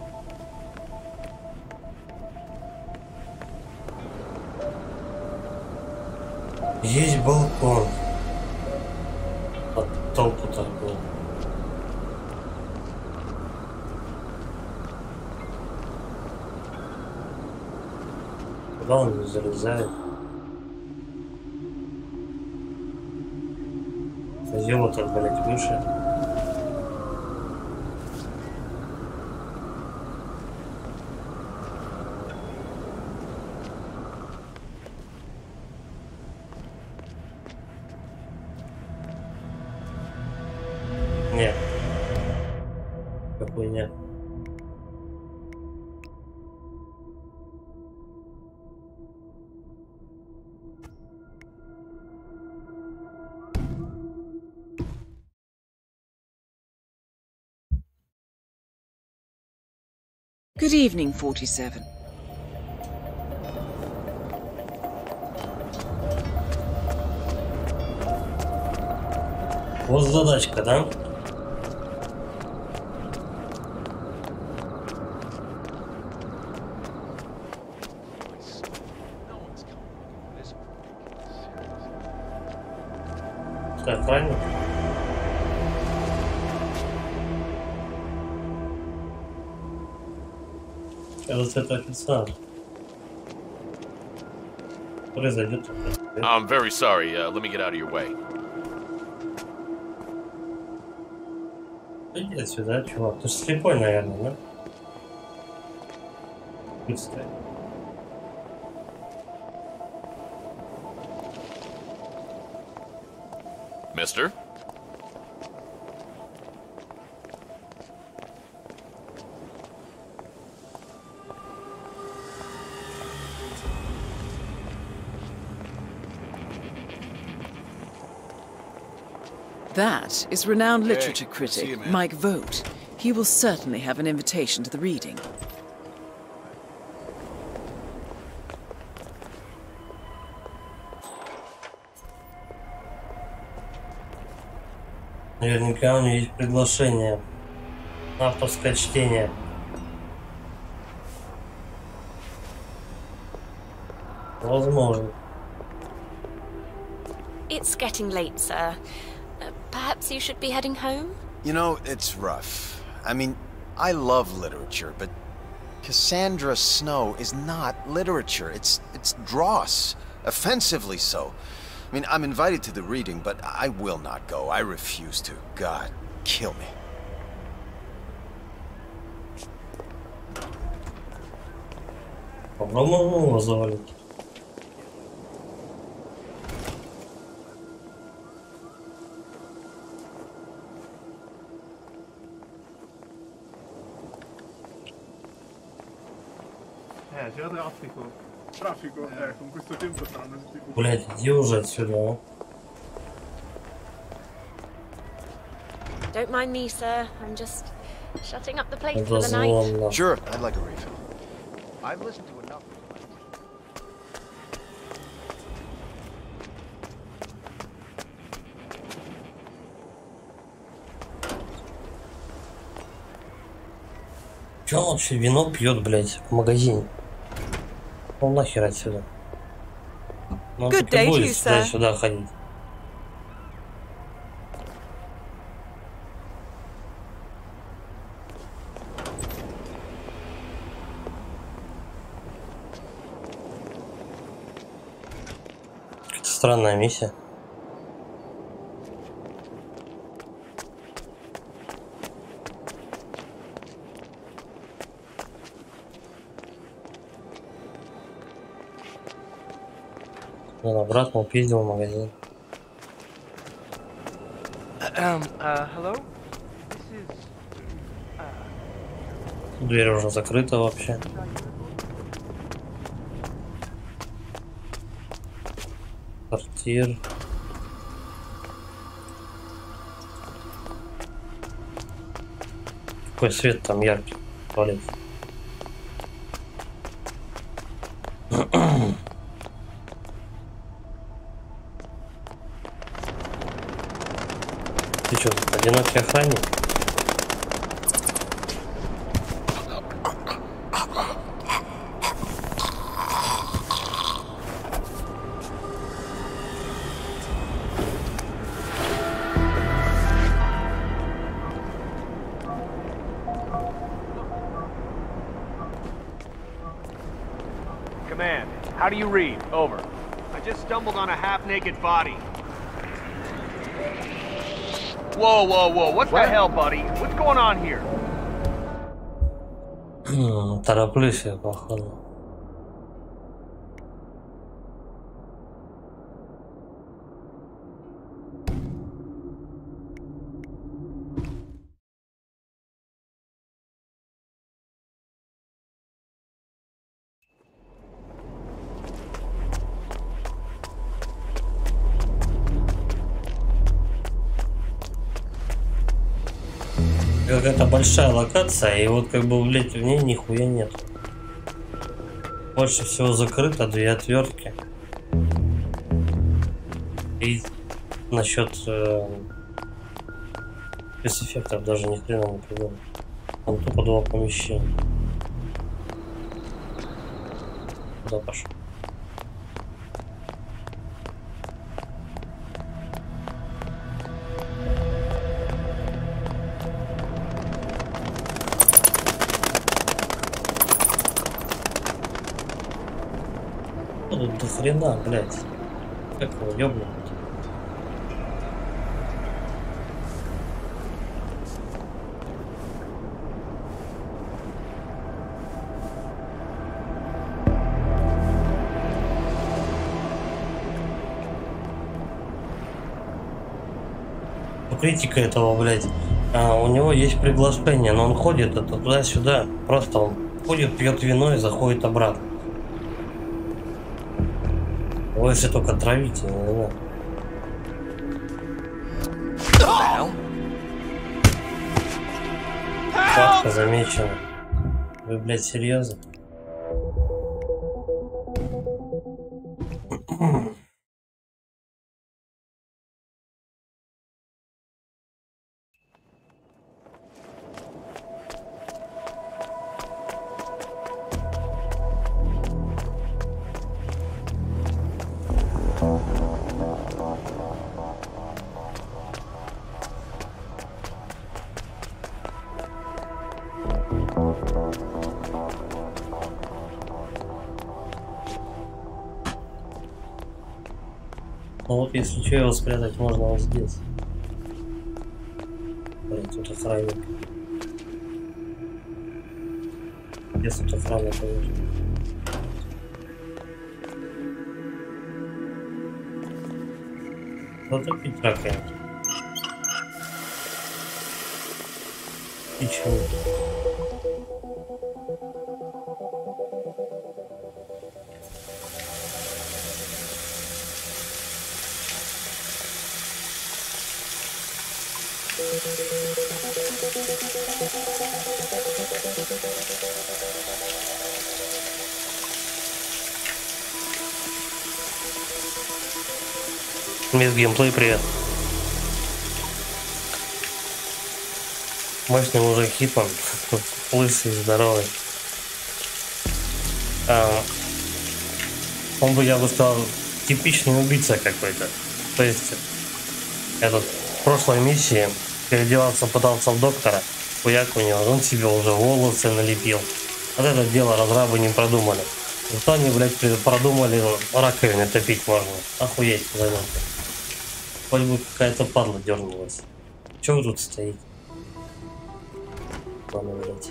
[SPEAKER 1] Есть балкон. Под толпу такую. Куда он не залезает? Козёл этот, блядь, выше. Нет. Какой нет.
[SPEAKER 2] Good evening, forty-seven.
[SPEAKER 1] Вот задачка, да? Так, правильно? Кажется, это официант. Произойдет.
[SPEAKER 10] I'm very sorry. Uh, let me get out of your way.
[SPEAKER 1] Иди отсюда, чувак. Ты же слепой, наверное, да? Быстрее.
[SPEAKER 10] Mister?
[SPEAKER 2] That is renowned literature critic Mike Vogt. He will certainly have an invitation to the reading.
[SPEAKER 1] Наверняка у нее есть приглашение. Авторское чтение. Возможно.
[SPEAKER 11] It's getting late, sir. Uh, perhaps you should be heading home?
[SPEAKER 18] You know, it's rough. I mean, I love literature, but Cassandra Snow is not literature. It's it's dross. Offensively so. I mean, I'm invited to the reading, but I will not go. I refuse to. God, kill me.
[SPEAKER 1] Попробуем его завалить.
[SPEAKER 22] Eh, c'era traffico. Traffico, eh, con questo tempo saranno tutti buchi.
[SPEAKER 1] Блять, иди уже отсюда, а?
[SPEAKER 11] Don't mind me, sir. I'm just shutting up the place for the night.
[SPEAKER 18] Sure, I'd like a refill. I've listened to enough.
[SPEAKER 1] Че он вообще вино пьет, блять, в магазине? Ну нахер отсюда. Ну,
[SPEAKER 7] Good day to you, sir.
[SPEAKER 1] Сюда ходить. Странная миссия. Он обратно упиздил в магазин.
[SPEAKER 14] Um, uh, hello?
[SPEAKER 1] Дверь уже закрыта вообще. Сортир. Какой свет там яркий. Туалет. Ты что, одинокий охранник?
[SPEAKER 22] Command, how do you read? Over. I just stumbled on a half-naked body. Whoa, whoa, whoa, what, what the hell, buddy? What's going on here?
[SPEAKER 1] Тороплюсь я, походу. Какая-то большая локация, и вот как бы, блять, в ней нихуя нет. Больше всего закрыто, две отвертки. И насчет э, спецэффектов даже ни хрена не придумал. Там тупо два помещения. Куда пошел? Тут до хрена, блядь. Как его ёбнуть? Критика этого, блядь. А, у него есть приглашение, но он ходит это туда-сюда. Просто он ходит, пьет вино и заходит обратно. Вы если только травите, не знаю. Фотка замечена. Вы, блядь, серьезно? Ну вот, если что, его спрятать можно вот здесь. Блин, тут охранник. Где тут охранник, конечно. Затопить раковину. И чего? Мисс Геймплей, привет. Мощный мужик Хитман, лысый, здоровый. А, он бы, я бы сказал, типичный убийца какой-то. То есть, этот в прошлой миссии переодеваться пытался в доктора, хуяк у него, он себе уже волосы налепил. Вот это дело разрабы не продумали. Зато они, блядь, продумали, раковины топить можно. Охуеть, занятно. Хоть бы какая-то падла дернулась. Чего вы тут стоите? Ладно, блядь.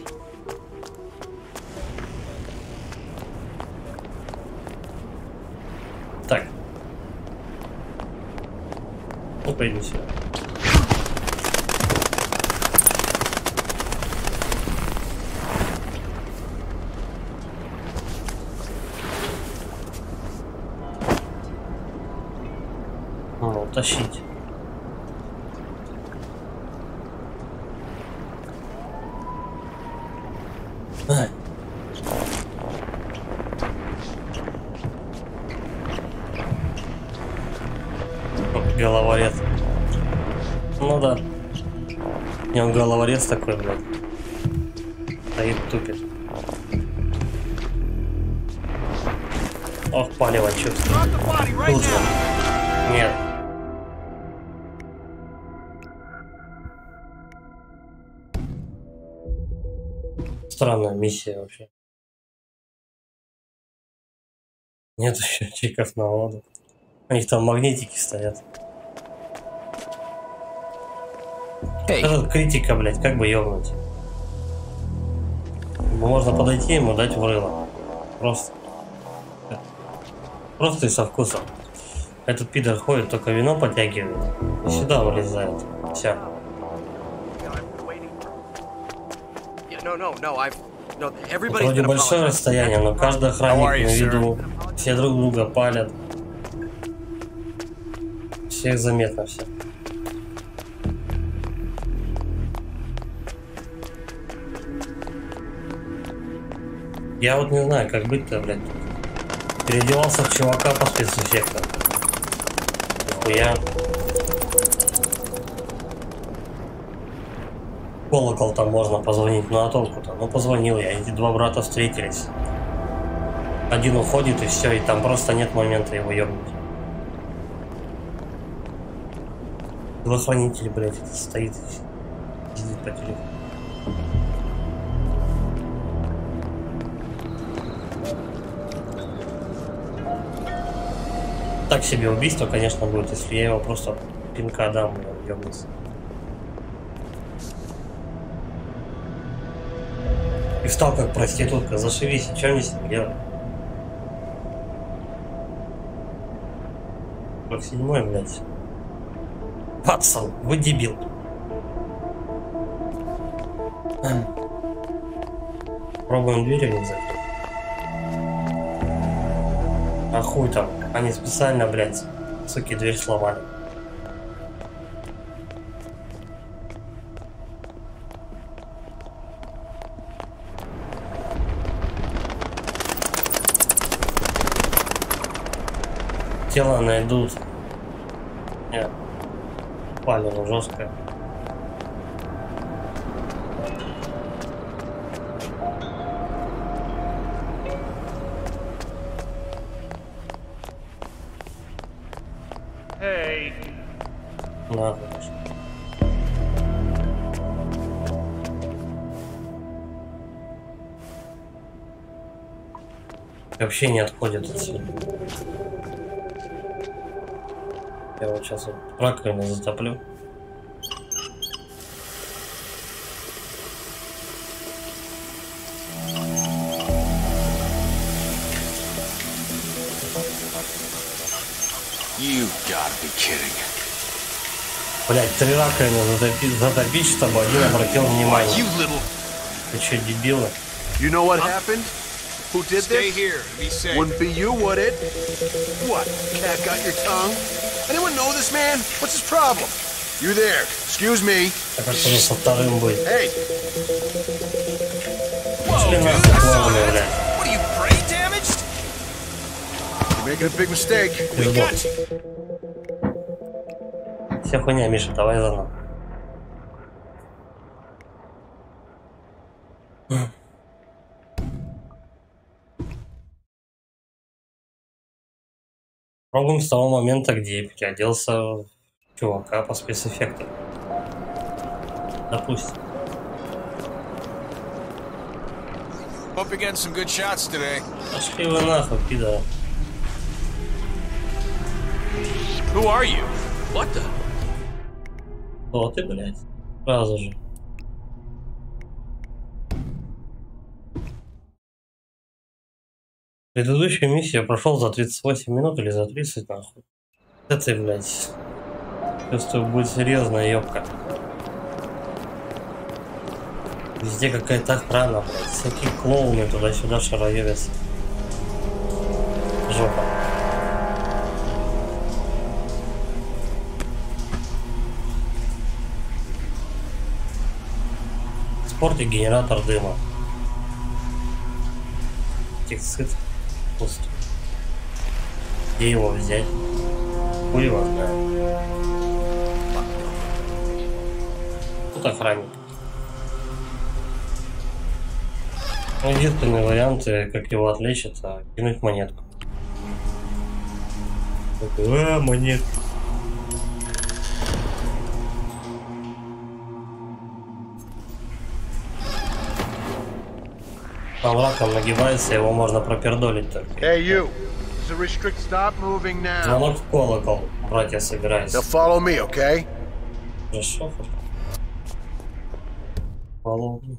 [SPEAKER 1] Так. Ну, пойди сюда. Ну, тащить. Ай. Головорез. Ну да. Не, он головорез такой, блядь. Стоит, тупит. Ох, палево, чувствую. Тут же. Нет. Странная миссия вообще. Нет счетчиков на воду. У них там магнитики стоят. Hey. Этот критика, блядь, как бы ёбнуть. Можно подойти ему, дать в рыло. Просто. Просто и со вкусом. Этот пидор ходит, только вино подтягивает. И сюда вылезает. Все. Вроде большое расстояние, но каждый охранник на виду. Все друг друга палят. Всех заметно все. Я вот не знаю, как быть-то, блядь. Переодевался в чувака по спецэффектам. Нихуя. Колокол там можно позвонить, ну а толку-то? Ну позвонил я, эти два брата встретились. Один уходит и все, и там просто нет момента его ебнуть. Телохранитель, блядь, стоит и сидит по телефону. Так себе убийство, конечно, будет, если я его просто пинка дам, и он ебнется. И встал как проститутка, зашивись, и что мне с ним делать? сорок седьмой, блядь. Ватсон, вы дебил. Пробуем дверь не закрыть. А хуй там, они специально, блядь, суки, дверь сломали. Тело найдут. Нет. Палево жестко.
[SPEAKER 22] Hey.
[SPEAKER 1] Да, конечно. Вообще не отходит отсюда. Я вот сейчас вот раковину затоплю.
[SPEAKER 12] You gotta be kidding.
[SPEAKER 1] Блять, три раковины затопить, затопить, чтобы один обратил внимание.
[SPEAKER 12] You little...
[SPEAKER 1] Ты че, дебилы?
[SPEAKER 16] You know what happened? Who did
[SPEAKER 12] Stay
[SPEAKER 16] this?
[SPEAKER 12] here. Be safe.
[SPEAKER 16] Wouldn't be you, would it? What? Cat got your tongue? Anyone know this man? What's his problem? You there? Excuse me.
[SPEAKER 1] Так как уже со вторым будет.
[SPEAKER 16] Hey.
[SPEAKER 1] Пошли нахуй, клоуны, блядь.
[SPEAKER 12] What are you, brain damaged?
[SPEAKER 16] You're making a big mistake.
[SPEAKER 1] We got you. Вся хуйня, Миша, давай заново. Пробуем с того момента, где я переоделся в чувака по спецэффектам. Допустим.
[SPEAKER 12] Hope you're getting some good shots today.
[SPEAKER 1] Пошли вы нахуй, пидора.
[SPEAKER 12] Who are you? What the?
[SPEAKER 1] О, ты, блядь. Сразу же. Предыдущую миссию я прошел за тридцать восемь минут или за тридцать, нахуй. Это, блядь. Чувствую, будет серьезная ёбка. Везде какая-то охрана, блядь. Всякие клоуны туда-сюда шароёбятся. Жопа. В спорте генератор дыма. Текст. Пусто. Где его взять? Хуй его знает. Тут охранник. Единственный вариант, как его отвлечь, это кинуть монетку. А, монетка. Там раком нагибается, его можно пропердолить только.
[SPEAKER 16] Hey, you. There's a restrict stop moving now.
[SPEAKER 1] Звонок в колокол. Братья собираются.
[SPEAKER 16] Now follow me, okay?
[SPEAKER 1] Хорошо. Follow me.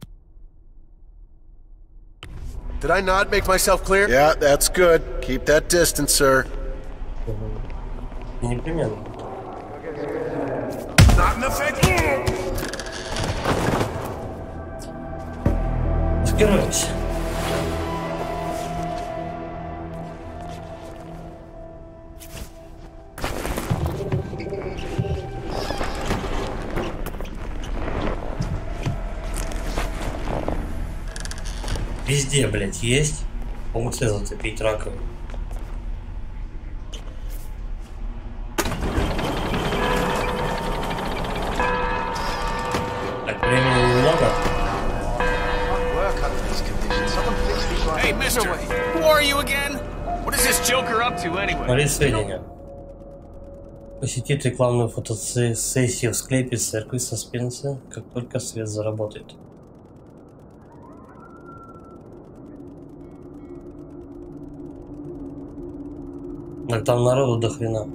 [SPEAKER 16] Did I not make myself clear? Yeah, that's good. Keep that distance, sir.
[SPEAKER 1] Непременно.
[SPEAKER 12] Not in effect.
[SPEAKER 1] Скрывайся. Везде, блядь, есть функция зацепить раковину. Так, времени немного.
[SPEAKER 12] Hey, mister, who are you again? What is this joker up to anyway?
[SPEAKER 1] Смотри сведения. Посетить рекламную фотосессию в склепе церкви Саспенса, как только свет заработает. Так там народу до хрена.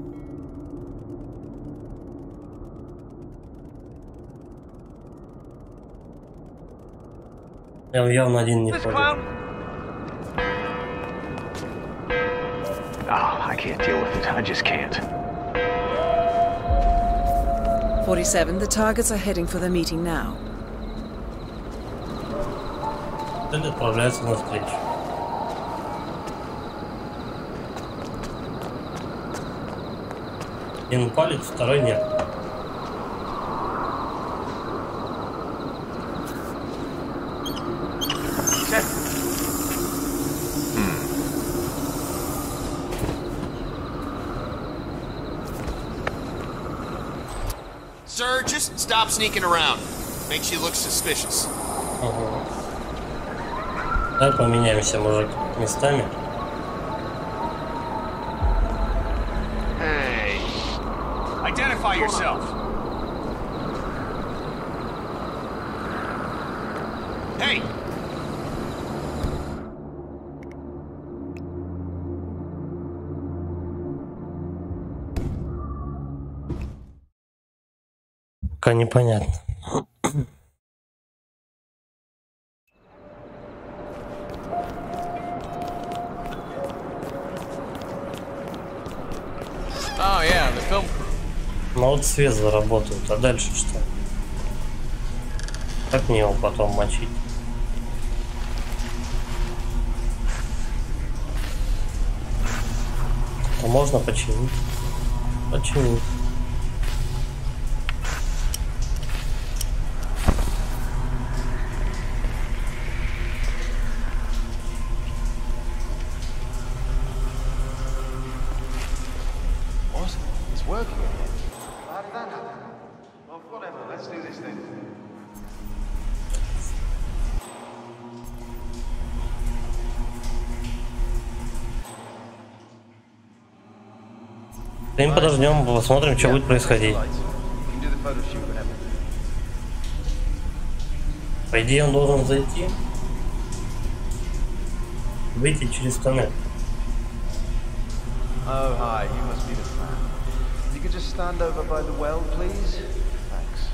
[SPEAKER 1] Я явно один не ходит.
[SPEAKER 15] Oh, I can't deal with it. I just can't.
[SPEAKER 2] forty-seven, the targets are heading for the meeting now.
[SPEAKER 1] Цель отправляется на встречу. Один палец, второй нет.
[SPEAKER 12] Sir, just stop sneaking around. Makes you look suspicious.
[SPEAKER 1] Ага. Давай поменяемся, мужик, местами.
[SPEAKER 12] Hey, identify yourself. Hey.
[SPEAKER 1] Пока непонятно.
[SPEAKER 8] Oh, yeah, the film.
[SPEAKER 1] Ну вот свет заработает, а дальше что? Как мне его потом мочить? А можно починить? Починить. Мы подождем, посмотрим, что будет происходить. По идее, он должен зайти, выйти через тоннель.
[SPEAKER 16] Oh, hi, you must be the fan. You could just stand over by the well, please? Thanks.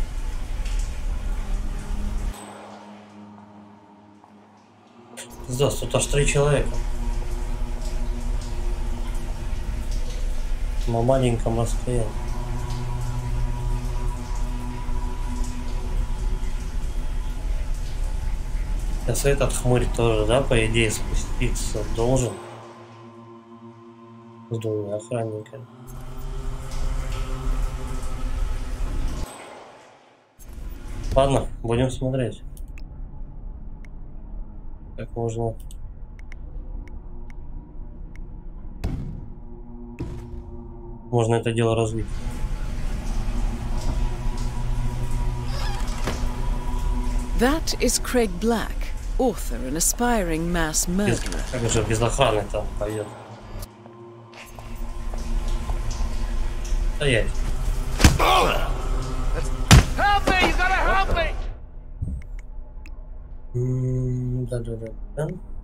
[SPEAKER 1] Здесь тут аж три человека. На маленьком расстоянии. Сейчас этот хмырь тоже, да, по идее спуститься должен. С двумя охранниками. Ладно, будем смотреть. Как можно... Можно это дело развить.
[SPEAKER 2] That is Craig Black, author and aspiring mass murderer.
[SPEAKER 1] Как же без охраны там пойдет? Стоять.
[SPEAKER 12] Help me! You gotta help me!
[SPEAKER 1] Да-да-да.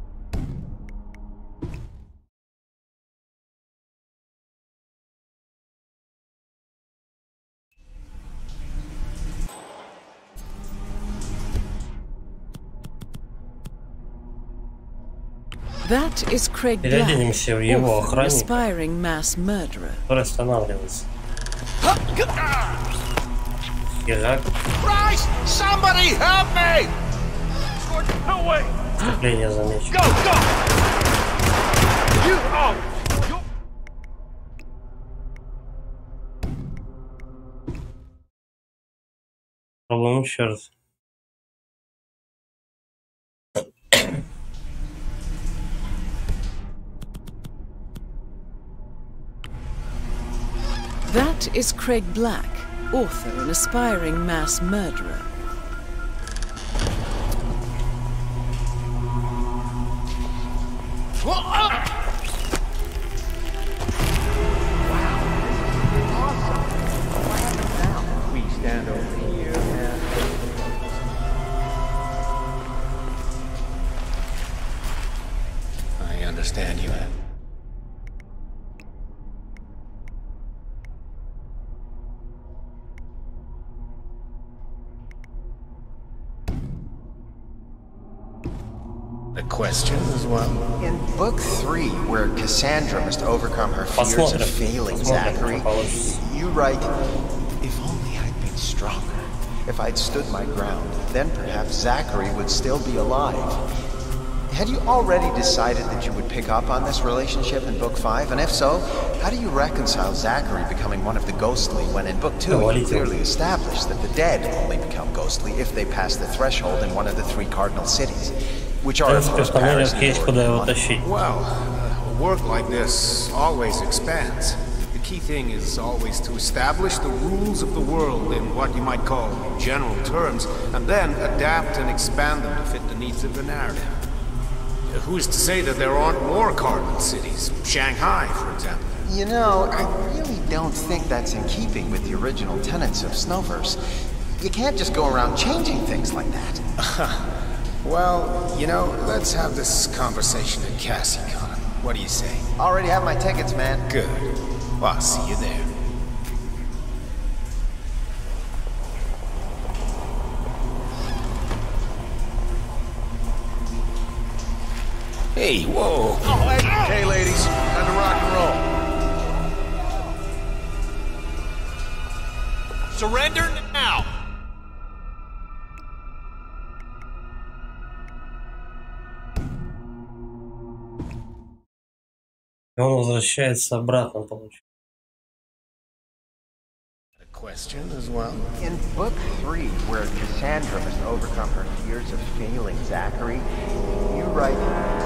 [SPEAKER 2] That is Craig Black, author, aspiring mass murderer.
[SPEAKER 1] Останавливается.
[SPEAKER 12] Christ! Somebody help me! No way!
[SPEAKER 1] Вступление замечено.
[SPEAKER 12] Go, go! You, oh! You...
[SPEAKER 1] Пробуем еще раз.
[SPEAKER 2] That is Craig Black, author and aspiring mass murderer.
[SPEAKER 16] We stand over here and...
[SPEAKER 17] I understand you. The question as well.
[SPEAKER 18] In book three, where Cassandra must overcome her fears of failing Zachary, you write, "If only I'd been stronger. If I'd stood my ground, then perhaps Zachary would still be alive." Had you already decided that you would pick up on this relationship in book five? And if so, how do you reconcile Zachary becoming one of the ghostly when in book two you clearly established that the dead only become ghostly if they pass the threshold in one of the three cardinal cities? Which are, of course, Paris and
[SPEAKER 15] Well, uh, a work like this always expands. You key thing is always to establish the rules of the world in what you might call general terms, and then adapt and expand them to fit the needs of the narrative. Who's to say that there aren't more cardinal cities? Shanghai, for example.
[SPEAKER 18] You know, I really don't think that's in keeping with the original tenets of Snowverse. You can't just go around changing things like that.
[SPEAKER 15] Well, you know, let's have this conversation at CassieCon. What do you say?
[SPEAKER 18] Already have my tickets, man.
[SPEAKER 15] Good. Well, I'll see you there. Hey, whoa!
[SPEAKER 12] Oh, hey, hey, ladies, time to rock and roll. Surrender now!
[SPEAKER 1] И он возвращается обратно, получается.
[SPEAKER 15] Question as well.
[SPEAKER 16] In book three, where Cassandra must overcome her fears of failing Zachary, you write,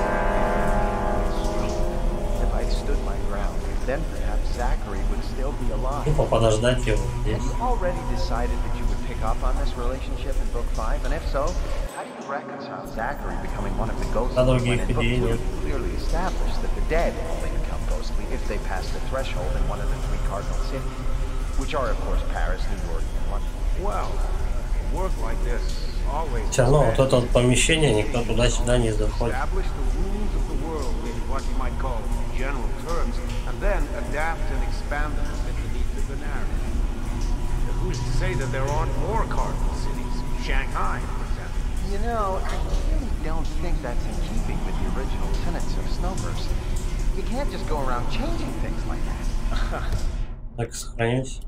[SPEAKER 16] if I stood my ground, then perhaps Zachary would still be alive.
[SPEAKER 1] Тупо подождать его здесь.
[SPEAKER 16] Have you already decided that you would pick up on this relationship in book five? And if so, how do you reconcile Zachary becoming one of the ghosts when in book two clearly established that the dead only become ghostly if they pass the threshold in one of the three cardinal cities? Which are, of course, Paris, New York, and London.
[SPEAKER 15] Well, work like this always.
[SPEAKER 1] Все равно вот это вот помещение никто туда-сюда не заходит.
[SPEAKER 15] Establish the rules of the world in what you might call general terms, and then adapt and expand them to fit the needs of the narrative. Who's to say that there aren't more cardinal cities? Shanghai, for example.
[SPEAKER 16] You know, I really don't think that's in keeping with the original tenets of Snowverse. You can't just go around changing things like that.
[SPEAKER 1] Так, сохранимся.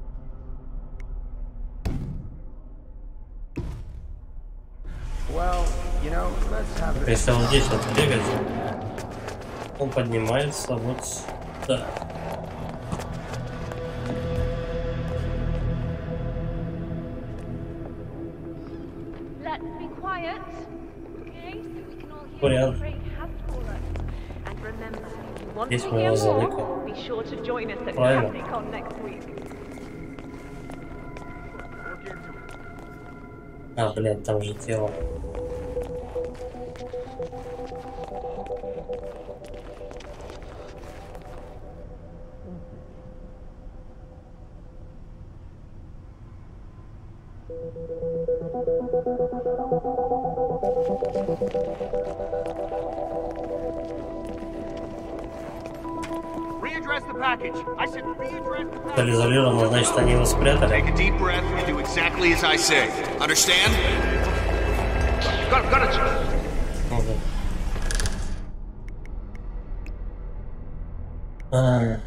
[SPEAKER 16] Well, you know, let's have it.
[SPEAKER 1] Если он здесь вот бегает, он поднимается вот сюда.
[SPEAKER 9] Let's be quiet, okay? So we can all hear
[SPEAKER 1] Вариант.
[SPEAKER 9] what Craig has for us. And remember, if you want
[SPEAKER 1] Здесь
[SPEAKER 9] to
[SPEAKER 1] мы
[SPEAKER 9] hear
[SPEAKER 1] его
[SPEAKER 9] more,
[SPEAKER 1] залыкаем.
[SPEAKER 9] be sure to join us at
[SPEAKER 1] Правильно.
[SPEAKER 9] CassieCon next week.
[SPEAKER 1] А, блядь, там же тело.
[SPEAKER 12] Readdress the package. I said readdress the package.
[SPEAKER 1] Если изолировано, значит они его спрятали.
[SPEAKER 12] Take a deep breath and do exactly as I say. Understand? Got it, got it.
[SPEAKER 1] Ага. А.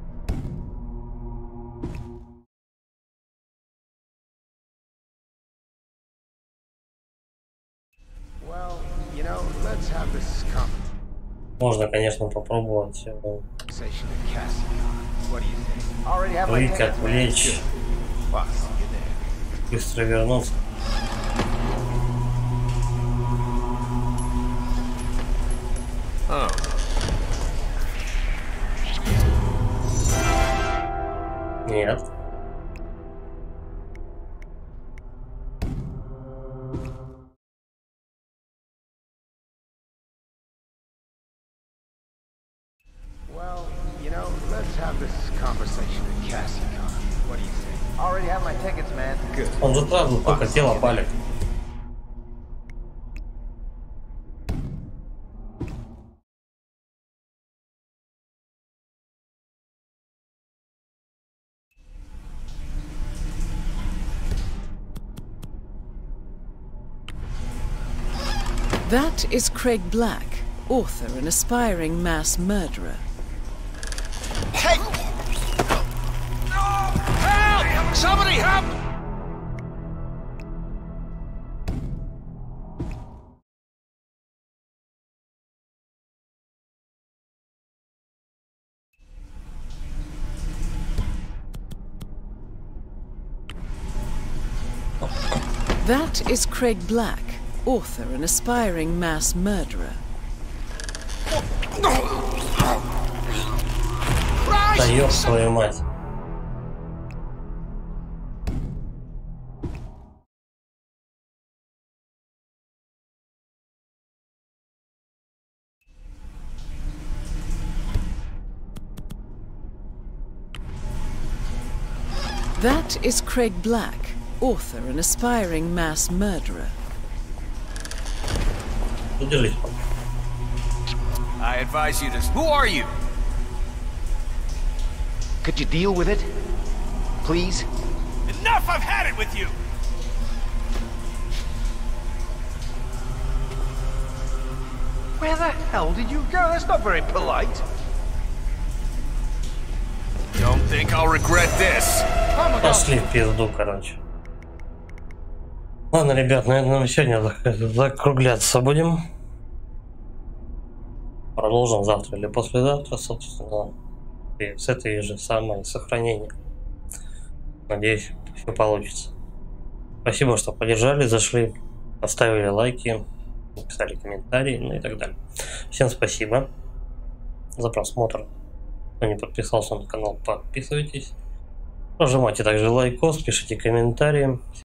[SPEAKER 15] Well, you know, let's have this conversation.
[SPEAKER 1] Можно, конечно, попробовать его выйти, отвлечь, быстро вернуться.
[SPEAKER 15] Oh.
[SPEAKER 1] Нет.
[SPEAKER 15] Well, you know, let's have this conversation at CassieCon. What do you say?
[SPEAKER 16] Already have my tickets, man.
[SPEAKER 15] Good.
[SPEAKER 1] Он же правда только тело палит.
[SPEAKER 2] That is Craig Black, author and aspiring mass murderer.
[SPEAKER 12] Hey! Help! Somebody help!
[SPEAKER 2] That is Craig Black, author and aspiring mass murderer.
[SPEAKER 12] Right!
[SPEAKER 1] Да ёб свою мать.
[SPEAKER 2] That is Craig Black, author and aspiring mass murderer.
[SPEAKER 12] I advise you to... Who are you?
[SPEAKER 16] Could you deal with it? Please?
[SPEAKER 12] Enough! I've had it with you!
[SPEAKER 16] Where the hell did you go? That's not very polite.
[SPEAKER 12] Don't think I'll regret this.
[SPEAKER 1] Пошли в пизду, короче. Ладно, ребят, наверное, мы сегодня закругляться будем. Продолжим завтра или послезавтра, собственно. И с этой же самой сохранением. Надеюсь, все получится. Спасибо, что поддержали, зашли, поставили лайки, написали комментарии, ну и так далее. Всем спасибо за просмотр. Кто не подписался на канал, подписывайтесь. Нажимайте также лайкос, пишите комментарии.